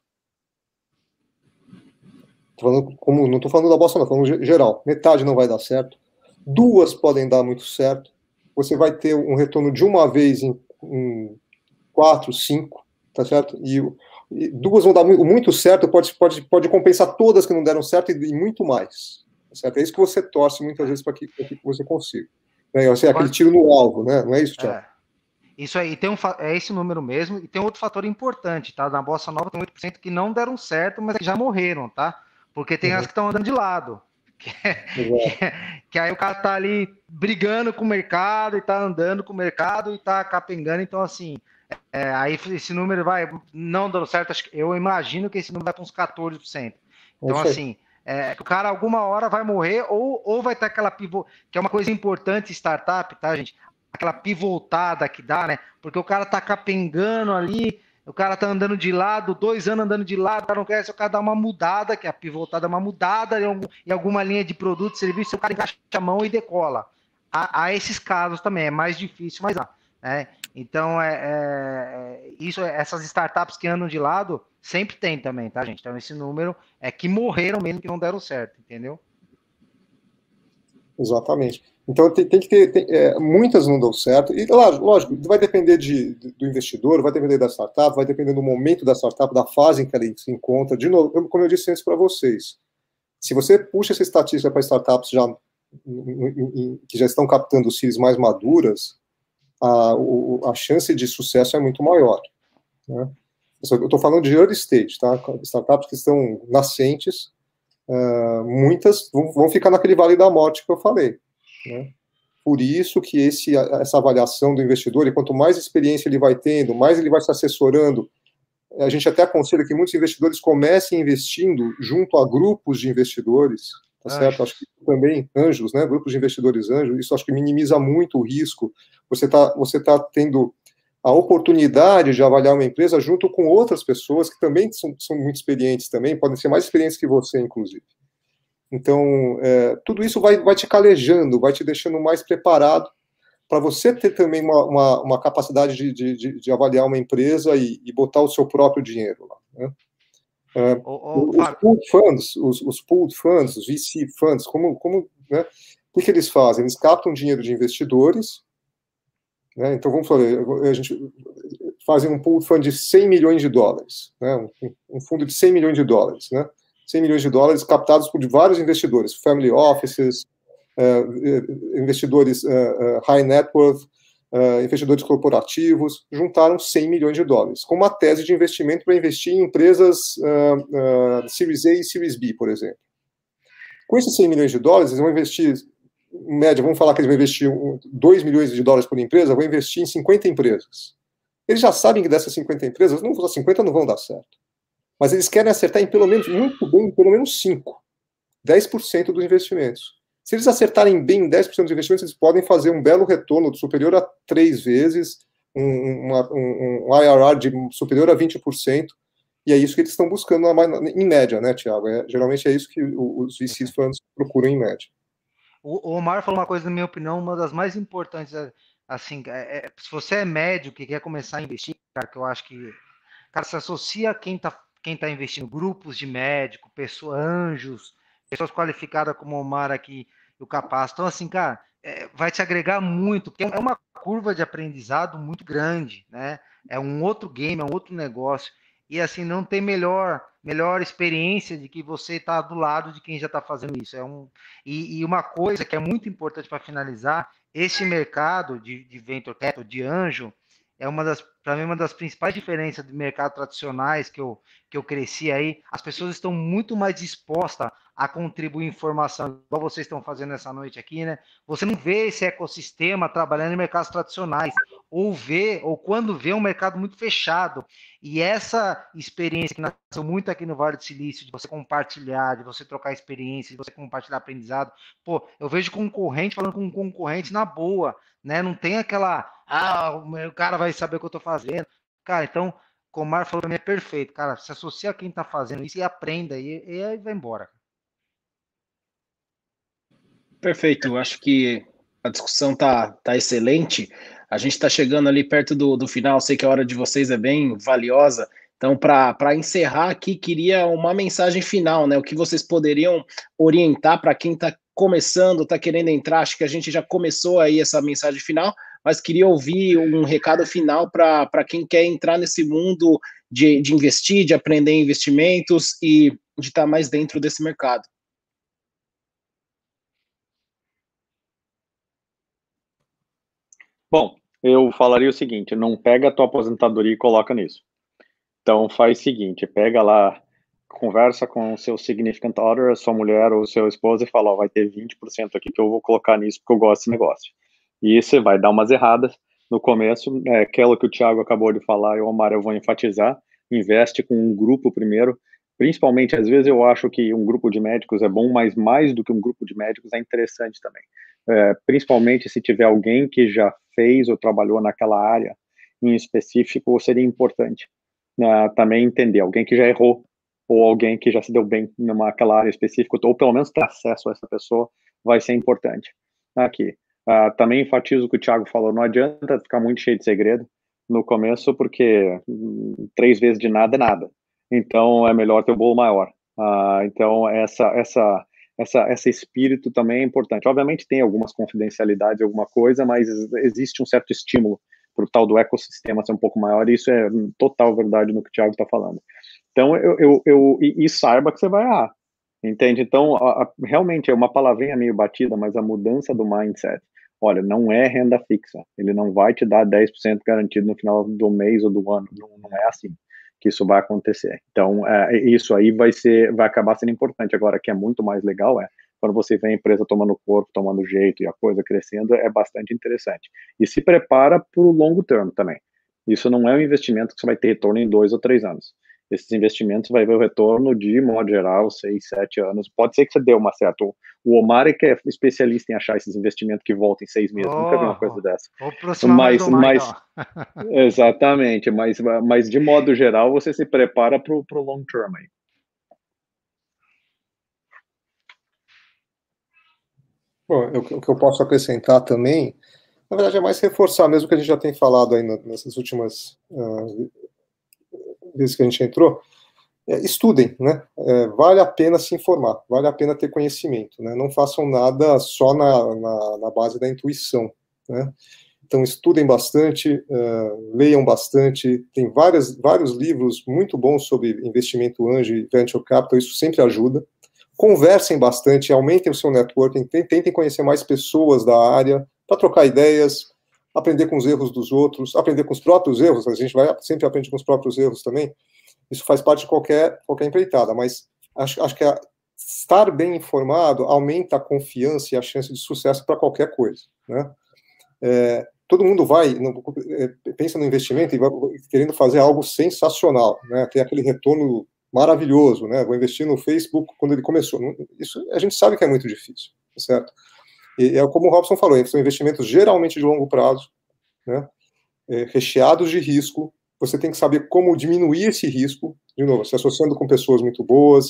Tô falando, como, não estou falando da Bossa, não, estou falando geral. Metade não vai dar certo. Duas podem dar muito certo. Você vai ter um retorno de uma vez em, em quatro, cinco, tá certo? E, e duas vão dar muito, muito certo, pode, pode, pode compensar todas que não deram certo e, e muito mais, tá certo? É isso que você torce muitas vezes para que, que você consiga. É, assim, aquele tiro no alvo, né? Não é isso, Thiago? É. Isso aí, tem um, é esse número mesmo, e tem outro fator importante, tá? Na Bossa Nova tem oito por cento que não deram certo, mas que já morreram, tá? Porque tem uhum. as que estão andando de lado. Que, que, que aí o cara tá ali brigando com o mercado, e tá andando com o mercado, e tá capengando, então assim... É, aí esse número vai não dando certo, acho que, eu imagino que esse número vai para uns quatorze por cento. Então, assim, é, o cara alguma hora vai morrer ou, ou vai ter aquela pivô, que é uma coisa importante em startup, tá, gente? Aquela pivotada que dá, né? Porque o cara tá capengando ali, o cara tá andando de lado, dois anos andando de lado, o cara não quer, se o cara dá uma mudada, que a pivotada é uma mudada em, algum, em alguma linha de produto, serviço, o cara encaixa a mão e decola. Há, há esses casos também, é mais difícil, mas há, né? Então, é, é, isso, essas startups que andam de lado, sempre tem também, tá, gente? Então, esse número é que morreram mesmo, que não deram certo, entendeu? Exatamente. Então, tem, tem que ter, tem, é, muitas não dão certo, e lógico, vai depender de, do investidor, vai depender da startup, vai depender do momento da startup, da fase em que ela se encontra. De novo, eu, como eu disse antes para vocês, se você puxa essa estatística para startups já, que já estão captando seeds mais maduras, A, a chance de sucesso é muito maior. Né? Eu estou falando de early stage, tá? Startups que estão nascentes, uh, muitas vão, vão ficar naquele vale da morte que eu falei. Né? por isso que esse, essa avaliação do investidor, e quanto mais experiência ele vai tendo, mais ele vai se assessorando, a gente até aconselha que muitos investidores comecem investindo junto a grupos de investidores, tá certo? Acho que também, anjos, né, grupos de investidores anjos, isso acho que minimiza muito o risco. Você está você tá tendo a oportunidade de avaliar uma empresa junto com outras pessoas que também são, são muito experientes também, podem ser mais experientes que você, inclusive. Então, é, tudo isso vai, vai te calejando, vai te deixando mais preparado para você ter também uma, uma, uma capacidade de, de, de avaliar uma empresa e, e botar o seu próprio dinheiro lá, né? É, oh, oh, os pooled funds, os, os pooled funds, os V C funds, como, como, né, o que, que eles fazem? Eles captam dinheiro de investidores, né? Então, vamos falar, a gente fazem um pooled fund de cem milhões de dólares, né? um, um fundo de cem milhões de dólares, né? cem milhões de dólares captados por vários investidores, family offices, uh, investidores uh, uh, high net worth, uh, investidores corporativos, juntaram cem milhões de dólares, com uma tese de investimento para investir em empresas uh, uh, Series A e Series B, por exemplo. Com esses cem milhões de dólares, eles vão investir, em média, vamos falar que eles vão investir dois milhões de dólares por empresa, vão investir em cinquenta empresas. Eles já sabem que dessas cinquenta empresas, não, cinquenta não vão dar certo. Mas eles querem acertar em pelo menos, muito bem, em pelo menos cinco, dez por cento dos investimentos. Se eles acertarem bem em dez por cento dos investimentos, eles podem fazer um belo retorno superior a três vezes, um, uma, um, um I R R de superior a vinte por cento, e é isso que eles estão buscando em média, né, Thiago? É, geralmente é isso que os V C funds procuram em média. O Omar falou uma coisa, na minha opinião, uma das mais importantes, assim, é, é, se você é médico e quer começar a investir, cara, que eu acho que, cara, se associa a quem está quem está investindo, grupos de médico, pessoas, anjos, pessoas qualificadas como o Omar aqui, o Capaz. Então, assim, cara, é, vai te agregar muito, porque é uma curva de aprendizado muito grande, né? É um outro game, é um outro negócio. E, assim, não tem melhor, melhor experiência de que você está do lado de quem já está fazendo isso. É um, e, e uma coisa que é muito importante para finalizar, esse mercado de, de venture capital, de anjo, é uma das, para mim, uma das principais diferenças do mercado tradicionais que eu, que eu cresci aí. As pessoas estão muito mais dispostas a contribuir informação, igual vocês estão fazendo essa noite aqui, né? Você não vê esse ecossistema trabalhando em mercados tradicionais, ou vê, ou quando vê um mercado muito fechado. E essa experiência que nasceu muito aqui no Vale do Silício, de você compartilhar, de você trocar experiência, de você compartilhar aprendizado. Pô, eu vejo concorrente falando com um concorrente na boa, né? Não tem aquela, ah, o cara vai saber o que eu tô fazendo. Cara, então, como o Mar falou, também é perfeito. Cara, se associa a quem tá fazendo isso e aprenda, e, e aí vai embora. Perfeito, acho que a discussão tá, tá excelente. A gente está chegando ali perto do, do final, sei que a hora de vocês é bem valiosa. Então, para encerrar aqui, queria uma mensagem final, né? O que vocês poderiam orientar para quem está começando, está querendo entrar? Acho que a gente já começou aí essa mensagem final, mas queria ouvir um recado final para quem quer entrar nesse mundo de, de investir, de aprender investimentos e de estar mais dentro desse mercado. Bom, eu falaria o seguinte, não pega a tua aposentadoria e coloca nisso. Então faz o seguinte, pega lá, conversa com o seu significant other, a sua mulher ou seu esposo e fala, ó, vai ter vinte por cento aqui que eu vou colocar nisso porque eu gosto desse negócio. E você vai dar umas erradas no começo, é aquilo que o Thiago acabou de falar e o Omar eu vou enfatizar, investe com um grupo primeiro, principalmente, às vezes eu acho que um grupo de médicos é bom, mas mais do que um grupo de médicos é interessante também. É, principalmente se tiver alguém que já fez ou trabalhou naquela área em específico, seria importante uh, também entender, alguém que já errou ou alguém que já se deu bem naquela área específica, ou pelo menos ter acesso a essa pessoa, vai ser importante. Aqui, uh, também enfatizo o que o Thiago falou, não adianta ficar muito cheio de segredo no começo, porque hum, três vezes de nada é nada, então é melhor ter um bolo maior. Uh, então essa, essa Essa, esse espírito também é importante. Obviamente tem algumas confidencialidades, alguma coisa, mas existe um certo estímulo para o tal do ecossistema ser um pouco maior, e isso é total verdade no que o Thiago está falando. Então, eu, eu, eu e, e saiba que você vai errar, entende? Então, a, a, realmente é uma palavrinha meio batida, mas a mudança do mindset, olha, não é renda fixa, ele não vai te dar dez por cento garantido no final do mês ou do ano, não, não é assim que isso vai acontecer. Então, é, isso aí vai ser, vai acabar sendo importante. Agora, que é muito mais legal é, quando você vê a empresa tomando corpo, tomando jeito e a coisa crescendo, é bastante interessante. E se prepara para o longo termo também. Isso não é um investimento que você vai ter retorno em dois ou três anos. Esses investimentos vai ver o retorno de modo geral, seis, sete anos. Pode ser que você dê uma certa. O Omar é que é especialista em achar esses investimentos que voltam em seis meses. Oh, Nunca vi uma coisa dessa. Vou aproximar mais, mais, mais exatamente, mas, mas de modo geral você se prepara para o long term aí. Bom, eu, o que eu posso acrescentar também, na verdade, é mais reforçar mesmo o que a gente já tem falado aí nessas últimas uh, vezes que a gente entrou. É, estudem, né? É, vale a pena se informar, vale a pena ter conhecimento, né? Não façam nada só na, na, na base da intuição, né? Então, estudem bastante, uh, leiam bastante, tem várias, vários livros muito bons sobre investimento anjo e venture capital, isso sempre ajuda. Conversem bastante, aumentem o seu networking, tentem conhecer mais pessoas da área, para trocar ideias, aprender com os erros dos outros, aprender com os próprios erros, a gente vai sempre aprende com os próprios erros também. Isso faz parte de qualquer, qualquer empreitada, mas acho, acho que a, estar bem informado aumenta a confiança e a chance de sucesso para qualquer coisa, né? É, todo mundo vai, no, é, pensa no investimento e vai querendo fazer algo sensacional, né? Tem aquele retorno maravilhoso, né? Vou investir no Facebook quando ele começou. Isso a gente sabe que é muito difícil, certo? E é como o Robson falou, são investimentos geralmente de longo prazo, né? É, recheados de risco. Você tem que saber como diminuir esse risco, de novo, se associando com pessoas muito boas,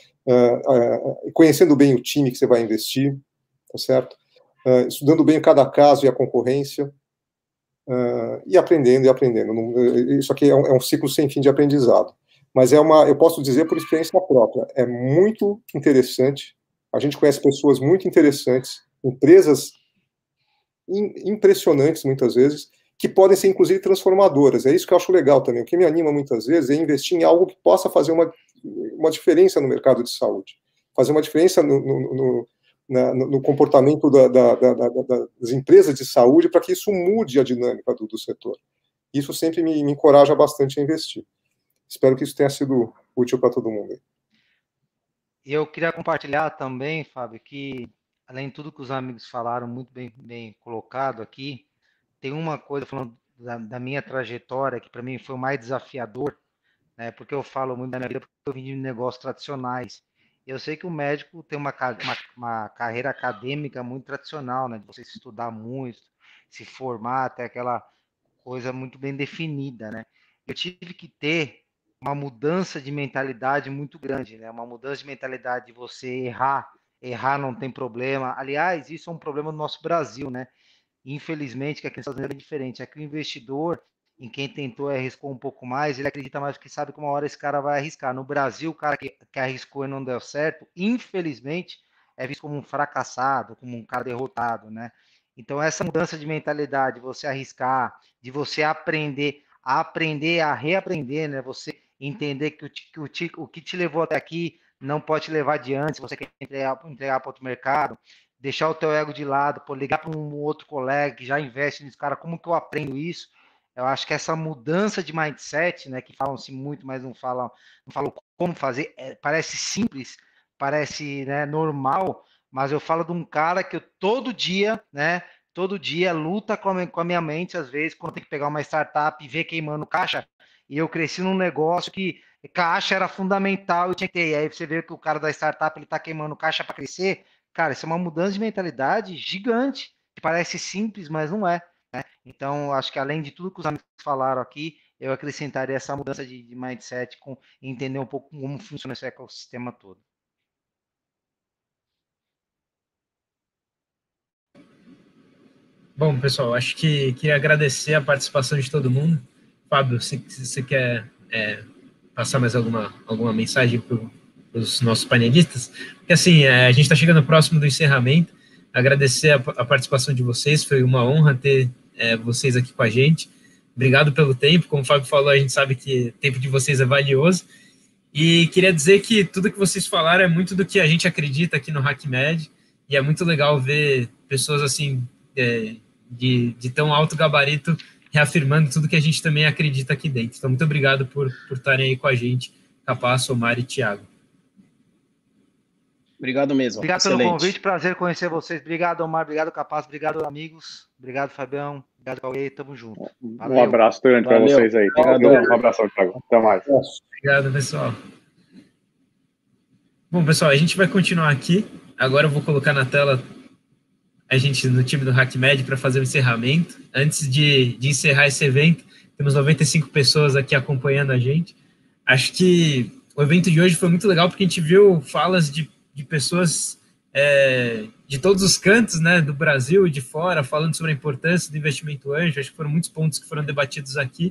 uh, uh, conhecendo bem o time que você vai investir, tá certo? Uh, estudando bem cada caso e a concorrência, uh, e aprendendo e aprendendo. Isso aqui é um, é um ciclo sem fim de aprendizado. Mas é uma, eu posso dizer por experiência própria, é muito interessante. A gente conhece pessoas muito interessantes, empresas in, impressionantes muitas vezes, que podem ser, inclusive, transformadoras. É isso que eu acho legal também. O que me anima muitas vezes é investir em algo que possa fazer uma, uma diferença no mercado de saúde, fazer uma diferença no, no, no, na, no comportamento da, da, da, da, das empresas de saúde para que isso mude a dinâmica do, do setor. Isso sempre me, me encoraja bastante a investir. Espero que isso tenha sido útil para todo mundo. E eu queria compartilhar também, Fábio, que, além de tudo que os amigos falaram, muito bem, bem colocado aqui, tem uma coisa falando da, da minha trajetória que para mim foi o mais desafiador, né? Porque eu falo muito da minha vida porque eu vim de negócios tradicionais. Eu sei que o médico tem uma, uma, uma carreira acadêmica muito tradicional, né? De você estudar muito, se formar, até aquela coisa muito bem definida, né? Eu tive que ter uma mudança de mentalidade muito grande, né? Uma mudança de mentalidade de você errar, errar não tem problema. Aliás, isso é um problema no nosso Brasil, né? Infelizmente, que aqui nos Estados Unidos é diferente. Aqui o investidor, em quem tentou e arriscou um pouco mais, ele acredita mais porque sabe que uma hora esse cara vai arriscar. No Brasil, o cara que, que arriscou e não deu certo, infelizmente, é visto como um fracassado, como um cara derrotado, né? Então, essa mudança de mentalidade, você arriscar, de você aprender, a aprender, a reaprender, né? Você entender que o, que o, que o que te levou até aqui não pode te levar adiante, se você quer entregar, entregar para outro mercado, deixar o teu ego de lado, pô, ligar para um outro colega que já investe nesse cara, como que eu aprendo isso? Eu acho que essa mudança de mindset, né, que falam-se muito, mas não falam, não falam como fazer, é, parece simples, parece, né, normal, mas eu falo de um cara que eu todo dia, né, todo dia luta com a, com a minha mente, às vezes, quando tem que pegar uma startup e ver queimando caixa, e eu cresci num negócio que caixa era fundamental, e tinha que ter, e aí você vê que o cara da startup, ele tá queimando caixa para crescer. Cara, isso é uma mudança de mentalidade gigante, que parece simples, mas não é, né? Então, acho que além de tudo que os amigos falaram aqui, eu acrescentaria essa mudança de, de mindset, com entender um pouco como funciona esse ecossistema todo. Bom, pessoal, acho que queria agradecer a participação de todo mundo. Fábio, se você quer é, passar mais alguma, alguma mensagem para os nossos panelistas, porque assim, é, a gente está chegando próximo do encerramento, agradecer a, a participação de vocês, foi uma honra ter é, vocês aqui com a gente, obrigado pelo tempo, como o Fábio falou, a gente sabe que o tempo de vocês é valioso, e queria dizer que tudo que vocês falaram é muito do que a gente acredita aqui no HackMed, e é muito legal ver pessoas assim, é, de, de tão alto gabarito, reafirmando tudo que a gente também acredita aqui dentro. Então, muito obrigado por, por estarem aí com a gente, Capasso, Omar e Thiago. Obrigado mesmo. Obrigado Excelente. pelo convite, prazer conhecer vocês. Obrigado, Omar, obrigado, Capaz, obrigado, amigos. Obrigado, Fabião. Obrigado, Cauê. Tamo junto. Valeu. Um abraço grande para vocês aí. Obrigado. Um abraço, Thiago. Até mais. Obrigado, pessoal. Bom, pessoal, a gente vai continuar aqui. Agora eu vou colocar na tela a gente no time do HackMed para fazer o encerramento. Antes de, de encerrar esse evento, temos noventa e cinco pessoas aqui acompanhando a gente. Acho que o evento de hoje foi muito legal porque a gente viu falas de, de pessoas é, de todos os cantos, né, do Brasil e de fora, falando sobre a importância do investimento anjo. Acho que foram muitos pontos que foram debatidos aqui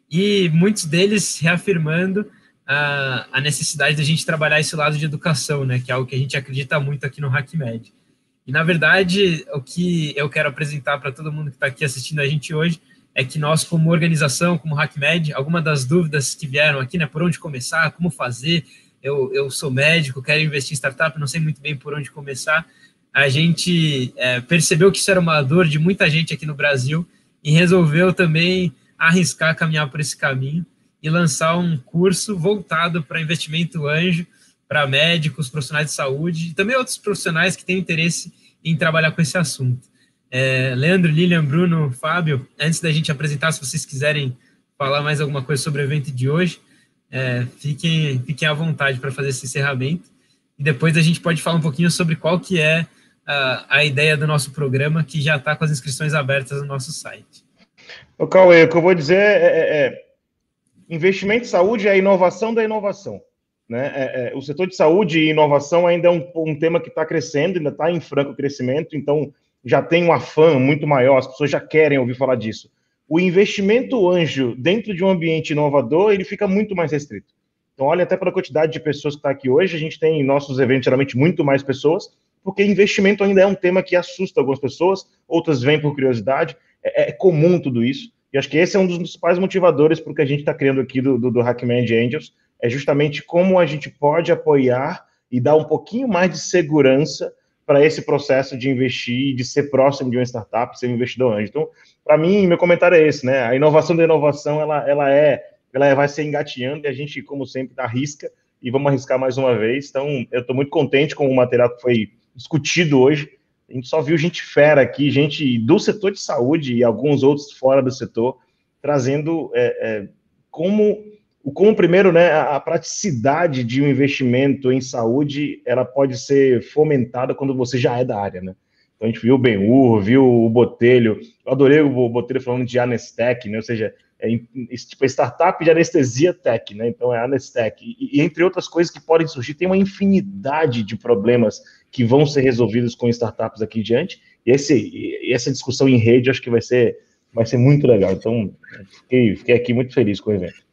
e muitos deles reafirmando a, a necessidade da gente trabalhar esse lado de educação, né, que é algo que a gente acredita muito aqui no HackMed. E, na verdade, o que eu quero apresentar para todo mundo que está aqui assistindo a gente hoje é que nós, como organização, como HackMed, alguma das dúvidas que vieram aqui, né, por onde começar, como fazer, eu, eu sou médico, quero investir em startup, não sei muito bem por onde começar, a gente é, percebeu que isso era uma dor de muita gente aqui no Brasil e resolveu também arriscar caminhar por esse caminho e lançar um curso voltado para investimento anjo, para médicos, profissionais de saúde e também outros profissionais que têm interesse em trabalhar com esse assunto. É, Leandro, Lilian, Bruno, Fábio, antes da gente apresentar, se vocês quiserem falar mais alguma coisa sobre o evento de hoje, é, fiquem, fiquem à vontade para fazer esse encerramento e depois a gente pode falar um pouquinho sobre qual que é a, a ideia do nosso programa, que já está com as inscrições abertas no nosso site. Ô, Cauê, o que eu vou dizer é, é investimento em saúde é a inovação da inovação. Né? É, é, o setor de saúde e inovação ainda é um, um tema que está crescendo, ainda está em franco crescimento, então já tem um afã muito maior, as pessoas já querem ouvir falar disso. O investimento anjo dentro de um ambiente inovador, ele fica muito mais restrito. Então, olha até pela quantidade de pessoas que está aqui hoje, a gente tem em nossos eventos geralmente muito mais pessoas, porque investimento ainda é um tema que assusta algumas pessoas, outras vêm por curiosidade, é, é comum tudo isso, e acho que esse é um dos principais motivadores para o que a gente está criando aqui do, do, do HackMed Angels, é justamente como a gente pode apoiar e dar um pouquinho mais de segurança para esse processo de investir, de ser próximo de uma startup, ser um investidor anjo. Então, para mim, meu comentário é esse, né? A inovação da inovação, ela, ela, é, ela vai ser engateando e a gente, como sempre, arrisca e vamos arriscar mais uma vez. Então, eu estou muito contente com o material que foi discutido hoje. A gente só viu gente fera aqui, gente do setor de saúde e alguns outros fora do setor, trazendo é, é, como... Como, primeiro, né, a praticidade de um investimento em saúde, ela pode ser fomentada quando você já é da área, né? Então, a gente viu o Ben-Hur, viu o Botelho, eu adorei o Botelho falando de Anestec, né? Ou seja, é, tipo, é startup de anestesia tech, né? Então, é Anestec. E, e, entre outras coisas que podem surgir, tem uma infinidade de problemas que vão ser resolvidos com startups aqui diante, e esse, essa discussão em rede, acho que vai ser, vai ser muito legal. Então, fiquei, fiquei aqui muito feliz com o evento.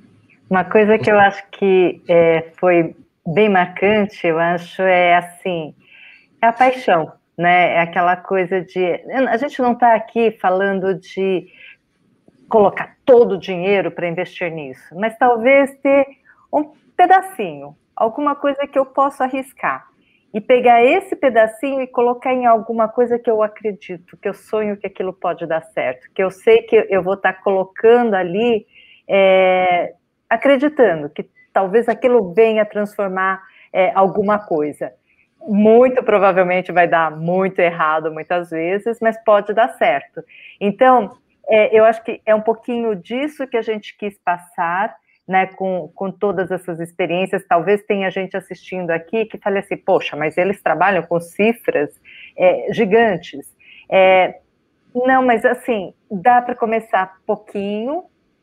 Uma coisa que eu acho que é, foi bem marcante, eu acho, é assim, é a paixão, né? É aquela coisa de... A gente não está aqui falando de colocar todo o dinheiro para investir nisso, mas talvez ter um pedacinho, alguma coisa que eu possa arriscar, e pegar esse pedacinho e colocar em alguma coisa que eu acredito, que eu sonho que aquilo pode dar certo, que eu sei que eu vou estar colocando ali... É, acreditando que talvez aquilo venha transformar é, alguma coisa. Muito provavelmente vai dar muito errado muitas vezes, mas pode dar certo. Então, é, eu acho que é um pouquinho disso que a gente quis passar, né, com, com todas essas experiências. Talvez tenha gente assistindo aqui que fale assim, poxa, mas eles trabalham com cifras é, gigantes. É, não, mas assim, dá para começar pouquinho.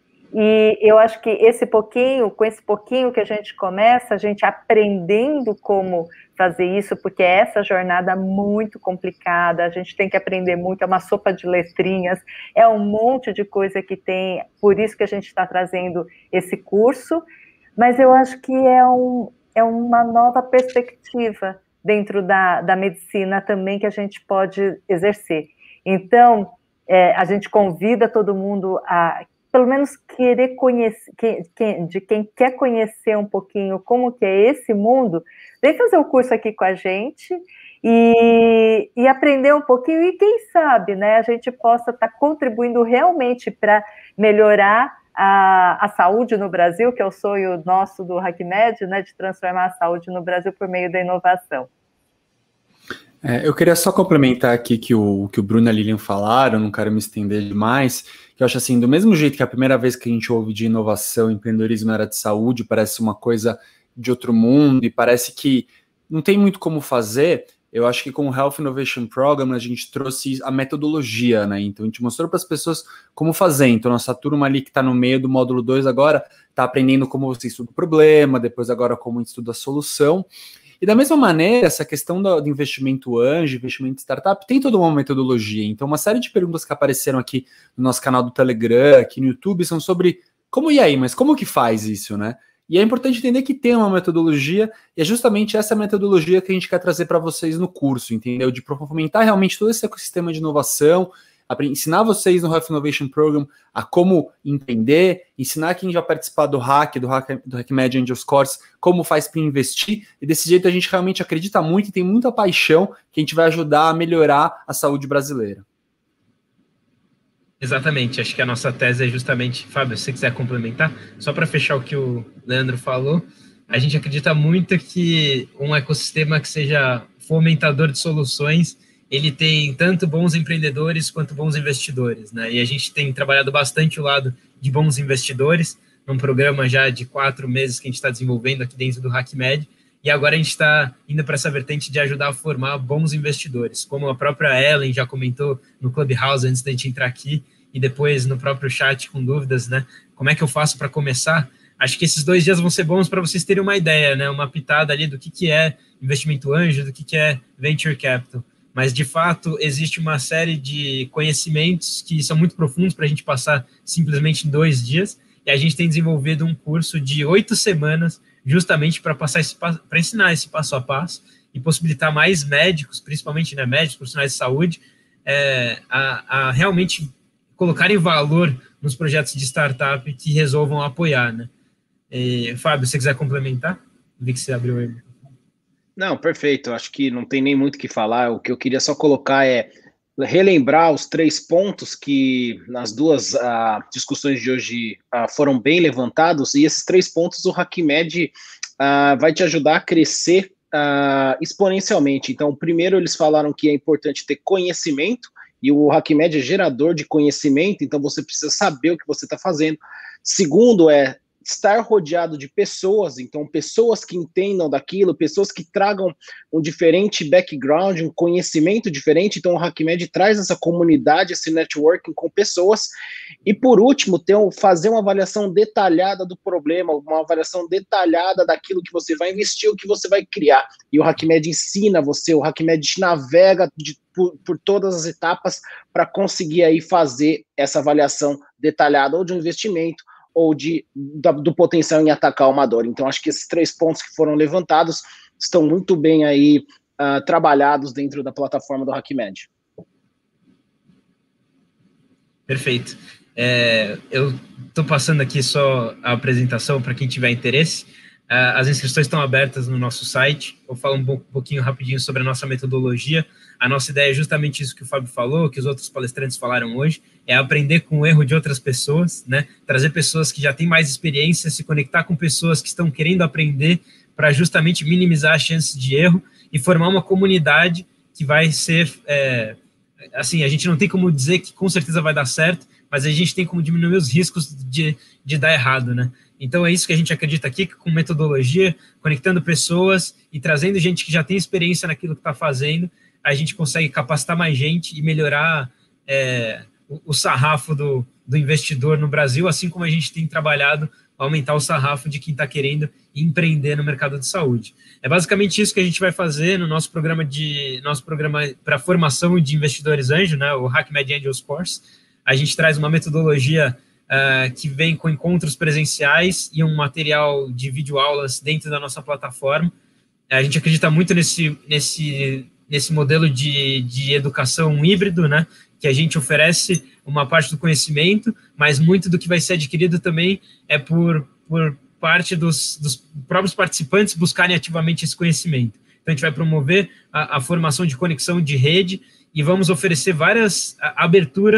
E eu acho que esse pouquinho, com esse pouquinho que a gente começa, a gente aprendendo como fazer isso, porque é essa jornada muito complicada, a gente tem que aprender muito, é uma sopa de letrinhas, é um monte de coisa que tem, por isso que a gente está trazendo esse curso, mas eu acho que é, um, é uma nova perspectiva dentro da, da medicina também que a gente pode exercer. Então, é, a gente convida todo mundo a... pelo menos querer conhecer, de quem quer conhecer um pouquinho como que é esse mundo, vem fazer o curso aqui com a gente e, e aprender um pouquinho, e quem sabe, né, a gente possa estar contribuindo realmente para melhorar a, a saúde no Brasil, que é o sonho nosso do HackMed, né, de transformar a saúde no Brasil por meio da inovação. É, eu queria só complementar aqui que o que o Bruno e a Lilian falaram, não quero me estender demais, que eu acho assim, do mesmo jeito que a primeira vez que a gente ouve de inovação, empreendedorismo na área de saúde, parece uma coisa de outro mundo e parece que não tem muito como fazer. Eu acho que com o Health Innovation Program a gente trouxe a metodologia, né? Então a gente mostrou para as pessoas como fazer. Então nossa turma ali que está no meio do módulo dois agora está aprendendo como você estuda o problema, depois agora como estuda a solução. E da mesma maneira, essa questão do, do investimento anjo, investimento startup, tem toda uma metodologia. Então uma série de perguntas que apareceram aqui no nosso canal do Telegram, aqui no YouTube, são sobre como, e aí, mas como que faz isso, né? E é importante entender que tem uma metodologia, e é justamente essa metodologia que a gente quer trazer para vocês no curso, entendeu? De fomentar realmente todo esse ecossistema de inovação, ensinar vocês no Health Innovation Program a como entender, ensinar quem já participar do Hack, do Hack, do HackMed Angels Course, como faz para investir, e desse jeito a gente realmente acredita muito e tem muita paixão que a gente vai ajudar a melhorar a saúde brasileira. Exatamente, acho que a nossa tese é justamente, Fábio, se você quiser complementar, só para fechar o que o Leandro falou, a gente acredita muito que um ecossistema que seja fomentador de soluções, ele tem tanto bons empreendedores quanto bons investidores, né? E a gente tem trabalhado bastante o lado de bons investidores, num programa já de quatro meses que a gente está desenvolvendo aqui dentro do HackMed, e agora a gente está indo para essa vertente de ajudar a formar bons investidores, como a própria Ellen já comentou no Clubhouse antes da gente entrar aqui, e depois no próprio chat com dúvidas, né? Como é que eu faço para começar? Acho que esses dois dias vão ser bons para vocês terem uma ideia, né? Uma pitada ali do que, que é investimento anjo, do que, que é venture capital. Mas, de fato, existe uma série de conhecimentos que são muito profundos para a gente passar simplesmente em dois dias, e a gente tem desenvolvido um curso de oito semanas justamente para passar esse para ensinar esse passo a passo e possibilitar mais médicos, principalmente, né, médicos, profissionais de saúde, é, a, a realmente colocarem valor nos projetos de startup que resolvam apoiar, né? E, Fábio, se você quiser complementar, vi que você abriu aí. Não, perfeito, acho que não tem nem muito o que falar, o que eu queria só colocar é relembrar os três pontos que nas duas uh, discussões de hoje uh, foram bem levantados, e esses três pontos o HackMed uh, vai te ajudar a crescer uh, exponencialmente. Então, primeiro eles falaram que é importante ter conhecimento, e o HackMed é gerador de conhecimento, então você precisa saber o que você está fazendo. Segundo é estar rodeado de pessoas, então pessoas que entendam daquilo, pessoas que tragam um diferente background, um conhecimento diferente, então o HackMed traz essa comunidade, esse networking com pessoas, e por último, ter um, fazer uma avaliação detalhada do problema, uma avaliação detalhada daquilo que você vai investir, o que você vai criar, e o HackMed ensina você, o HackMed te navega de, por, por todas as etapas para conseguir aí fazer essa avaliação detalhada, ou de um investimento, ou de, da, do potencial em atacar uma dor. Então, acho que esses três pontos que foram levantados estão muito bem aí uh, trabalhados dentro da plataforma do HackMed. Perfeito. É, eu estou passando aqui só a apresentação para quem tiver interesse. Uh, as inscrições estão abertas no nosso site. Eu falo um pouquinho rapidinho sobre a nossa metodologia. A nossa ideia é justamente isso que o Fábio falou, que os outros palestrantes falaram hoje, é aprender com o erro de outras pessoas, né? Trazer pessoas que já têm mais experiência, se conectar com pessoas que estão querendo aprender para justamente minimizar as chances de erro e formar uma comunidade que vai ser, é, assim, a gente não tem como dizer que com certeza vai dar certo, mas a gente tem como diminuir os riscos de, de dar errado, né? Então é isso que a gente acredita aqui, com metodologia, conectando pessoas e trazendo gente que já tem experiência naquilo que está fazendo, a gente consegue capacitar mais gente e melhorar é, o, o sarrafo do, do investidor no Brasil, assim como a gente tem trabalhado aumentar o sarrafo de quem está querendo empreender no mercado de saúde. É basicamente isso que a gente vai fazer no nosso programa de nosso programa para formação de investidores anjo, né, o HackMed Angels Course. A gente traz uma metodologia uh, que vem com encontros presenciais e um material de videoaulas dentro da nossa plataforma. A gente acredita muito nesse, nesse, nesse modelo de, de educação híbrido, né, que a gente oferece uma parte do conhecimento, mas muito do que vai ser adquirido também é por, por parte dos, dos próprios participantes buscarem ativamente esse conhecimento. Então, a gente vai promover a, a formação de conexão de rede e vamos oferecer várias aberturas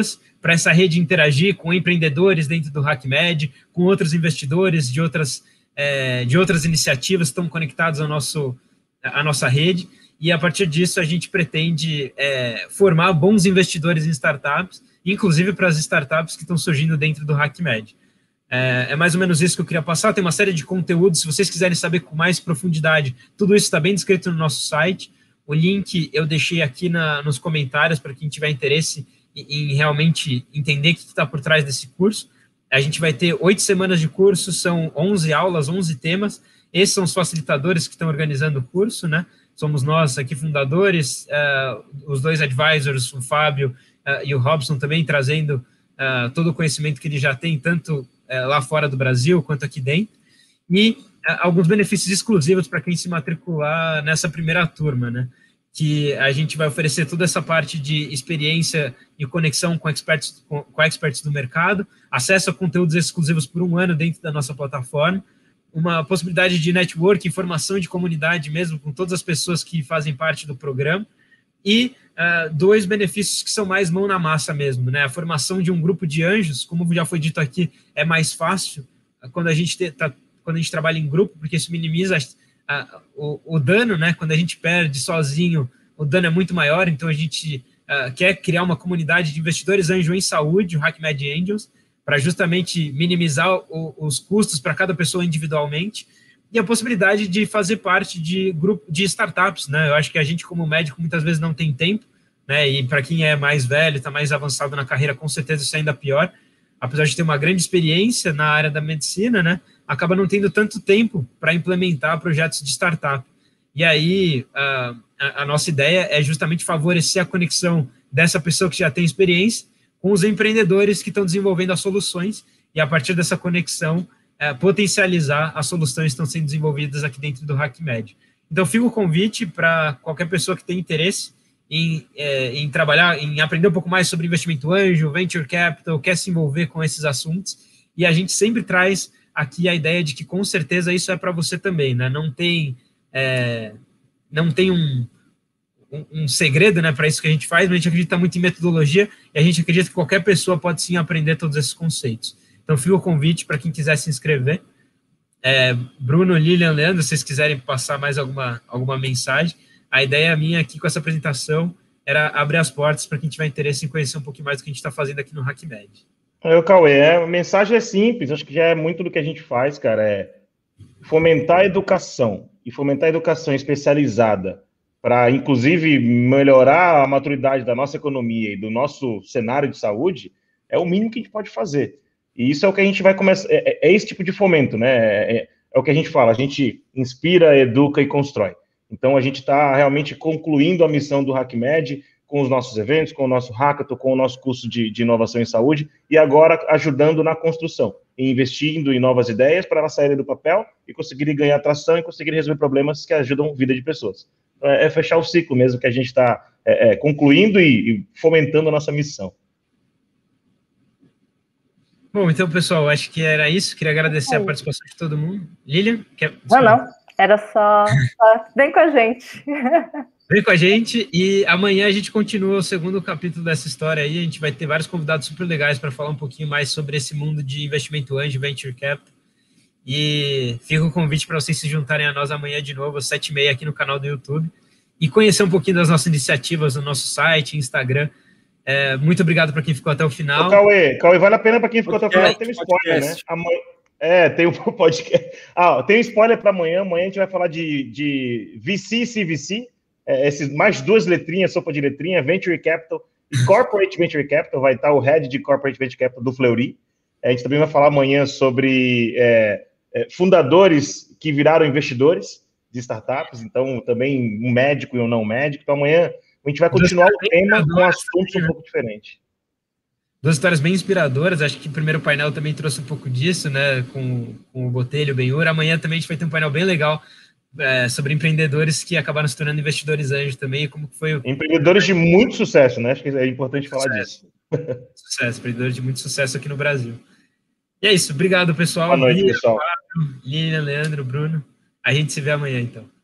para essa rede interagir com empreendedores dentro do HackMed, com outros investidores de outras, é, de outras iniciativas que estão conectados ao nosso, à nossa rede, e a partir disso a gente pretende é, formar bons investidores em startups, inclusive para as startups que estão surgindo dentro do HackMed. É, é mais ou menos isso que eu queria passar. Tem uma série de conteúdos, se vocês quiserem saber com mais profundidade, tudo isso está bem descrito no nosso site. O link eu deixei aqui na, nos comentários para quem tiver interesse em, em realmente entender o que está por trás desse curso. A gente vai ter oito semanas de curso, são onze aulas, onze temas. Esses são os facilitadores que estão organizando o curso, né? Somos nós aqui fundadores, uh, os dois advisors, o Fábio uh, e o Robson também trazendo uh, todo o conhecimento que ele já tem, tanto uh, lá fora do Brasil quanto aqui dentro, e uh, alguns benefícios exclusivos para quem se matricular nessa primeira turma, né? Que a gente vai oferecer toda essa parte de experiência e conexão com experts, com, com experts do mercado, acesso a conteúdos exclusivos por um ano dentro da nossa plataforma, uma possibilidade de network, formação de comunidade mesmo, com todas as pessoas que fazem parte do programa, e uh, dois benefícios que são mais mão na massa mesmo, né? A formação de um grupo de anjos, como já foi dito aqui, é mais fácil quando a gente, te, tá, quando a gente trabalha em grupo, porque isso minimiza uh, o, o dano, né? Quando a gente perde sozinho, o dano é muito maior, então a gente uh, quer criar uma comunidade de investidores anjo em saúde, o HackMed Angels, para justamente minimizar o, os custos para cada pessoa individualmente, e a possibilidade de fazer parte de grupo de startups, né? Eu acho que a gente, como médico, muitas vezes não tem tempo, né? E para quem é mais velho, está mais avançado na carreira, com certeza isso é ainda pior. Apesar de ter uma grande experiência na área da medicina, né? Acaba não tendo tanto tempo para implementar projetos de startup. E aí, a, a, a nossa ideia é justamente favorecer a conexão dessa pessoa que já tem experiência com os empreendedores que estão desenvolvendo as soluções, e a partir dessa conexão, é, potencializar as soluções que estão sendo desenvolvidas aqui dentro do HackMed. Então, fica o convite para qualquer pessoa que tenha interesse em, é, em trabalhar, em aprender um pouco mais sobre investimento anjo, venture capital, quer se envolver com esses assuntos, e a gente sempre traz aqui a ideia de que, com certeza, isso é para você também, né? Não tem, é, não tem um... Um, um segredo, né, para isso que a gente faz, mas a gente acredita muito em metodologia, e a gente acredita que qualquer pessoa pode sim aprender todos esses conceitos. Então, fica o convite para quem quiser se inscrever. É, Bruno, Lilian, Leandro, se vocês quiserem passar mais alguma, alguma mensagem, a ideia minha aqui com essa apresentação era abrir as portas para quem tiver interesse em conhecer um pouquinho mais do que a gente está fazendo aqui no HackMed. É, Cauê, é, a mensagem é simples, acho que já é muito do que a gente faz, cara, é fomentar a educação, e fomentar a educação especializada, para, inclusive, melhorar a maturidade da nossa economia e do nosso cenário de saúde, é o mínimo que a gente pode fazer. E isso é o que a gente vai começar, é, é esse tipo de fomento, né? É, é o que a gente fala, a gente inspira, educa e constrói. Então, a gente está realmente concluindo a missão do HackMed com os nossos eventos, com o nosso hackathon, com o nosso curso de, de inovação em saúde, e agora ajudando na construção, e investindo em novas ideias para elas saírem do papel e conseguirem ganhar atração e conseguirem resolver problemas que ajudam a vida de pessoas. É fechar o ciclo mesmo que a gente está é, é, concluindo e, e fomentando a nossa missão. Bom, então, pessoal, acho que era isso. Queria agradecer a participação de todo mundo. Lilian? Quer... Não, não. Era só, só... Vem com a gente. Vem com a gente, e amanhã a gente continua o segundo capítulo dessa história aí. A gente vai ter vários convidados super legais para falar um pouquinho mais sobre esse mundo de investimento anjo, venture capital. E fica o convite para vocês se juntarem a nós amanhã de novo, às sete e meia, aqui no canal do YouTube, e conhecer um pouquinho das nossas iniciativas no nosso site, Instagram. É, muito obrigado para quem ficou até o final. Ô, Cauê, Cauê, vale a pena para quem ficou até o final. Tem um spoiler, né? Amanhã, é, tem um podcast. Ah, tem um spoiler para amanhã. Amanhã a gente vai falar de, de V C, C V C, é, esses mais duas letrinhas, sopa de letrinha, Venture Capital e Corporate Venture Capital. Vai estar o head de Corporate Venture Capital do Fleury. A gente também vai falar amanhã sobre... É, fundadores que viraram investidores de startups, então também um médico e um não médico. Então amanhã a gente vai continuar o tema com assuntos um pouco diferentes. Duas histórias bem inspiradoras, acho que o primeiro painel também trouxe um pouco disso, né, com, com o Botelho e o Benhur. Amanhã também a gente vai ter um painel bem legal é, sobre empreendedores que acabaram se tornando investidores anjos também, como foi o... Empreendedores de muito sucesso, né? Acho que é importante falar sucesso. disso. Sucesso, empreendedores de muito sucesso aqui no Brasil. E é isso, obrigado, pessoal. Boa noite, pessoal. Lilian, Leandro, Bruno. A gente se vê amanhã, então.